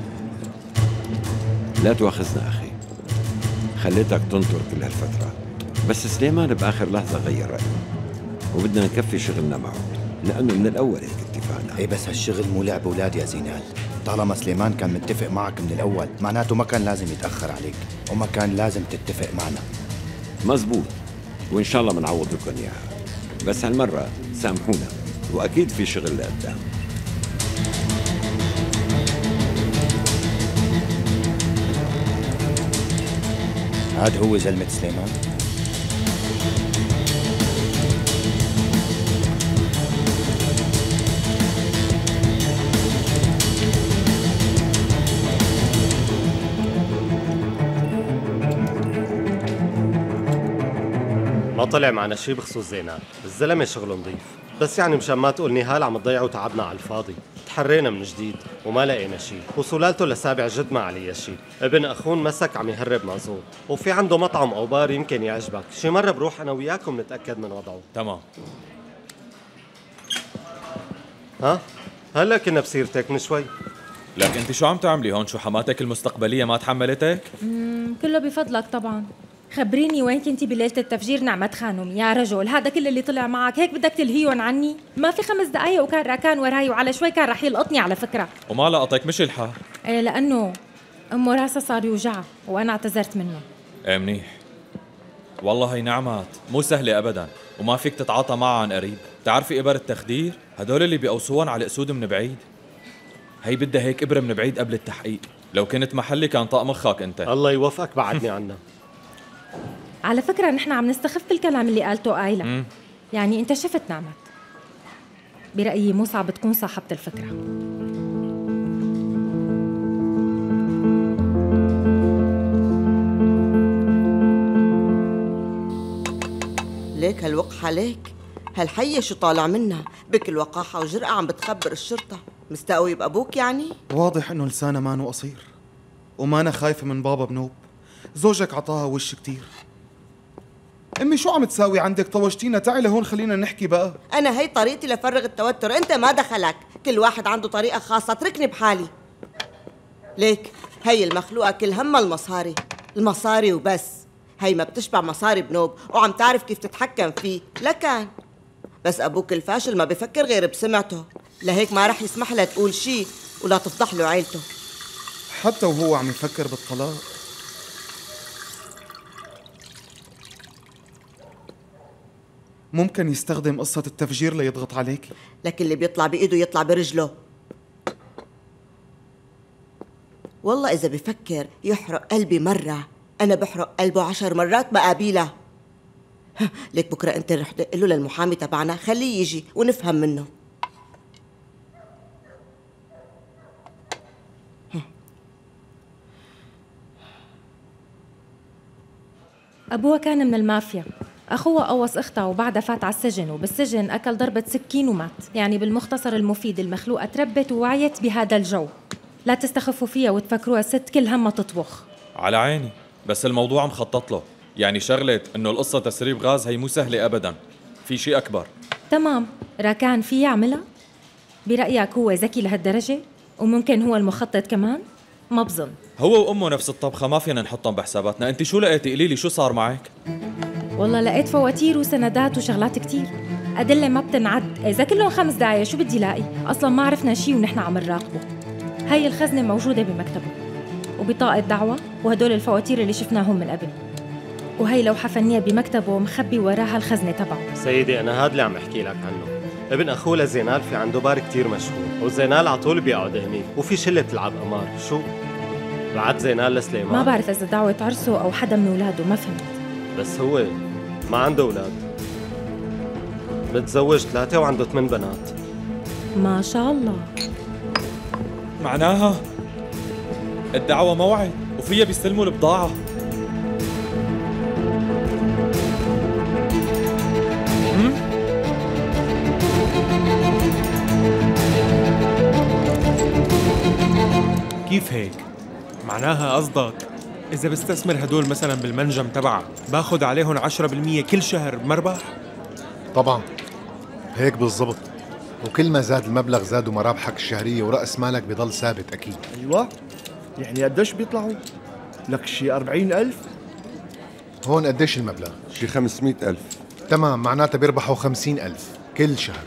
لا تواخذنا أخي، خليتك تنطر كل هالفترة، بس سليمان بآخر لحظة غير رأيه، وبدنا نكفي شغلنا معه، لأنه من الأول هيك اتفقنا. ايه بس هالشغل مو لعب أولاد يا زينال. طالما سليمان كان متفق معك من الأول، معناته ما كان لازم يتأخر عليك، وما كان لازم تتفق معنا. مزبوط، وإن شاء الله بنعوض لكم إياها، بس هالمرة سامحونا، وأكيد في شغل لقدام. هاد هو زلمة سليمان. ما طلع معنا شي بخصوص زينال، الزلمة شغله نظيف، بس يعني مشان ما تقول نهال عم تضيعوا تعبنا على الفاضي. تحرينا من جديد وما لقينا شي، وسلالته لسابع جد ما عليه شي. ابن اخون مسك عم يهرب مازوت، وفي عنده مطعم او بار يمكن يعجبك، شي مرة بروح انا وياكم نتأكد من وضعه. تمام. ها؟ هلا كنا بسيرتك من شوي. لك انت شو عم تعملي هون؟ شو حماتك المستقبلية ما تحملتك؟ كله بفضلك طبعا. خبريني وين كنتي بليلة التفجير نعمة خانم يا رجل؟ هذا كل اللي طلع معك هيك بدك تلهيهم عني؟ ما في 5 دقايق وكان راكان وراي، وعلى شوي كان رح يلقطني على فكرة. وما لقطك مش الحال؟ ايه لأنه أمه راسها صار يوجعها وأنا اعتذرت منه. ايه منيح. والله هي نعمات مو سهلة أبدا، وما فيك تتعاطى معها عن قريب. بتعرفي إبر التخدير؟ هدول اللي بيقوسوهم على الأسود من بعيد. هي بدها هيك إبرة من بعيد قبل التحقيق. لو كنت محلي كان طاق مخك أنت. الله يوفقك بعدني عنا. على فكرة نحن عم نستخف بالكلام اللي قالته آيلا. يعني أنت شفت نعمت. برأيي مو صعب تكون صاحبة الفكرة. ليك هالوقحة ليك؟ هالحية شو طالع منها؟ بكل وقاحة وجرأة عم بتخبر الشرطة. مستقوي بأبوك يعني؟ واضح إنه لسانها مانو قصير، ومانا خايفة من بابا بنوب. زوجك عطاها وش كتير. أمي شو عم تساوي عندك؟ طوشتينا، تعي لهون خلينا نحكي بقى. أنا هي طريقتي لفرغ التوتر، أنت ما دخلك. كل واحد عنده طريقة خاصة، اتركني بحالي. ليك هي المخلوقة كل همها المصاري، المصاري وبس. هي ما بتشبع مصاري بنوب وعم تعرف كيف تتحكم فيه. لكن بس أبوك الفاشل ما بفكر غير بسمعته، لهيك ما رح يسمح لها تقول شي ولا تفضح له عيلته. حتى وهو عم يفكر بالطلاق. ممكن يستخدم قصة التفجير ليضغط عليك. لكن اللي بيطلع بإيده يطلع برجله. والله إذا بفكر يحرق قلبي مرة، أنا بحرق قلبه 10 مرات بقابيله. ليك بكرة أنت رح تدق له للمحامي تبعنا، خليه يجي ونفهم منه. أبوها كان من المافيا، أخوها قوص أختها وبعدها فات على السجن، وبالسجن أكل ضربة سكين ومات. يعني بالمختصر المفيد المخلوقة تربت ووعيت بهذا الجو. لا تستخفوا فيها وتفكروها ست كل همها تطبخ. على عيني، بس الموضوع مخطط له. يعني شغلة إنه القصة تسريب غاز هي مو سهلة أبدا، في شيء أكبر. تمام، راكان في يعملها؟ برأيك هو ذكي لهالدرجة؟ وممكن هو المخطط كمان؟ ما بظن. هو وأمه نفس الطبخة، ما فينا نحطهم بحساباتنا. أنت شو لقيتي؟ قولي لي شو صار معك؟ والله لقيت فواتير وسندات وشغلات كتير، أدلة ما بتنعد. إذا كلهم 5 دقايق شو بدي لاقي؟ أصلا ما عرفنا شي ونحن عم نراقبه. هاي الخزنة موجودة بمكتبه، وبطاقة دعوة، وهدول الفواتير اللي شفناهم من قبل، وهي لوحة فنية بمكتبه ومخبي وراها الخزنة تبعه. سيدي أنا هاد اللي عم أحكي لك عنه. ابن أخوه لزينال في عنده بار كتير مشهور، وزينال عطول بيقعد هنيك، وفي شلة تلعب قمار. شو؟ بعد زينال لسليمان؟ ما بعرف إذا دعوة عرسه أو حدا من أولاده، ما فهمت. بس هو ما عنده أولاد، متزوج 3 وعنده 8 بنات. ما شاء الله. معناها الدعوة موعد وفيها بيستلموا البضاعة. كيف هيك؟ معناها قصدك إذا بستثمر هدول مثلا بالمنجم تبعك باخد عليهم 10% كل شهر بمربح؟ طبعا هيك بالضبط، وكل ما زاد المبلغ زادوا مرابحك الشهرية ورأس مالك بضل ثابت أكيد. أيوة، يعني قديش بيطلعوا؟ لك شي 40,000؟ هون قديش المبلغ؟ شي 500,000. تمام، معناتها بيربحوا 50,000 كل شهر.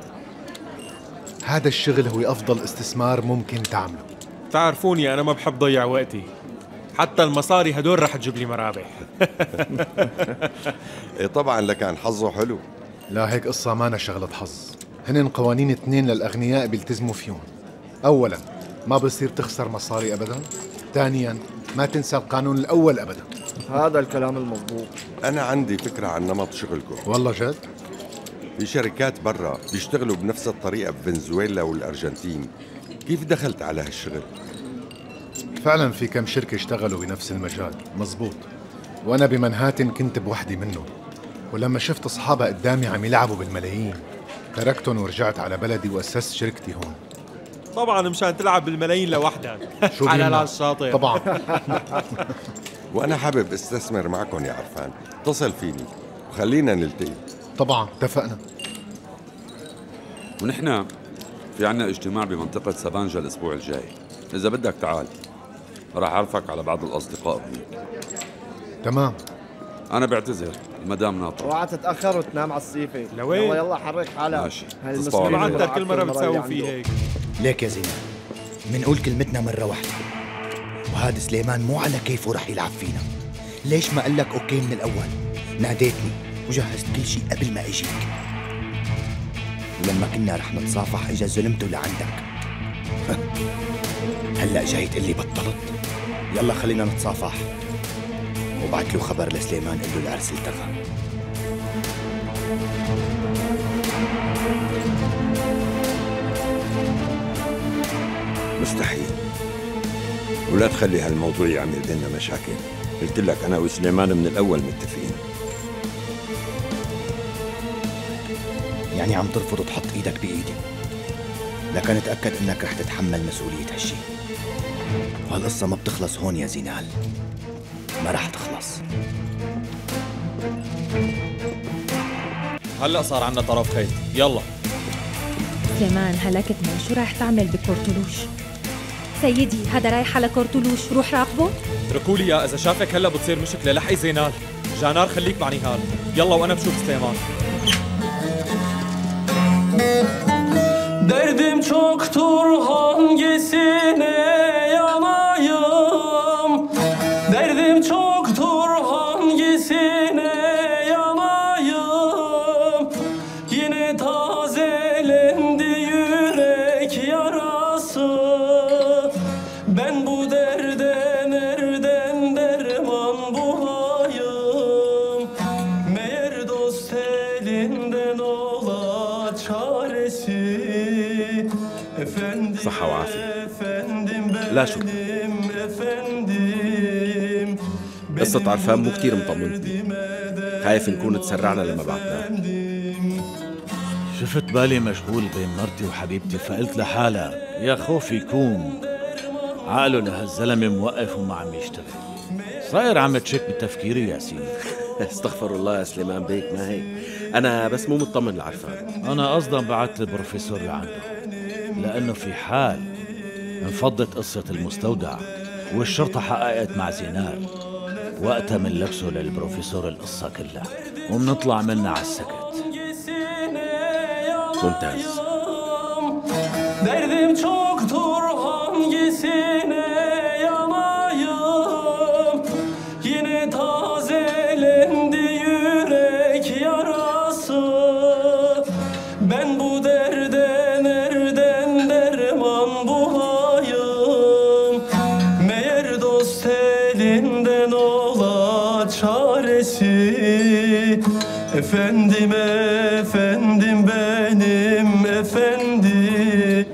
هذا الشغل هو أفضل استثمار ممكن تعمله. تعرفوني أنا ما بحب ضيع وقتي، حتى المصاري هدول رح تجيب لي مرابح. إيه طبعا لكان حظه حلو. لا هيك قصة مانا شغلة حظ، هنن قوانين 2 للأغنياء بيلتزموا فيهم. أولا ما بصير تخسر مصاري أبدا، ثانيا ما تنسى القانون الأول أبدا. هذا الكلام المضبوط. أنا عندي فكرة عن نمط شغلكم. والله جد؟ في شركات برا بيشتغلوا بنفس الطريقة بفنزويلا والأرجنتين. كيف دخلت على هالشغل؟ فعلا في كم شركة اشتغلوا بنفس المجال، مزبوط، وأنا بمنهاتن كنت بوحدي منه. ولما شفت أصحابها قدامي عم يلعبوا بالملايين تركتهم ورجعت على بلدي وأسست شركتي هون. طبعا مشان تلعب بالملايين لوحدك. شو على بيمنع؟ الشاطئ طبعا. وأنا حابب استثمر معكم يا عرفان، اتصل فيني وخلينا نلتقي. طبعا اتفقنا. ونحن في عنا اجتماع بمنطقة سبانجا الأسبوع الجاي، إذا بدك تعال راح أعرفك على بعض الأصدقاء هناك. تمام. أنا بعتذر المدام ناطر. اوعى تتاخر وتنام على الصيفه. لوين؟ يلا يلا حرك حالك. ماشي. طبعا انت كل مره بتساوي فيه هيك. ليك يا زينب منقول كلمتنا مرة واحدة، وهذا سليمان مو على كيفه رح يلعب فينا. ليش ما قال لك اوكي من الأول؟ ناديتني وجهزت كل شيء قبل ما اجيك. ولما كنا رح نتصافح اجا زلمته لعندك. هلا جاي تقول لي بطلت؟ يلا خلينا نتصافح. وبعت له خبر لسليمان قل له العرس التغى. مستحيل، ولا تخلي هالموضوع يعمل بيننا مشاكل. قلت لك أنا وسليمان من الأول متفقين. يعني عم ترفض تحط ايدك بايدي؟ لكن اتأكد انك رح تتحمل مسؤولية هالشي. وهالقصة ما بتخلص هون يا زينال، ما رح تخلص. هلا صار عنا طرف خيط، يلا. سليمان هلكتنا، شو رايح تعمل بكورتولوش؟ سيدي هذا رايح على كورتولوش، روح راقبه. اتركوا لي اياه، اذا شافك هلا بتصير مشكله. لحقي زينال. جانار خليك مع نهال. يلا وانا بشوف سليمان. Derdim çoktur hangisine yanayım? Derdim çoktur hangisine yanayım? Yine tazelendi yürek yarası. Ben bu derde nereden derman bulayım? Meğer dost elinden ola çaresi. صحة وعافية. لا شكرا. قصة عرفان مو كتير مطمنتني، خايف نكون تسرعنا لما بعتناه. شفت بالي مشغول بين مرتي وحبيبتي فقلت لحالها يا خوفي يكون عقله لهالزلمة موقف وما عم يشتغل. صاير عم تشك بتفكيري ياسين. استغفر الله يا سليمان بيك، ما هيك. أنا بس مو مطمن لعرفان. أنا أصلا بعت البروفيسور لعنده لأنه في حال انفضت قصة المستودع والشرطة حققت مع زينال وقتها منلبسه للبروفيسور القصة كلها ومنطلع منها على السكت. ممتاز. Derdim çoktur hangisine yanayım? Yine tazelendi yürek yarası. Ben bu derde nereden derman bulayım? Meğer dost elinden ola çaresi. Efendim efendim benim efendim.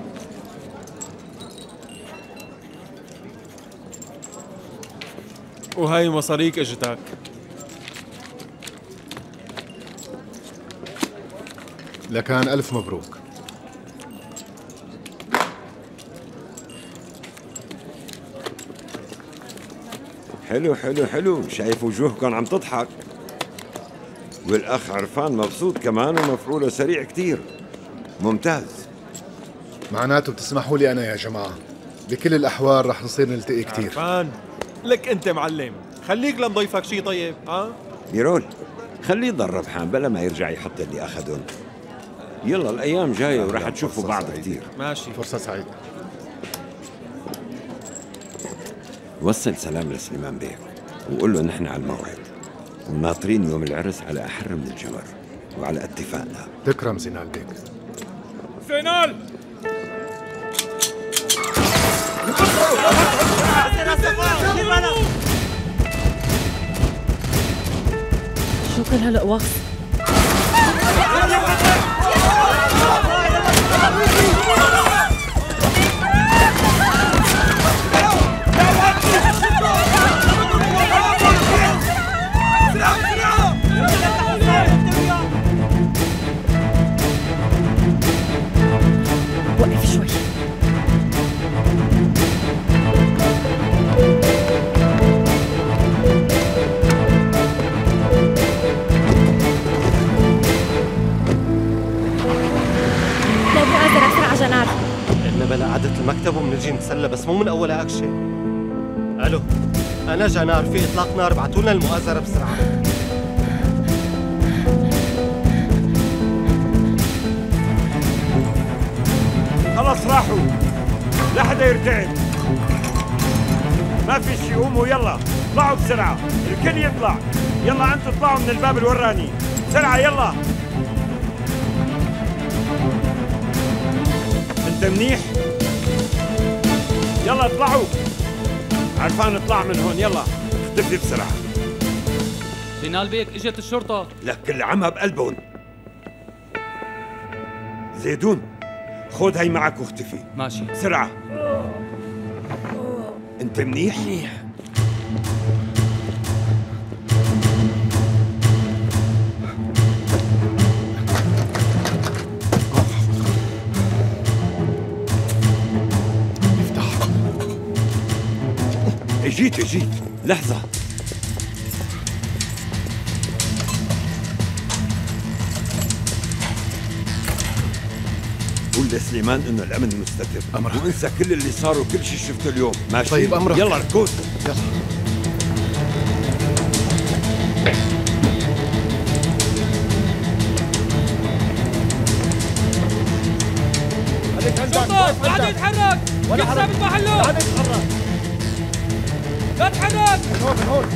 وهي مصاريك اجتك. لكان ألف مبروك. حلو حلو حلو، شايف وجوهكم عم تضحك. والأخ عرفان مبسوط كمان ومفعوله سريع كتير. ممتاز. معناته بتسمحوا لي أنا يا جماعة، بكل الأحوال رح نصير نلتقي كتير. عرفان لك أنت معلم، خليك لنضيفك شي طيب. ها ميرول خليه يضل ربحان بلا ما يرجع يحط اللي أخذهم. يلا الأيام جاية وراح تشوفوا بعض كتير. ماشي، فرصة سعيدة. وصل سلام لسليمان بيك وقول له نحن على الموعد وناطرين يوم العرس على أحر من الجمر وعلى اتفاقنا. تكرم زينال بيك. زينال شو كل هالقواص؟ نيجي نتسلى بس مو من اول اكشن. الو، انا جنار، في اطلاق نار، ابعتوا لنا المؤازره بسرعه. خلص راحوا، لا حدا يرتعب، ما في شي. قوموا يلا اطلعوا بسرعة، الكل يطلع. يلا انتوا اطلعوا من الباب الوراني بسرعة يلا. انت منيح؟ يلا اطلعوا. عرفان اطلع من هون يلا، اختفي بسرعة. زينال بيك اجت الشرطة. لك كل عمى بقلبهم. زيدون خذ هي معك واختفي. ماشي بسرعة. انت منيح؟ منيح. اجيت لحظة. قول لسليمان انه الامن مستتر. امرك. وانسى كل اللي صار وكل شيء شفته اليوم. ماشي؟ طيب امرك. يلا ركوز. يلا. شرطة لا حدا يتحرك. كل ثابت محله. لا حدا يتحرك. لا تحرك. من هون.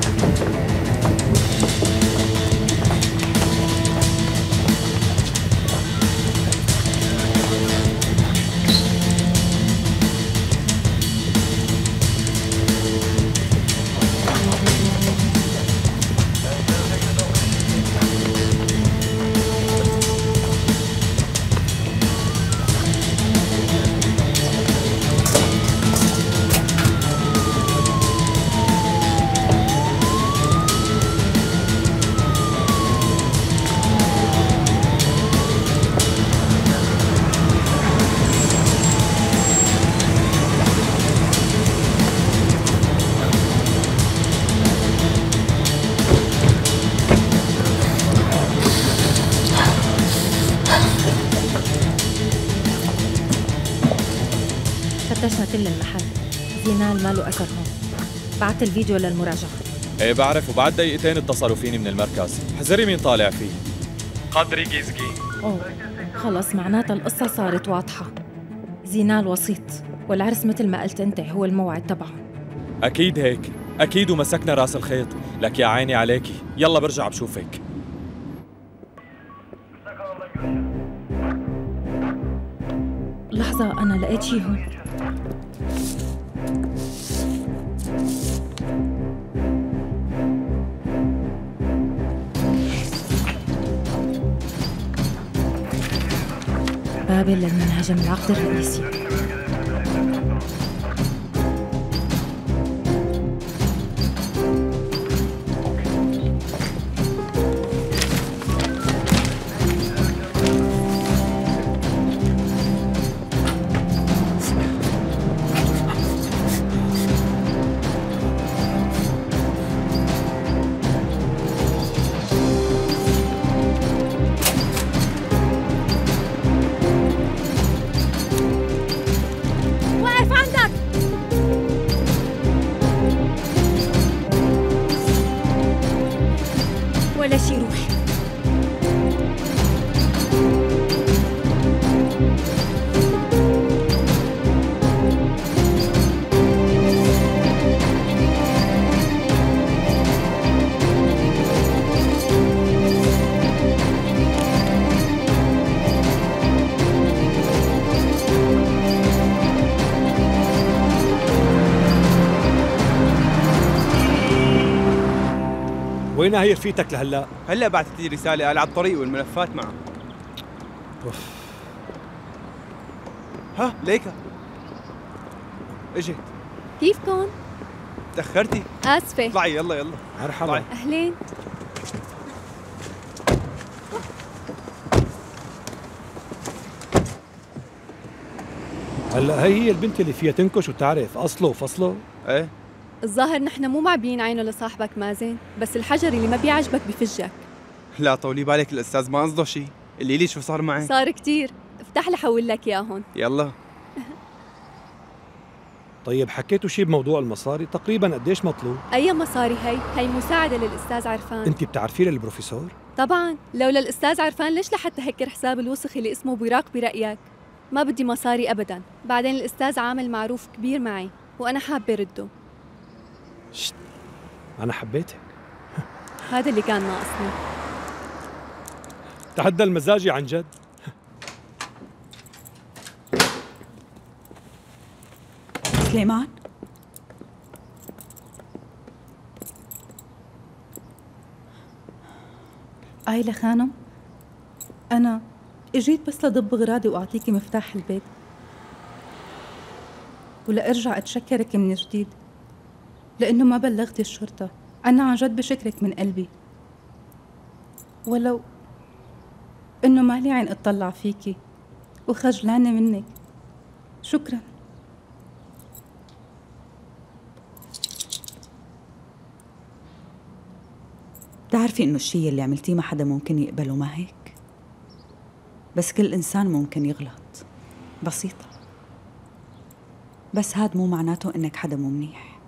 فتشنا كل المحل. زينال ما له أثر هون. بعت الفيديو للمراجعة. ايه بعرف، وبعد دقيقتين اتصلوا فيني من المركز. حذري مين طالع فيه. قدري جيزجي. اوه خلص، معناتها القصة صارت واضحة. زينال وسيط، والعرس مثل ما قلت انت هو الموعد تبعه. اكيد هيك، اكيد، ومسكنا راس الخيط. لك يا عيني عليكي، يلا برجع بشوفك. لحظة، أنا لقيت شي هون. بابل للمنهجم العقد الرئيسي. ولا شي، روح. وينها هي رفيقتك لهلا؟ هلا بعثت لي رسالة، قال على الطريق والملفات معه. ها ليكا اجت. كيفكن؟ تأخرتي؟ آسفة. اطلعي يلا يلا. مرحبا. أهلين. هلا هي البنت اللي فيها تنكش وتعرف اصله وفصله؟ ايه الظاهر نحن مو معبيين عينه لصاحبك مازن، بس الحجر اللي ما بيعجبك بفجك. لا طولي بالك، الأستاذ ما قصده شيء. قولي لي شو صار معي. صار كتير، افتح لي حول لك اياهم. يلا. طيب حكيتوا شيء بموضوع المصاري؟ تقريبا قديش مطلوب؟ أي مصاري هي مساعدة للأستاذ عرفان. انت بتعرفيه للبروفيسور؟ طبعا، لولا الأستاذ عرفان ليش لحتى هكر حساب الوسخ اللي اسمه براق برأيك؟ ما بدي مصاري أبدا، بعدين الأستاذ عامل معروف كبير معي وأنا حابة رده. شت. أنا حبيتك. هذا اللي كان ناقصني. تعدل مزاجي عن جد. سليمان، آيلة خانم، أنا إجيت بس لضب غراضي وأعطيكي مفتاح البيت ولأرجع أتشكرك من جديد لأنه ما بلغتي الشرطة. أنا عن جد بشكرك من قلبي، ولو إنه مالي عين أطلع فيكي وخجلانة منك. شكراً. بتعرفي إنه الشيء اللي عملتيه ما حدا ممكن يقبله، ما هيك؟ بس كل إنسان ممكن يغلط، بسيطة. بس هاد مو معناته إنك حدا مو منيح.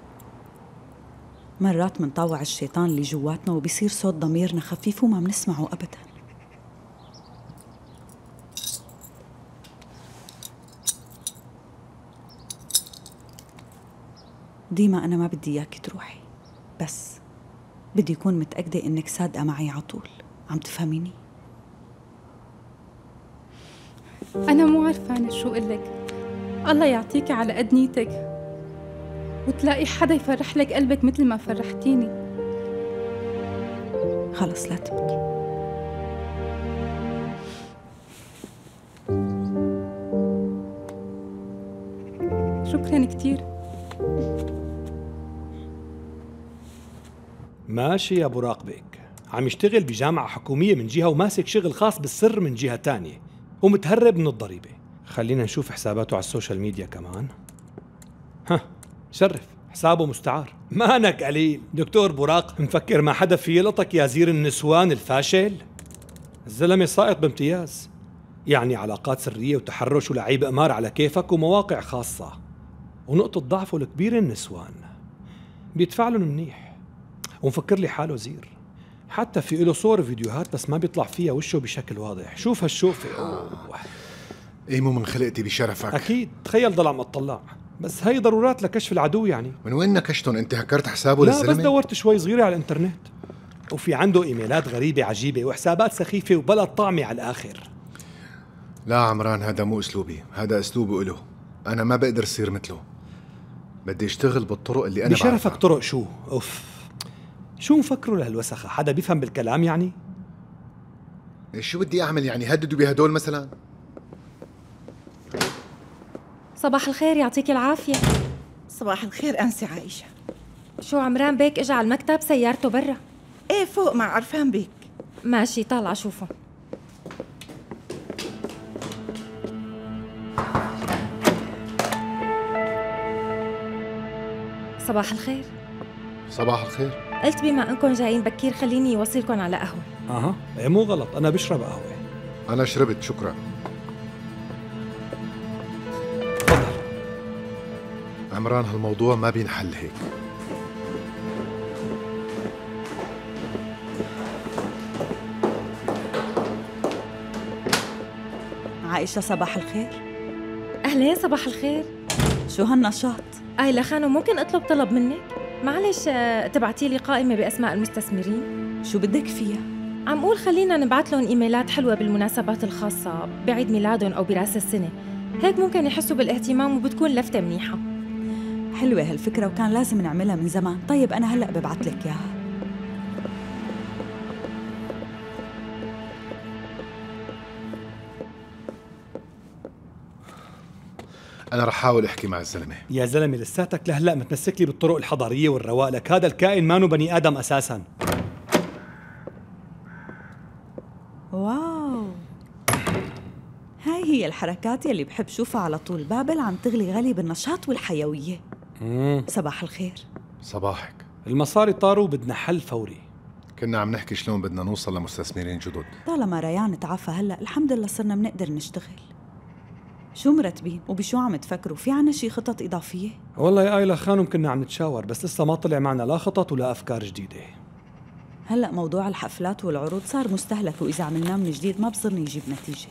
مرات منطوع الشيطان اللي جواتنا وبيصير صوت ضميرنا خفيف وما منسمعه أبدا. ديما أنا ما بدي إياكي تروحي، بس بدي يكون متأكدة إنك صادقة معي عطول. عم تفهميني؟ أنا مو عرفانة شو قلك. الله يعطيكي على قد نيتك وتلاقي حدا يفرح لك قلبك مثل ما فرحتيني. خلص لا تبكي. شكراً كتير. ماشي يا براق بيك، عم يشتغل بجامعة حكومية من جهة وماسك شغل خاص بالسر من جهة تانية ومتهرب من الضريبة. خلينا نشوف حساباته على السوشيال ميديا كمان. شرف، حسابه مستعار. مانك قليل دكتور براق، مفكر ما حدا في يلقطك يا زير النسوان الفاشل؟ الزلمة سائط بامتياز، يعني علاقات سرية وتحرش ولعيب قمار على كيفك ومواقع خاصة. ونقطة ضعفه الكبيرة النسوان، بيدفع لهم منيح ومفكر لي حاله زير. حتى في له صور فيديوهات بس ما بيطلع فيها وشه بشكل واضح. شوف هالشوفة. ايه مو من خلقتي بشرفك. اكيد، تخيل ضل عم اطلع، بس هي ضرورات لكشف العدو يعني. من وين نكشتن؟ انت هكرت حسابه لا للزلمه؟ بس دورت شوي صغيرة على الانترنت وفي عنده ايميلات غريبة عجيبة وحسابات سخيفة وبلا طعمة على الاخر. لا عمران، هذا مو اسلوبي، هذا اسلوبه إله. انا ما بقدر اصير مثله، بدي اشتغل بالطرق اللي انا بشرفك بعرفها. طرق شو؟ اوف، شو مفكروا لهالوسخة؟ حدا بيفهم بالكلام يعني؟ شو بدي اعمل يعني؟ هددوا بهدول مثلا؟ صباح الخير، يعطيك العافية. صباح الخير أنسة عايشة. شو عمران بيك اجى على المكتب؟ سيارته برا. ايه فوق مع عرفان بيك. ماشي، طالعة شوفه. صباح الخير. صباح الخير. قلت بما انكم جايين بكير خليني اوصلكم على قهوة. ايه مو غلط، انا بشرب قهوة. انا شربت، شكرا. عمران، هالموضوع ما بينحل هيك. عائشة صباح الخير. أهلين، صباح الخير. شو هالنشاط؟ آيلة خانم، ممكن أطلب طلب منك؟ معلش تبعتي لي قائمة بأسماء المستثمرين. شو بدك فيها؟ عم قول خلينا نبعث لهم إيميلات حلوة بالمناسبات الخاصة، بعيد ميلادهم أو برأس السنة، هيك ممكن يحسوا بالاهتمام وبتكون لفتة منيحة. حلوة هالفكرة وكان لازم نعملها من زمان. طيب أنا هلأ ببعث لك إياها. أنا رح حاول أحكي مع الزلمة. يا زلمة لساتك لهلأ متمسك لي بالطرق الحضارية والرواق، لك هذا الكائن مانو بني آدم أساساً. واو، هاي هي الحركات يلي بحب شوفها على طول. بابل عم تغلي غلي بالنشاط والحيوية. صباح الخير. صباحك. المصاري طاروا، بدنا حل فوري. كنا عم نحكي شلون بدنا نوصل لمستثمرين جدد. طالما ريان تعافى هلأ الحمد لله صرنا بنقدر نشتغل. شو مرتبين وبشو عم تفكروا؟ في عنا شي خطط إضافية؟ والله يا آيلا خانم كنا عم نتشاور، بس لسه ما طلع معنا لا خطط ولا أفكار جديدة. هلأ موضوع الحفلات والعروض صار مستهلك، وإذا عملناه من جديد ما بصير يجيب نتيجة.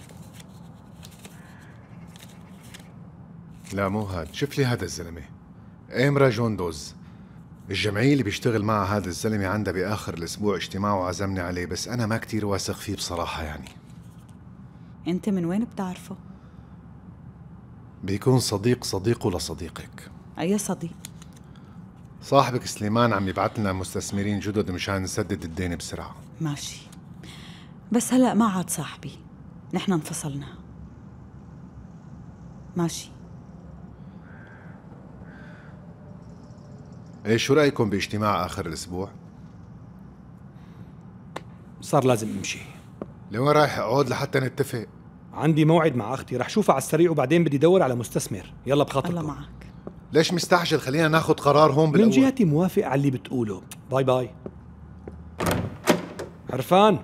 لا مو هاد، شوف لي هذا الزلمة إمرا جون دوز. الجمعية اللي بيشتغل معها هذا الزلمة عندها بآخر الأسبوع اجتماع وعزمني عليه، بس أنا ما كتير واثق فيه بصراحة يعني. أنت من وين بتعرفه؟ بيكون صديقه لصديقك. أي صديق؟ صاحبك سليمان عم يبعث لنا مستثمرين جدد مشان نسدد الدين بسرعة. ماشي، بس هلأ ما عاد صاحبي، نحن انفصلنا. ماشي. ايه شو رأيكم باجتماع آخر الأسبوع؟ صار لازم امشي. لوين رايح اقعد لحتى نتفق؟ عندي موعد مع أختي، رح شوفها على السريع وبعدين بدي دور على مستثمر. يلا بخاطركم. الله معك. ليش مستعجل؟ خلينا ناخد قرار هون بالأول. من جهتي موافق على اللي بتقوله. باي باي. عرفان.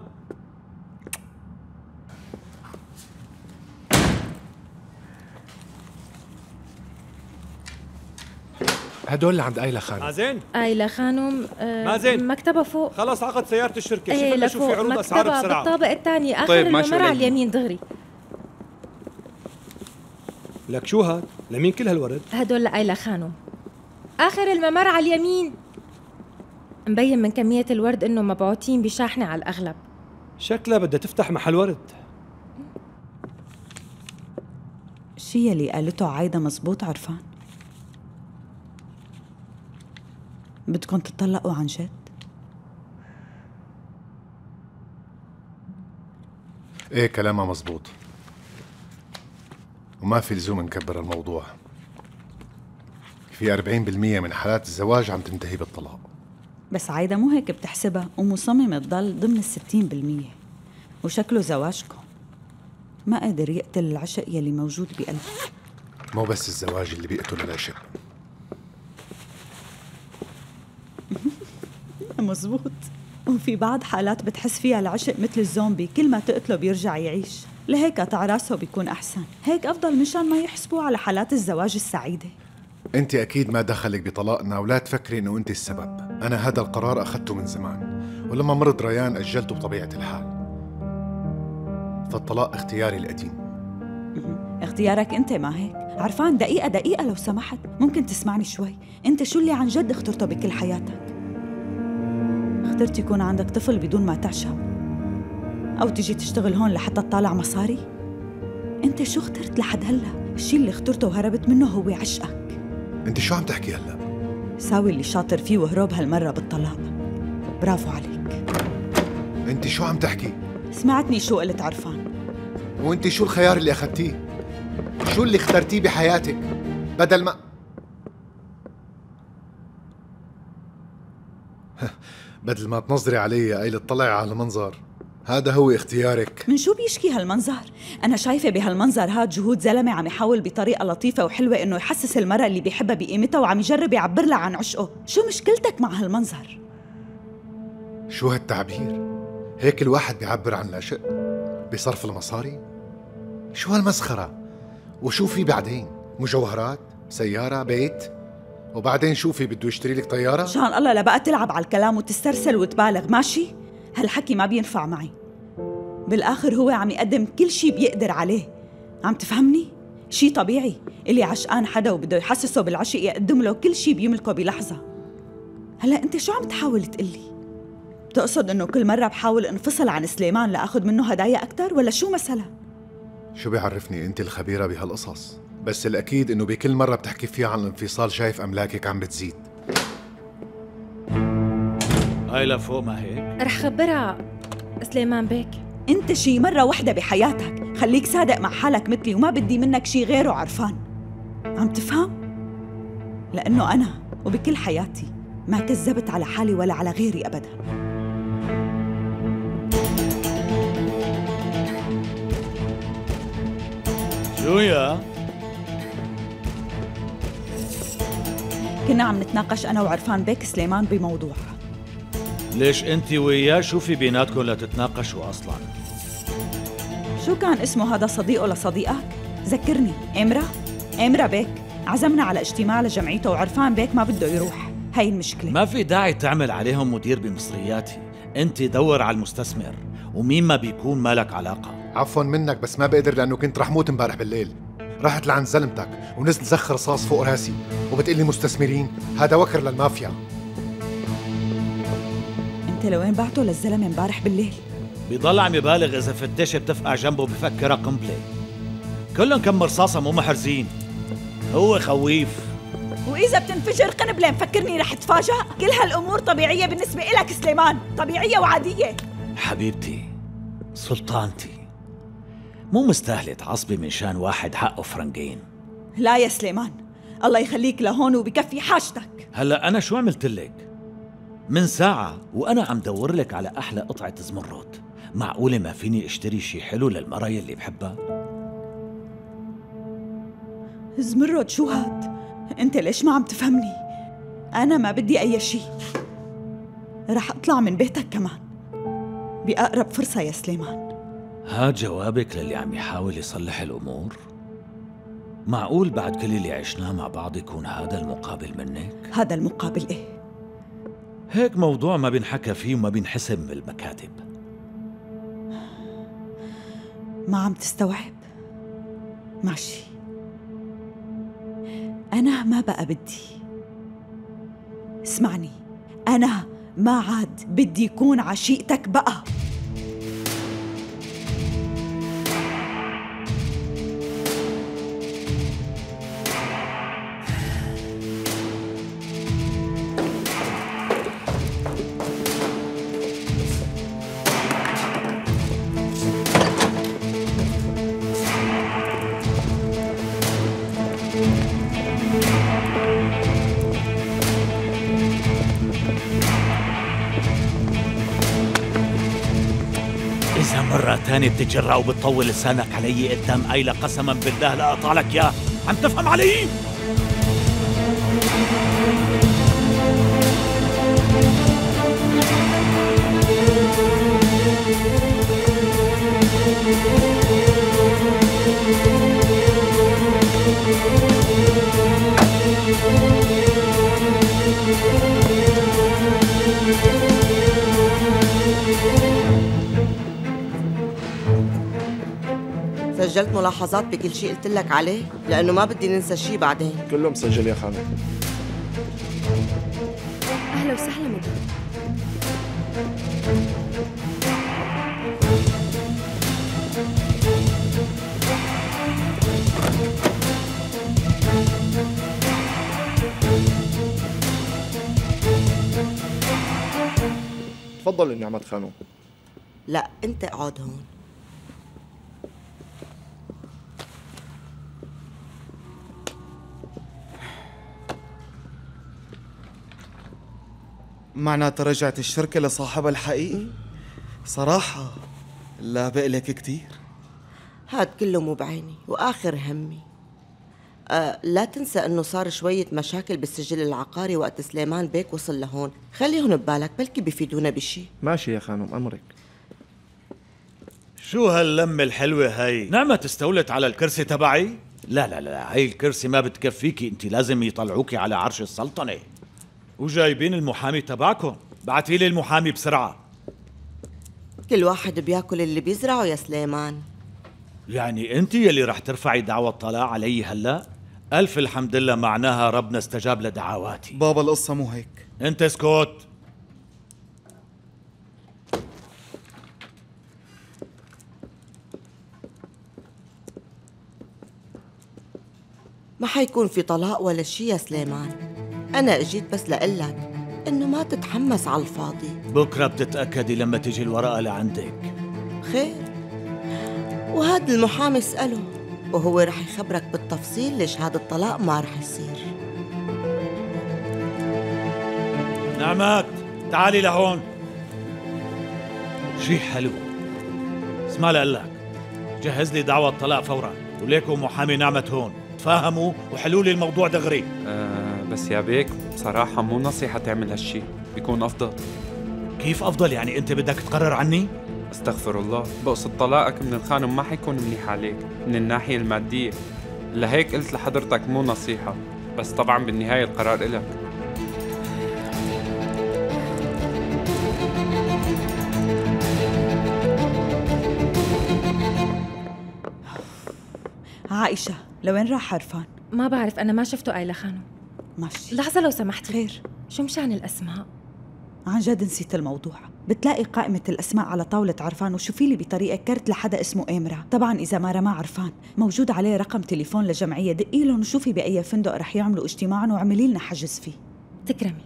هدول اللي عند آيلا خانم. مازن. آيلا خانم مازن مكتبها فوق. خلص عقد سيارة الشركة. ايه شوف شو في عروض أسعار بسرعة. بالطابق الثاني آخر طيب الممر على اليمين دغري. لك شو هاد؟ لمين كل هالورد؟ هدول لآيلا خانم. آخر الممر على اليمين. مبين من كمية الورد إنه مبعوثين بشاحنة على الأغلب. شكلها بدها تفتح محل ورد. شي يلي قالته عايدة مزبوط عرفان؟ بدكم تطلقوا عن جد؟ ايه كلامها مزبوط، وما في لزوم نكبر الموضوع. في 40% من حالات الزواج عم تنتهي بالطلاق. بس عايدة مو هيك بتحسبها، ومصممة تضل ضمن 60%. وشكله زواجكم ما قادر يقتل العشق يلي موجود بقلبه. مو بس الزواج اللي بيقتل العشق. مزبوط. وفي بعض حالات بتحس فيها العشق مثل الزومبي، كل ما تقتله بيرجع يعيش. لهيك قطع راسه بيكون أحسن، هيك أفضل مشان ما يحسبوا على حالات الزواج السعيدة. انت اكيد ما دخلك بطلاقنا، ولا تفكري انه انت السبب. انا هذا القرار اخذته من زمان، ولما مرض ريان اجلته بطبيعة الحال. فالطلاق اختياري القديم. اختيارك انت ما هيك؟ عرفان دقيقة لو سمحت، ممكن تسمعني شوي؟ انت شو اللي عن جد اخترته بكل حياتك؟ اخترت يكون عندك طفل بدون ما تعشق، او تجي تشتغل هون لحتى تطالع مصاري؟ انت شو اخترت لحد هلا؟ الشيء اللي اخترته وهربت منه هو عشقك. انت شو عم تحكي هلا؟ ساوي اللي شاطر فيه وهروب هالمرة بالطلاق. برافو عليك. انت شو عم تحكي؟ سمعتني شو قلت عرفان؟ وانت شو الخيار اللي اخذتيه؟ شو اللي اخترتيه بحياتك؟ بدل ما بدل ما تنظري علي قايل اطلعي على المنظر، هذا هو اختيارك. من شو بيشكي هالمنظر؟ أنا شايفة بهالمنظر هاد جهود زلمة عم يحاول بطريقة لطيفة وحلوة إنه يحسس المرأة اللي بيحبها بقيمتها، وعم يجرب يعبر لها عن عشقه. شو مشكلتك مع هالمنظر؟ شو هالتعبير؟ هيك الواحد بيعبر عن العشق؟ بصرف المصاري؟ شو هالمسخرة؟ وشو في بعدين؟ مجوهرات؟ سيارة؟ بيت؟ وبعدين شو في بده يشتري لك طيارة؟ شان الله لا بقى تلعب على الكلام وتسترسل وتبالغ، ماشي؟ هالحكي ما بينفع معي. بالآخر هو عم يقدم كل شي بيقدر عليه، عم تفهمني؟ شي طبيعي، اللي عشقان حدا وبده يحسسه بالعشق يقدم له كل شي بيملكه بلحظة. هلا انت شو عم تحاول تقلي؟ بتقصد انه كل مرة بحاول انفصل عن سليمان لأخذ منه هدايا أكتر، ولا شو مثلا؟ شو بيعرفني انت الخبيرة بهالقصص، بس الأكيد انه بكل مرة بتحكي فيها عن الانفصال شايف أملاكك عم بتزيد. هاي لفوق ما هيك؟ رح خبرها سليمان بيك. انت شي مرة وحدة بحياتك خليك صادق مع حالك مثلي، وما بدي منك شي غيره عرفان. عم تفهم؟ لأنه أنا وبكل حياتي ما كذبت على حالي ولا على غيري أبدا. شو يا؟ كنا عم نتناقش أنا وعرفان بيك سليمان بموضوع. ليش انت وياه شو في بيناتكم لتتناقشوا اصلا؟ شو كان اسمه هذا صديقه لصديقك؟ ذكرني. امرة بيك عزمنا على اجتماع لجمعيته وعرفان بيك ما بده يروح. هاي المشكلة. ما في داعي تعمل عليهم مدير بمصرياتي. انت دور على المستثمر ومين ما بيكون مالك علاقة. عفوا منك بس ما بقدر لأنه كنت رح موت امبارح بالليل. رحت لعند زلمتك ونزل زخ رصاص فوق راسي وبتقلي مستثمرين. هذا وكر للمافيا. انت لوين بعته للزلمة امبارح بالليل؟ بيضل عم يبالغ اذا فتش بتفقع جنبه بفكرها قنبلة. كلهم كم رصاصة مو محرزين. هو خويف. وإذا بتنفجر قنبلة مفكرني رح تفاجأ؟ كل هالأمور طبيعية بالنسبة إلك سليمان، طبيعية وعادية. حبيبتي سلطانتي، مو مستاهلة تعصبي من شان واحد حقه فرنقين. لا يا سليمان، الله يخليك لهون وبكفي حاجتك. هلا أنا شو عملت لك؟ من ساعة وأنا عم دور لك على أحلى قطعة زمرد. معقولة ما فيني اشتري شي حلو للمرة يلي بحبها؟ زمرد شو هاد؟ انت ليش ما عم تفهمني؟ أنا ما بدي أي شي. رح أطلع من بيتك كمان بأقرب فرصة يا سليمان. هاد جوابك للي عم يحاول يصلح الأمور؟ معقول بعد كل اللي عشناه مع بعض يكون هذا المقابل منك؟ هذا المقابل إيه؟ هيك موضوع ما بينحكى فيه وما بينحسب بالمكاتب. ما عم تستوعب؟ ماشي، أنا ما بقى بدي. اسمعني، أنا ما عاد بدي يكون عشيقتك بقى. إذا مرة تانية بتتجرأ وبتطول لسانك علي قدام أيلة قسما بالله لأقطع لك ياه. عم تفهم علي؟ سجلت ملاحظات بكل شيء قلت لك عليه؟ لأنه ما بدي ننسى شيء بعدين. كله مسجل يا خانم. أهلا وسهلا مدام. تفضل النعمة خانم. لا أنت اقعد هون. معناتها رجعت الشركة لصاحبها الحقيقي؟ صراحة لا بقلك كتير. هاد كله مو بعيني وآخر همي. لا تنسى انه صار شوية مشاكل بالسجل العقاري وقت سليمان بيك وصل لهون. خليهم ببالك بلكي بيفيدونا بشي. ماشي يا خانم أمرك. شو هاللمة الحلوة هاي؟ نعمة استولت على الكرسي تبعي؟ لا لا لا، هاي الكرسي ما بتكفيكي، انت لازم يطلعوكي على عرش السلطنة. وجايبين المحامي تبعكم، بعتيلي المحامي بسرعة. كل واحد بياكل اللي بيزرعه يا سليمان. يعني انت يلي رح ترفعي دعوى الطلاق علي هلا؟ ألف الحمد لله، معناها ربنا استجاب لدعواتي. بابا القصة مو هيك. انت اسكت. ما حيكون في طلاق ولا شي يا سليمان. أنا اجيت بس لقلك إنه ما تتحمس على الفاضي. بكرة بتتأكدي لما تيجي الورقة لعندك. خير، وهذا المحامي اسأله وهو رح يخبرك بالتفصيل ليش هذا الطلاق ما رح يصير. نعمات تعالي لهون. شي حلو. اسمع لقلك، جهز لي دعوى الطلاق فورا، وليكوا محامي نعمت هون، تفاهموا وحلوا لي الموضوع دغري. بس يا بيك بصراحة مو نصيحة تعمل هالشي، بيكون أفضل. كيف أفضل؟ يعني أنت بدك تقرر عني؟ استغفر الله، بقصد طلاقك من الخانم ما حيكون منيح عليك من الناحية المادية. لهيك قلت لحضرتك مو نصيحة، بس طبعا بالنهاية القرار إلك. عائشة، لوين راح عرفان؟ ما بعرف، أنا ما شفته آيلا خانم. ماشي. لحظة لو سمحتي. خير. شو مشان الأسماء؟ عن جد نسيت الموضوع. بتلاقي قائمة الأسماء على طاولة عرفان وشوفي لي بطريقة كرت لحدا اسمه إمرا. طبعا إذا ما رمى عرفان موجود عليه رقم تليفون لجمعية، دقي لهم وشوفي بأي فندق رح يعملوا اجتماعا وعملي لنا حجز فيه. تكرمي.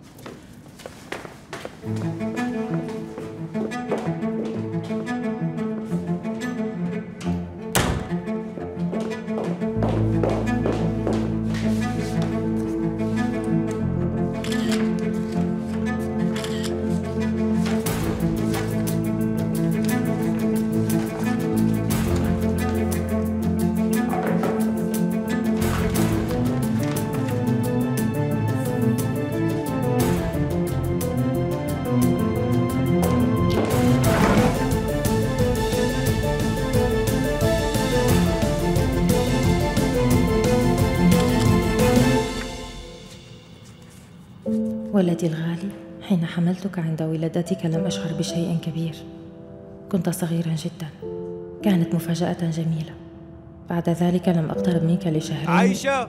ولدي الغالي، حين حملتك عند ولادتك لم أشعر بشيء كبير. كنت صغيرا جدا، كانت مفاجأة جميلة. بعد ذلك لم أقترب منك لشهرين. عايشة،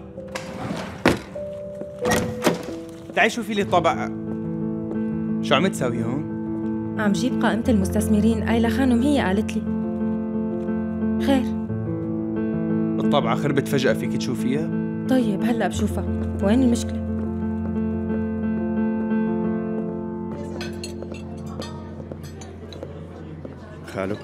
تعي شوفي لي طبق. شو عم تسوي هون؟ عم جيب قائمة المستثمرين. آيلا خانم هي قالت لي. خير. الطبعة خربت فجأة، فيك تشوفيها؟ طيب هلأ بشوفها. وين المشكلة؟ خالو،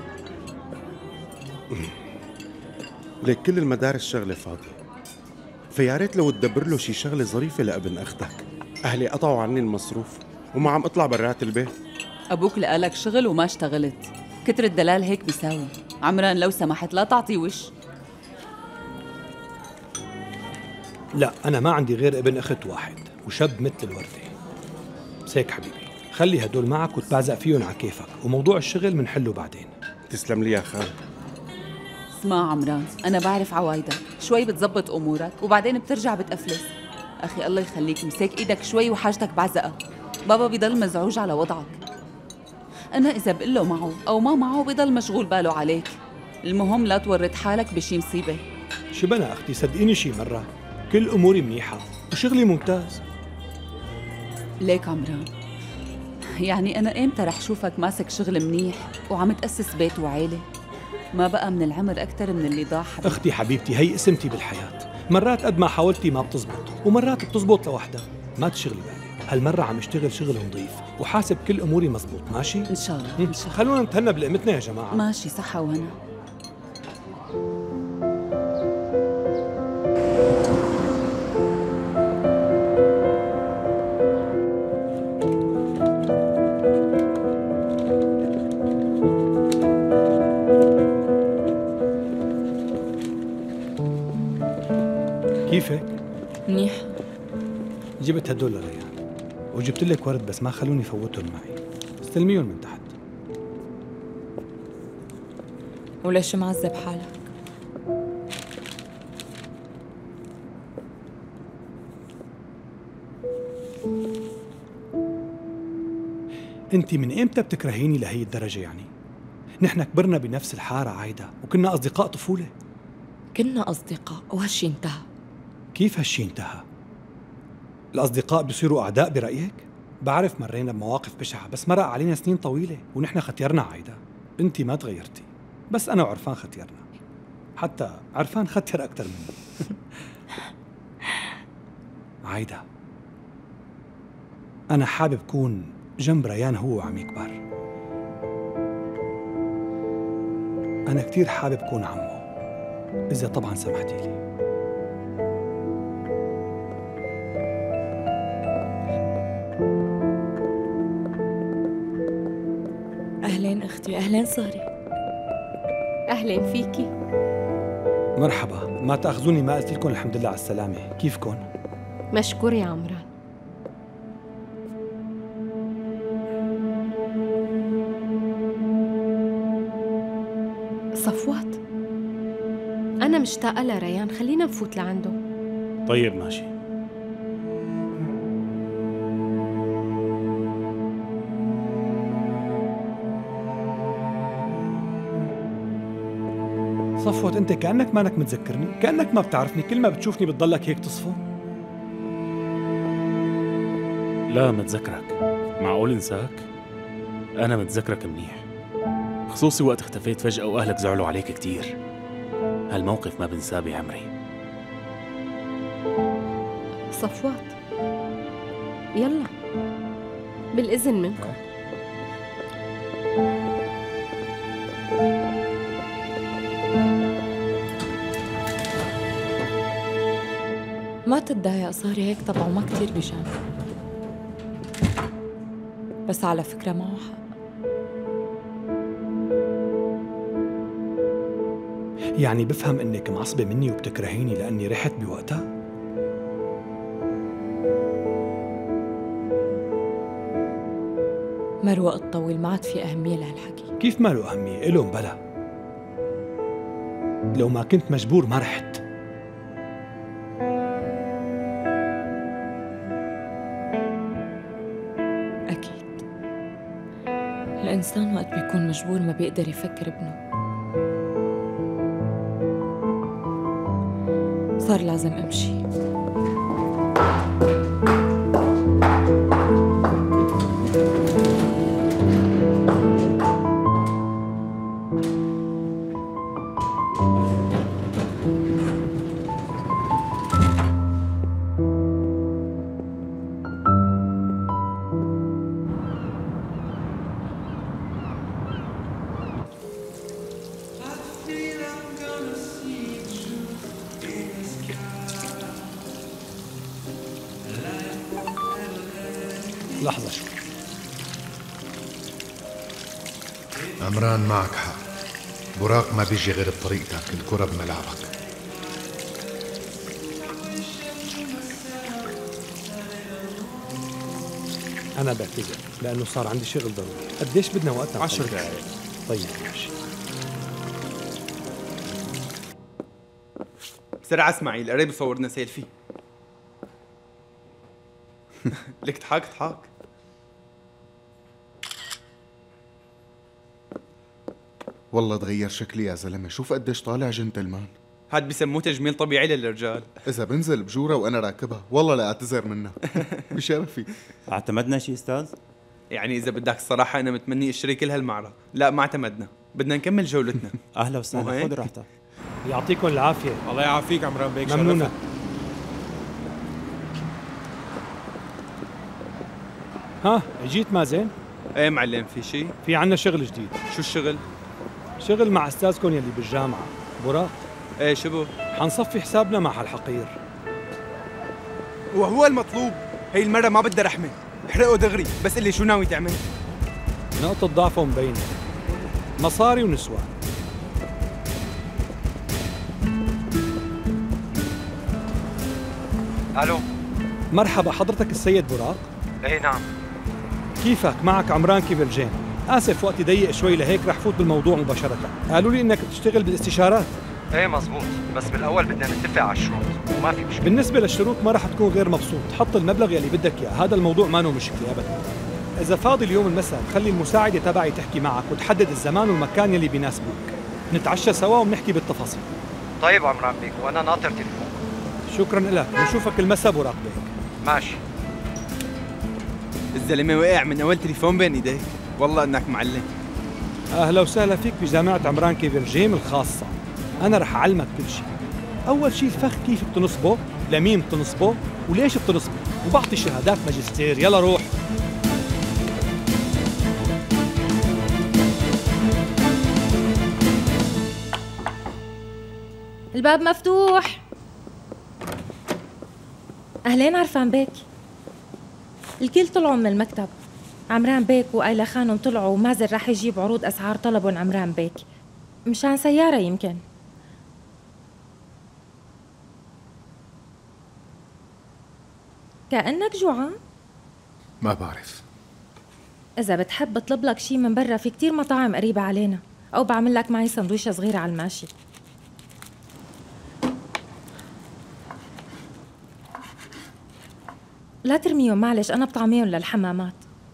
ليك كل المدارس شغلة فاضية، فيا ريت لو تدبر له شي شغلة ظريفة لابن أختك. أهلي قطعوا عني المصروف وما عم أطلع برات البيت. أبوك لقالك شغل وما اشتغلت، كتر الدلال هيك بيساوي. عمران لو سمحت لا تعطي وش. لا، أنا ما عندي غير ابن أخت واحد وشاب مثل الوردة. بس هيك حبيبي، خلي هدول معك وتبعزق فيهم على كيفك، وموضوع الشغل منحله بعدين. تسلم لي يا خال. اسمع عمران، أنا بعرف عوايدك، شوي بتزبط أمورك وبعدين بترجع بتأفلس. أخي الله يخليك، مسك إيدك شوي وحاجتك بعزقة. بابا بيضل مزعوج على وضعك. أنا إذا بقله معه أو ما معه بيضل مشغول باله عليك. المهم لا تورط حالك بشي مصيبة. شبنا أختي، صدقيني شي مرة كل أموري منيحة وشغلي ممتاز. ليك عمران، يعني أنا إمتى رح شوفك ماسك شغل منيح وعم تأسس بيت وعيلة؟ ما بقى من العمر أكتر من اللي ضاع حبيبي. أختي حبيبتي، هي قسمتي بالحياة. مرات قد ما حاولتي ما بتزبط، ومرات بتزبط لوحدها. ما تشغلي بالك، هالمرة عم اشتغل شغل نظيف وحاسب كل أموري مزبوط. ماشي؟ إن شاء الله. إن شاء الله. خلونا نتهنى بلقمتنا يا جماعة. ماشي، صحة وهنا. كيفك؟ منيح. جبت هدول لريان وجبت لك ورد، بس ما خلوني فوتهم معي. استلميهم من تحت. وليش معذب حالك؟ انت من امتى بتكرهيني لهي الدرجة يعني؟ نحن كبرنا بنفس الحارة عايدة وكنا أصدقاء طفولة. كنا أصدقاء وهالشي انتهى. كيف هالشي انتهى؟ الأصدقاء بيصيروا أعداء برأيك؟ بعرف مرينا بمواقف بشعة، بس مرق علينا سنين طويلة ونحن ختيرنا عايدة. انت ما تغيرتي، بس أنا وعرفان ختيرنا. حتى عرفان ختير أكتر مني. عايدة، أنا حابب كون جنب ريان هو وعم يكبر. أنا كتير حابب كون عمه، إذا طبعاً سمحتي لي. أهلين أختي. أهلين ساري. أهلين فيكي. مرحبا، ما تأخذوني ما قلت لكم الحمد لله على السلامة. كيفكن؟ مشكور يا عمران. صفوت، أنا مشتاقة لريان، خلينا نفوت لعنده. طيب ماشي. صفوت انت كأنك مانك متذكرني، كأنك ما بتعرفني، كل ما بتشوفني بتضلك هيك تصفى. لا متذكرك، معقول انساك؟ أنا متذكرك منيح، خصوصي وقت اختفيت فجأة وأهلك زعلوا عليك كتير. هالموقف ما بنساه بعمري. صفوت يلا بالإذن منكم. ما تتضايق، صاري هيك طبعه ما كتير بيجامل، بس على فكرة معه حق. يعني بفهم انك معصبة مني وبتكرهيني لاني رحت بوقتها؟ مر وقت طويل، ما عاد في أهمية لهالحكي. كيف ما له أهمية؟ إله مبلا. لو ما كنت مجبور ما رحت. أكيد الإنسان وقت بيكون مجبور ما بيقدر يفكر ابنه. صار لازم أمشي. لحظة شوي. عمران معك حق، براق ما بيجي غير بطريقتك، الكرة بملعبك. أنا بعتذر لأنه صار عندي شغل ضروري. قديش بدنا وقت؟ 10 دقايق. طيب ماشي. بسرعة اسماعيل، قريب صورنا سيلفي. لك اضحك اضحك. والله تغير شكلي يا زلمه، شوف قديش طالع جنتلمان. هاد بسموه تجميل طبيعي للرجال. اذا بنزل بجوره وانا راكبها والله لا اعتذر منها. بشرفي. اعتمدنا شي استاذ؟ يعني اذا بدك الصراحه انا متمني اشتري كل هالمعرض. لا ما اعتمدنا، بدنا نكمل جولتنا. اهلا وسهلا، خذ راحتك. يعطيكم العافيه. الله يعافيك عمران بيك. ممنونة. ها جيت مازن؟ ايه معلم، في شيء؟ في عنا شغل جديد. شو الشغل؟ شغل مع استاذكم يلي بالجامعه براق. ايه شبو؟ حنصفي حسابنا مع هالحقير. وهو المطلوب. هي المره ما بدها رحمه، احرقه دغري. بس اللي شو ناوي تعمل؟ نقطة ضعفه مبينة، مصاري ونسوان. الو، مرحبا، حضرتك السيد براق؟ ايه نعم. كيفك؟ معك عمران كيفلجين. آسف وقتي ضيق شوي لهيك رح فوت بالموضوع مباشرة. قالوا لي إنك بتشتغل بالاستشارات. ايه مزبوط، بس بالاول بدنا نتفق على الشروط وما في مشكله. بالنسبة للشروط ما رح تكون غير مبسوط، حط المبلغ يلي بدك إياه، هذا الموضوع ما له مشكلة أبدا. إذا فاضي اليوم المساء خلي المساعدة تبعي تحكي معك وتحدد الزمان والمكان يلي بيناسبوك. نتعشى سوا وبنحكي بالتفاصيل. طيب عمران بيك، وانا ناطر تليفون. شكرا لك، ونشوفك المساء براق بيك. ماشي. الزلمه وقع من اول تليفون بين ايديك، والله انك معلم. اهلا وسهلا فيك بجامعة عمران كيفلجيم الخاصة. انا رح اعلمك كل شيء. اول شيء الفخ كيف بتنصبه، لمين بتنصبه، وليش بتنصبه، وبعطي شهادات ماجستير. يلا روح. الباب مفتوح. أهلين عرفان بيك. الكل طلعوا من المكتب. عمران بيك وآيلا خانم طلعوا، ومازن راح يجيب عروض أسعار طلبهم عمران بيك مشان سيارة يمكن. كأنك جوعان؟ ما بعرف. إذا بتحب اطلب لك شي من برا، في كتير مطاعم قريبة علينا. أو بعمل لك معي سندويشة صغيرة على الماشي. لا ترميهم معلش، أنا بطعميهم للحمامات.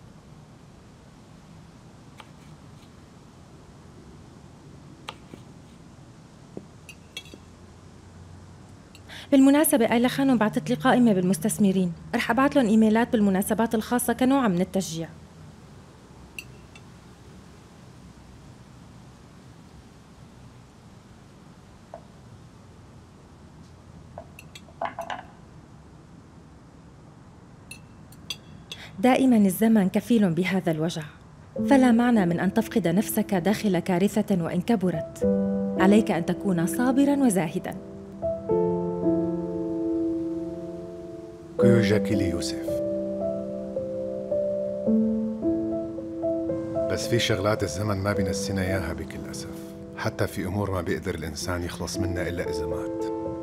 بالمناسبة آيلا خانم بعتت لي قائمة بالمستثمرين، رح أبعت لهم إيميلات بالمناسبات الخاصة كنوع من التشجيع. دائما الزمن كفيل بهذا الوجع، فلا معنى من أن تفقد نفسك داخل كارثة وإن كبرت. عليك أن تكون صابرا وزاهدا. كيوجاكي ليوسف. بس في شغلات الزمن ما بينسينا إياها بكل أسف، حتى في أمور ما بيقدر الإنسان يخلص منها إلا إذا مات.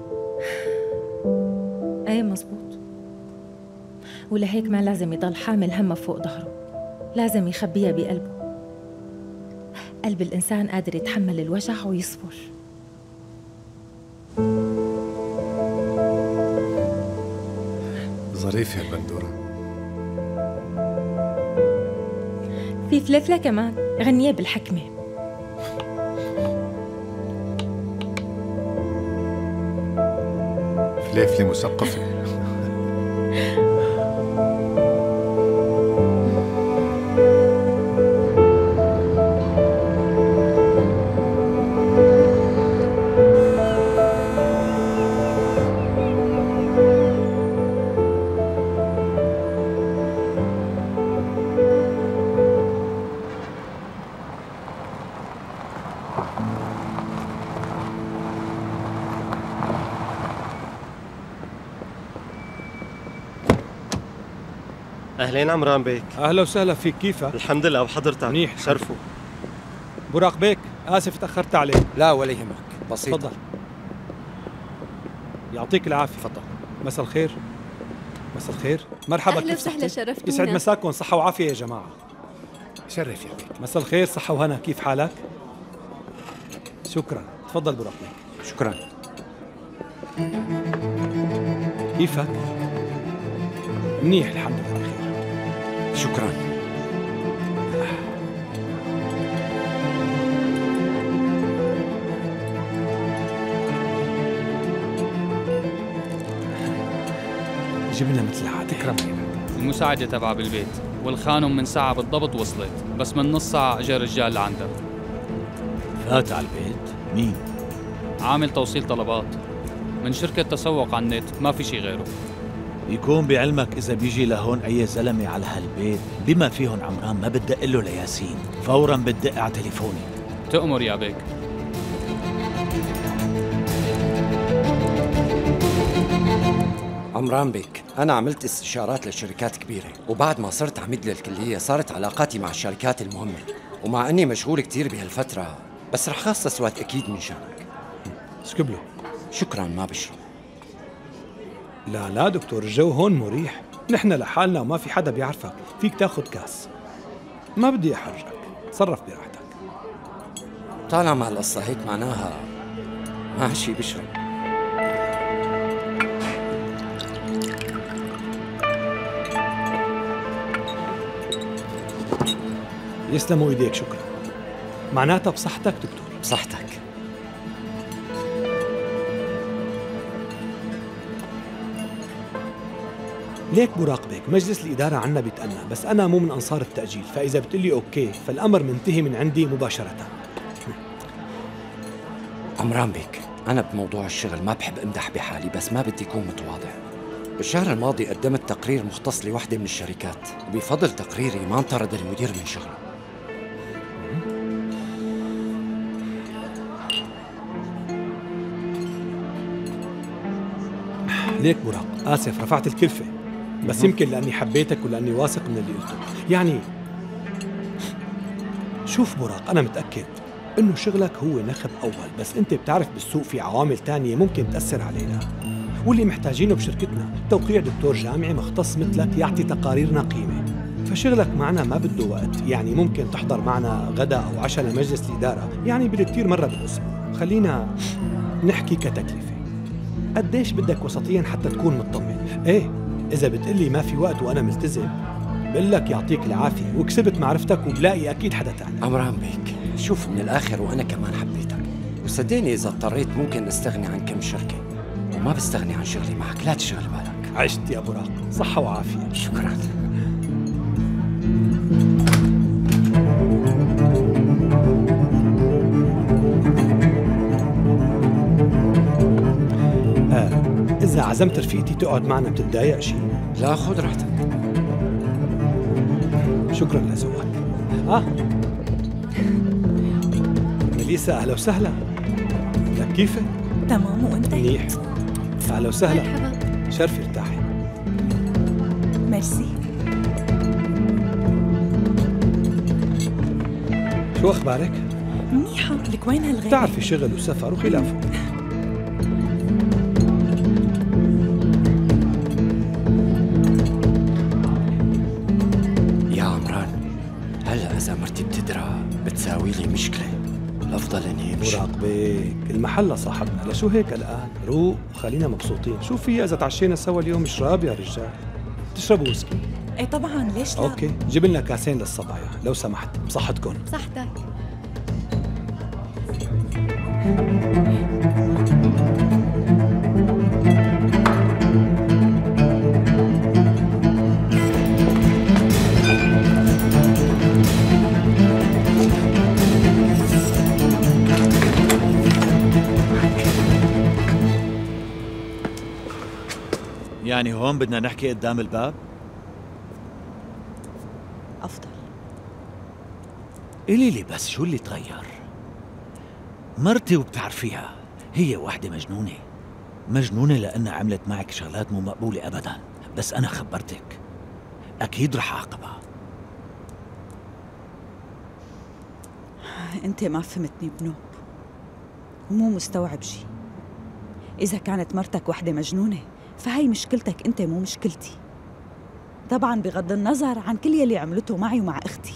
أي مزبوط. ولهيك ما لازم يضل حامل همه فوق ظهره، لازم يخبيها بقلبه. قلب الإنسان قادر يتحمل الوجع ويصبر. ظريفة البندورة. في فلفلة كمان، غنية بالحكمة. فليفلة مثقفة. أهلين عمران بيك. أهلا وسهلا فيك، كيفك؟ الحمد لله، وحضرتك؟ منيح. شرفوا. براق بيك، آسف تأخرت عليك. لا ولا يهمك، بسيط. تفضل. يعطيك العافية. تفضل. مساء الخير. مساء الخير، مرحبا. أهلا وسهلا، شرفتونا. يسعد مساكم، صحة وعافية يا جماعة. شرف يا بيك. مساء الخير، صحة وهنا، كيف حالك؟ شكرا، تفضل براق بيك. شكرا. كيفك؟ منيح الحمد لله بخير. شكرا. جبنا مثل عادة. تكرم. المساعدة تبع بالبيت، والخانم من ساعة بالضبط وصلت، بس من نص ساعة اجى الرجال لعندها. فات على البيت؟ مين؟ عامل توصيل طلبات من شركة تسوق على النت، ما في شي غيره. يكون بعلمك إذا بيجي لهون أي زلمة على هالبيت بما فيهن عمران ما بتدق له لياسين، فوراً بتدق على تليفوني. تأمر يا بيك. عمران بيك، أنا عملت استشارات لشركات كبيرة، وبعد ما صرت عميد للكلية صارت علاقاتي مع الشركات المهمة، ومع أني مشغول كتير بهالفترة بس رح خصص وقت أكيد من شانك. اسكب له. شكراً، ما بشرب. لا دكتور، الجو هون مريح، نحن لحالنا وما في حدا بيعرفك، فيك تاخد كاس. ما بدي أحرجك، تصرف براحتك. طالما القصة هيك معناها ماشي بشرب. يسلموا ايديك، شكرا. معناتها بصحتك دكتور؟ بصحتك. ليك براق بيك، مجلس الإدارة عنا بيتأنى، بس أنا مو من أنصار التأجيل، فإذا بتقلي أوكي فالأمر منتهي من عندي مباشرة. عمران بيك، أنا بموضوع الشغل ما بحب أمدح بحالي، بس ما بدي أكون متواضع. بالشهر الماضي قدمت تقرير مختص لوحدة من الشركات، وبفضل تقريري ما انطرد المدير من شغله. ليك براق، آسف رفعت الكلفة، بس يمكن لأني حبيتك ولأني واثق من اللي قلته. يعني شوف براق، أنا متأكد إنه شغلك هو نخب أول، بس أنت بتعرف بالسوق في عوامل تانية ممكن تأثر علينا، واللي محتاجينه بشركتنا توقيع دكتور جامعي مختص مثلك يعطي تقاريرنا قيمة. فشغلك معنا ما بده وقت، يعني ممكن تحضر معنا غدا أو عشاء لمجلس الإدارة، يعني بالكتير مرة بالأسبوع. خلينا نحكي كتكلفة، قديش بدك وسطيا حتى تكون مطمن؟ إيه إذا بتقلي ما في وقت وأنا ملتزم بقول لك يعطيك العافية وكسبت معرفتك وبلاقي أكيد حدا تاني. عمران بيك، شوف من الآخر وأنا كمان حبيتك، وصدقني إذا اضطريت ممكن أستغني عن كم شركة، وما بستغني عن شغلي معك، لا تشغل بالك. عشت يا براق، صحة وعافية. شكرا. إذا عزمت رفيقتي تقعد معنا بتتضايق شي؟ لا خذ راحتك. شكرا لذوقك. ميليسا أهلا وسهلا. لك كيفك؟ تمام وأنت؟ منيح. أهلا وسهلا. شرفي ارتاحي. ميرسي. شو أخبارك؟ منيحة، لك وين هالغيبة؟ بتعرفي شغل وسفر وخلافه. يا عمران، هلا إذا مرتي بتدرى بتساوي لي مشكلة، الأفضل إني أمشي. مراقبك، المحل صاحبنا، لشو هيك الآن؟ روق وخلينا مبسوطين. شو في إذا تعشينا سوا اليوم شراب يا رجال؟ تشربوا ويسكي؟ ايه طبعا، ليش لا؟ اوكي، جيب لنا كاسين للصبايا لو سمحت، بصحتكم. صحتك. يعني هون بدنا نحكي قدام الباب؟ أفضل. قولي لي بس شو اللي تغير؟ مرتي وبتعرفيها هي وحدة مجنونة، مجنونة لأنها عملت معك شغلات مو مقبولة أبداً، بس أنا خبرتك أكيد رح أعاقبها. أنت ما فهمتني بنوب ومو مستوعب شي. إذا كانت مرتك وحدة مجنونة فهي مشكلتك أنت مو مشكلتي، طبعاً بغض النظر عن كل يلي عملته معي ومع أختي.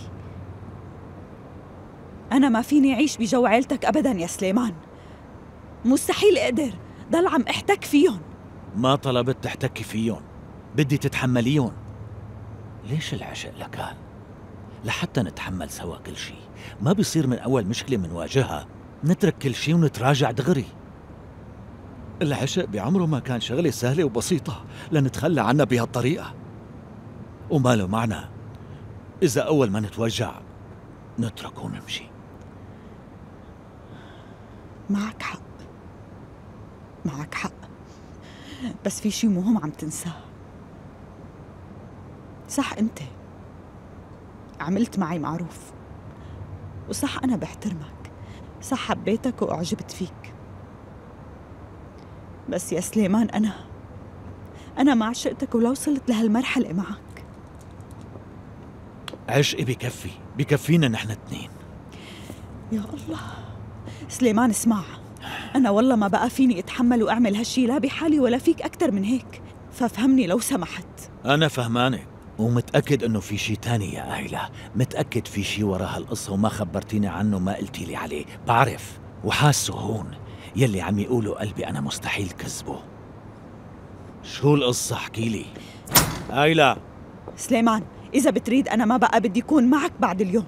أنا ما فيني أعيش بجو عيلتك أبداً يا سليمان، مستحيل أقدر ضل عم احتك فيهم. ما طلبت تحتكي فيهم، بدي تتحمليهم. ليش العشق لكان؟ لحتى نتحمل سوا كل شي، ما بيصير من أول مشكلة منواجهها نترك كل شي ونتراجع دغري. العشق بعمره ما كان شغلة سهلة وبسيطة لنتخلى عنها بهالطريقة، وما له معنى إذا أول ما نتوجع نتركه ونمشي. معك حق، معك حق، بس في شي مهم عم تنساه. صح أنت عملت معي معروف، وصح أنا بحترمك، صح حبيتك وأعجبت فيك، بس يا سليمان أنا ما عشقتك ولا وصلت لهالمرحلة معك. عشقي بكفينا نحن اتنين. يا الله سليمان، اسمع، أنا والله ما بقى فيني أتحمل وأعمل هالشي لا بحالي ولا فيك أكتر من هيك، فافهمني لو سمحت. أنا فهمانك ومتأكد إنه في شي تاني يا آيلة، متأكد في شي ورا هالقصة وما خبرتيني عنه، ما قلتي لي عليه، بعرف وحاسه هون، يلي عم يقولوا قلبي أنا مستحيل كذبه. شو القصة؟ احكي لي آيلة. سليمان، إذا بتريد أنا ما بقى بدي أكون معك بعد اليوم،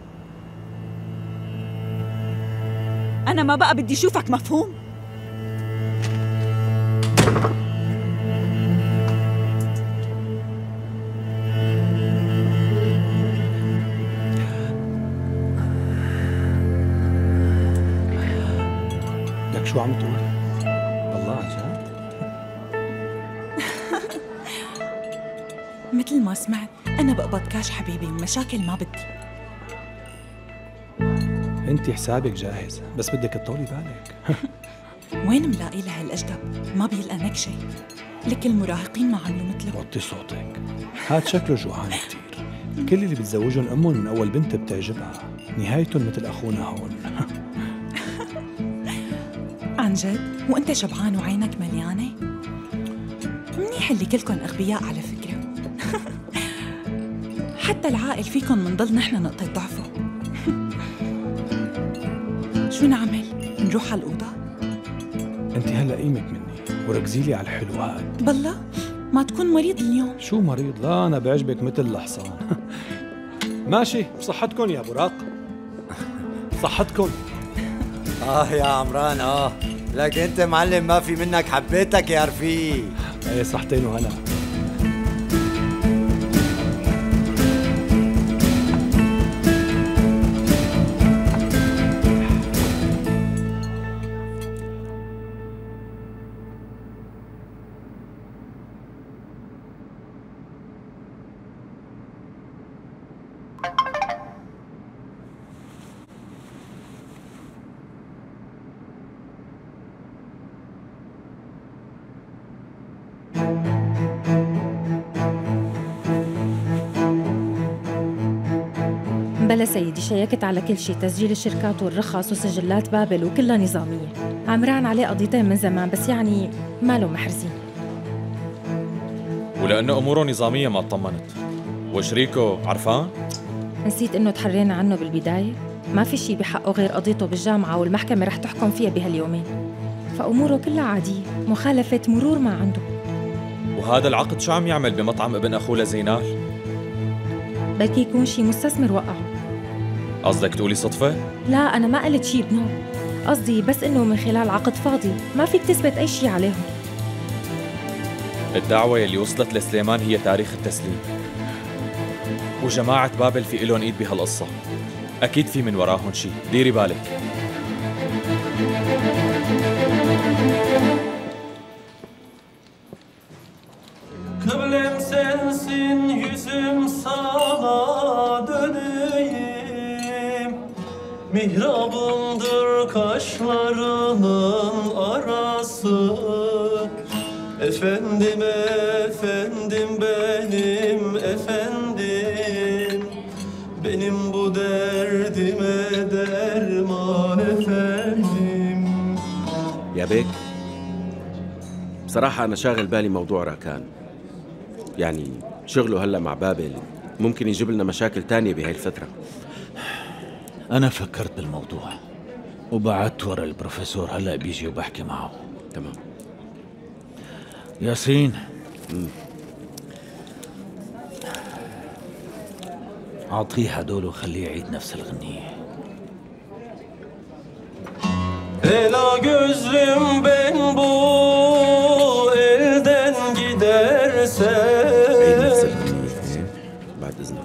أنا ما بقى بدي أشوفك، مفهوم؟ لك شو عم تقول؟ والله عن جد؟ مثل ما سمعت أنا بقبض كاش حبيبي، مشاكل ما بدي. انت حسابك جاهز، بس بدك تطولي بالك. وين ملاقي لها هالأجدب؟ ما بيلقى شيء، لك المراهقين ما عملوا مثله. وطي صوتك، هاد شكله جوعان كتير. كل اللي بتزوجهم أمهم من أول بنت بتعجبها، نهايتهم مثل أخونا هون. عن جد؟ وأنت شبعان وعينك مليانة؟ منيح اللي كلكن أغبياء على فكرة. حتى العاقل فيكم منضل نحن نقطة ضعفه. شو نعمل؟ نروح على الأوضة؟ انت هلا قيمك مني وركزي لي على الحلوات. بالله ما تكون مريض اليوم. شو مريض؟ لا أنا بعجبك مثل الحصان. ماشي بصحتكم يا براق. صحتكم. يا عمران لك انت معلم ما في منك، حبيتك يا رفيق. ايه صحتين وهلا. بلا سيدي، شيكت على كل شيء، تسجيل الشركات والرخص وسجلات بابل وكلها نظامية. عمران عليه قضيتين من زمان بس يعني ماله محرزين. ولأنه أموره نظامية ما اطمنت. وشريكه عرفان؟ نسيت إنه تحرينا عنه بالبداية؟ ما في شيء بحقه غير قضيته بالجامعة والمحكمة رح تحكم فيها بهاليومين. فأموره كلها عادية، مخالفة مرور ما عنده. وهذا العقد شو عم يعمل بمطعم ابن أخوه لزينال؟ بلكي يكون شي مستثمر وقعه. قصدك تقولي صدفة؟ لا أنا ما قلت شي بنوع، قصدي بس إنه من خلال عقد فاضي ما فيك تثبت أي شي عليهم. الدعوة يلي وصلت لسليمان هي تاريخ التسليم، وجماعة بابل في إلهم إيد بهالقصة. أكيد في من وراهم شي، ديري بالك. Kıblem sensin, yüzüm sana döneyim. Mihrabımdır kaşlarının arası. Efendim efendim benim efendim. Benim bu derdime derman efendim. يا بيك بصراحة أنا شاغل بالي موضوع راكان. يعني شغله هلا مع بابل ممكن يجيب لنا مشاكل تانية بهاي الفترة. أنا فكرت بالموضوع وبعت ورا البروفيسور، هلا بيجي وبحكي معه. تمام. ياسين، أعطيه هدول وخليه يعيد نفس الغنية. Ela gözlüm ben bu elden giderse. بعد إذنك.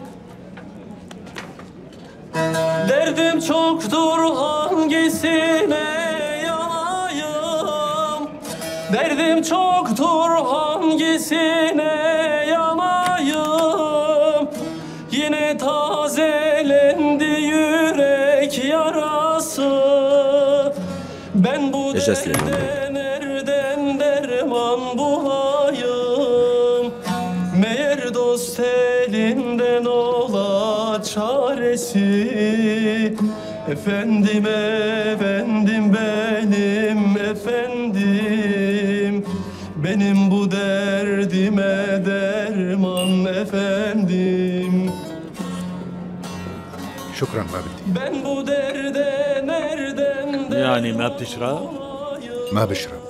Derdim çoktur hangisine yanayım. Derdim çoktur hangisine yanayım. Yine tazelendi yürek yarası. Ben bu derde nereden derman bulayım? Meğer dost elinden ola çaresi. Efendim efendim benim efendim. Benim bu derdime derman efendim. شكرا ما بدي. Ben bu derde nereden يعني ما بتشرب؟ ما بشرب.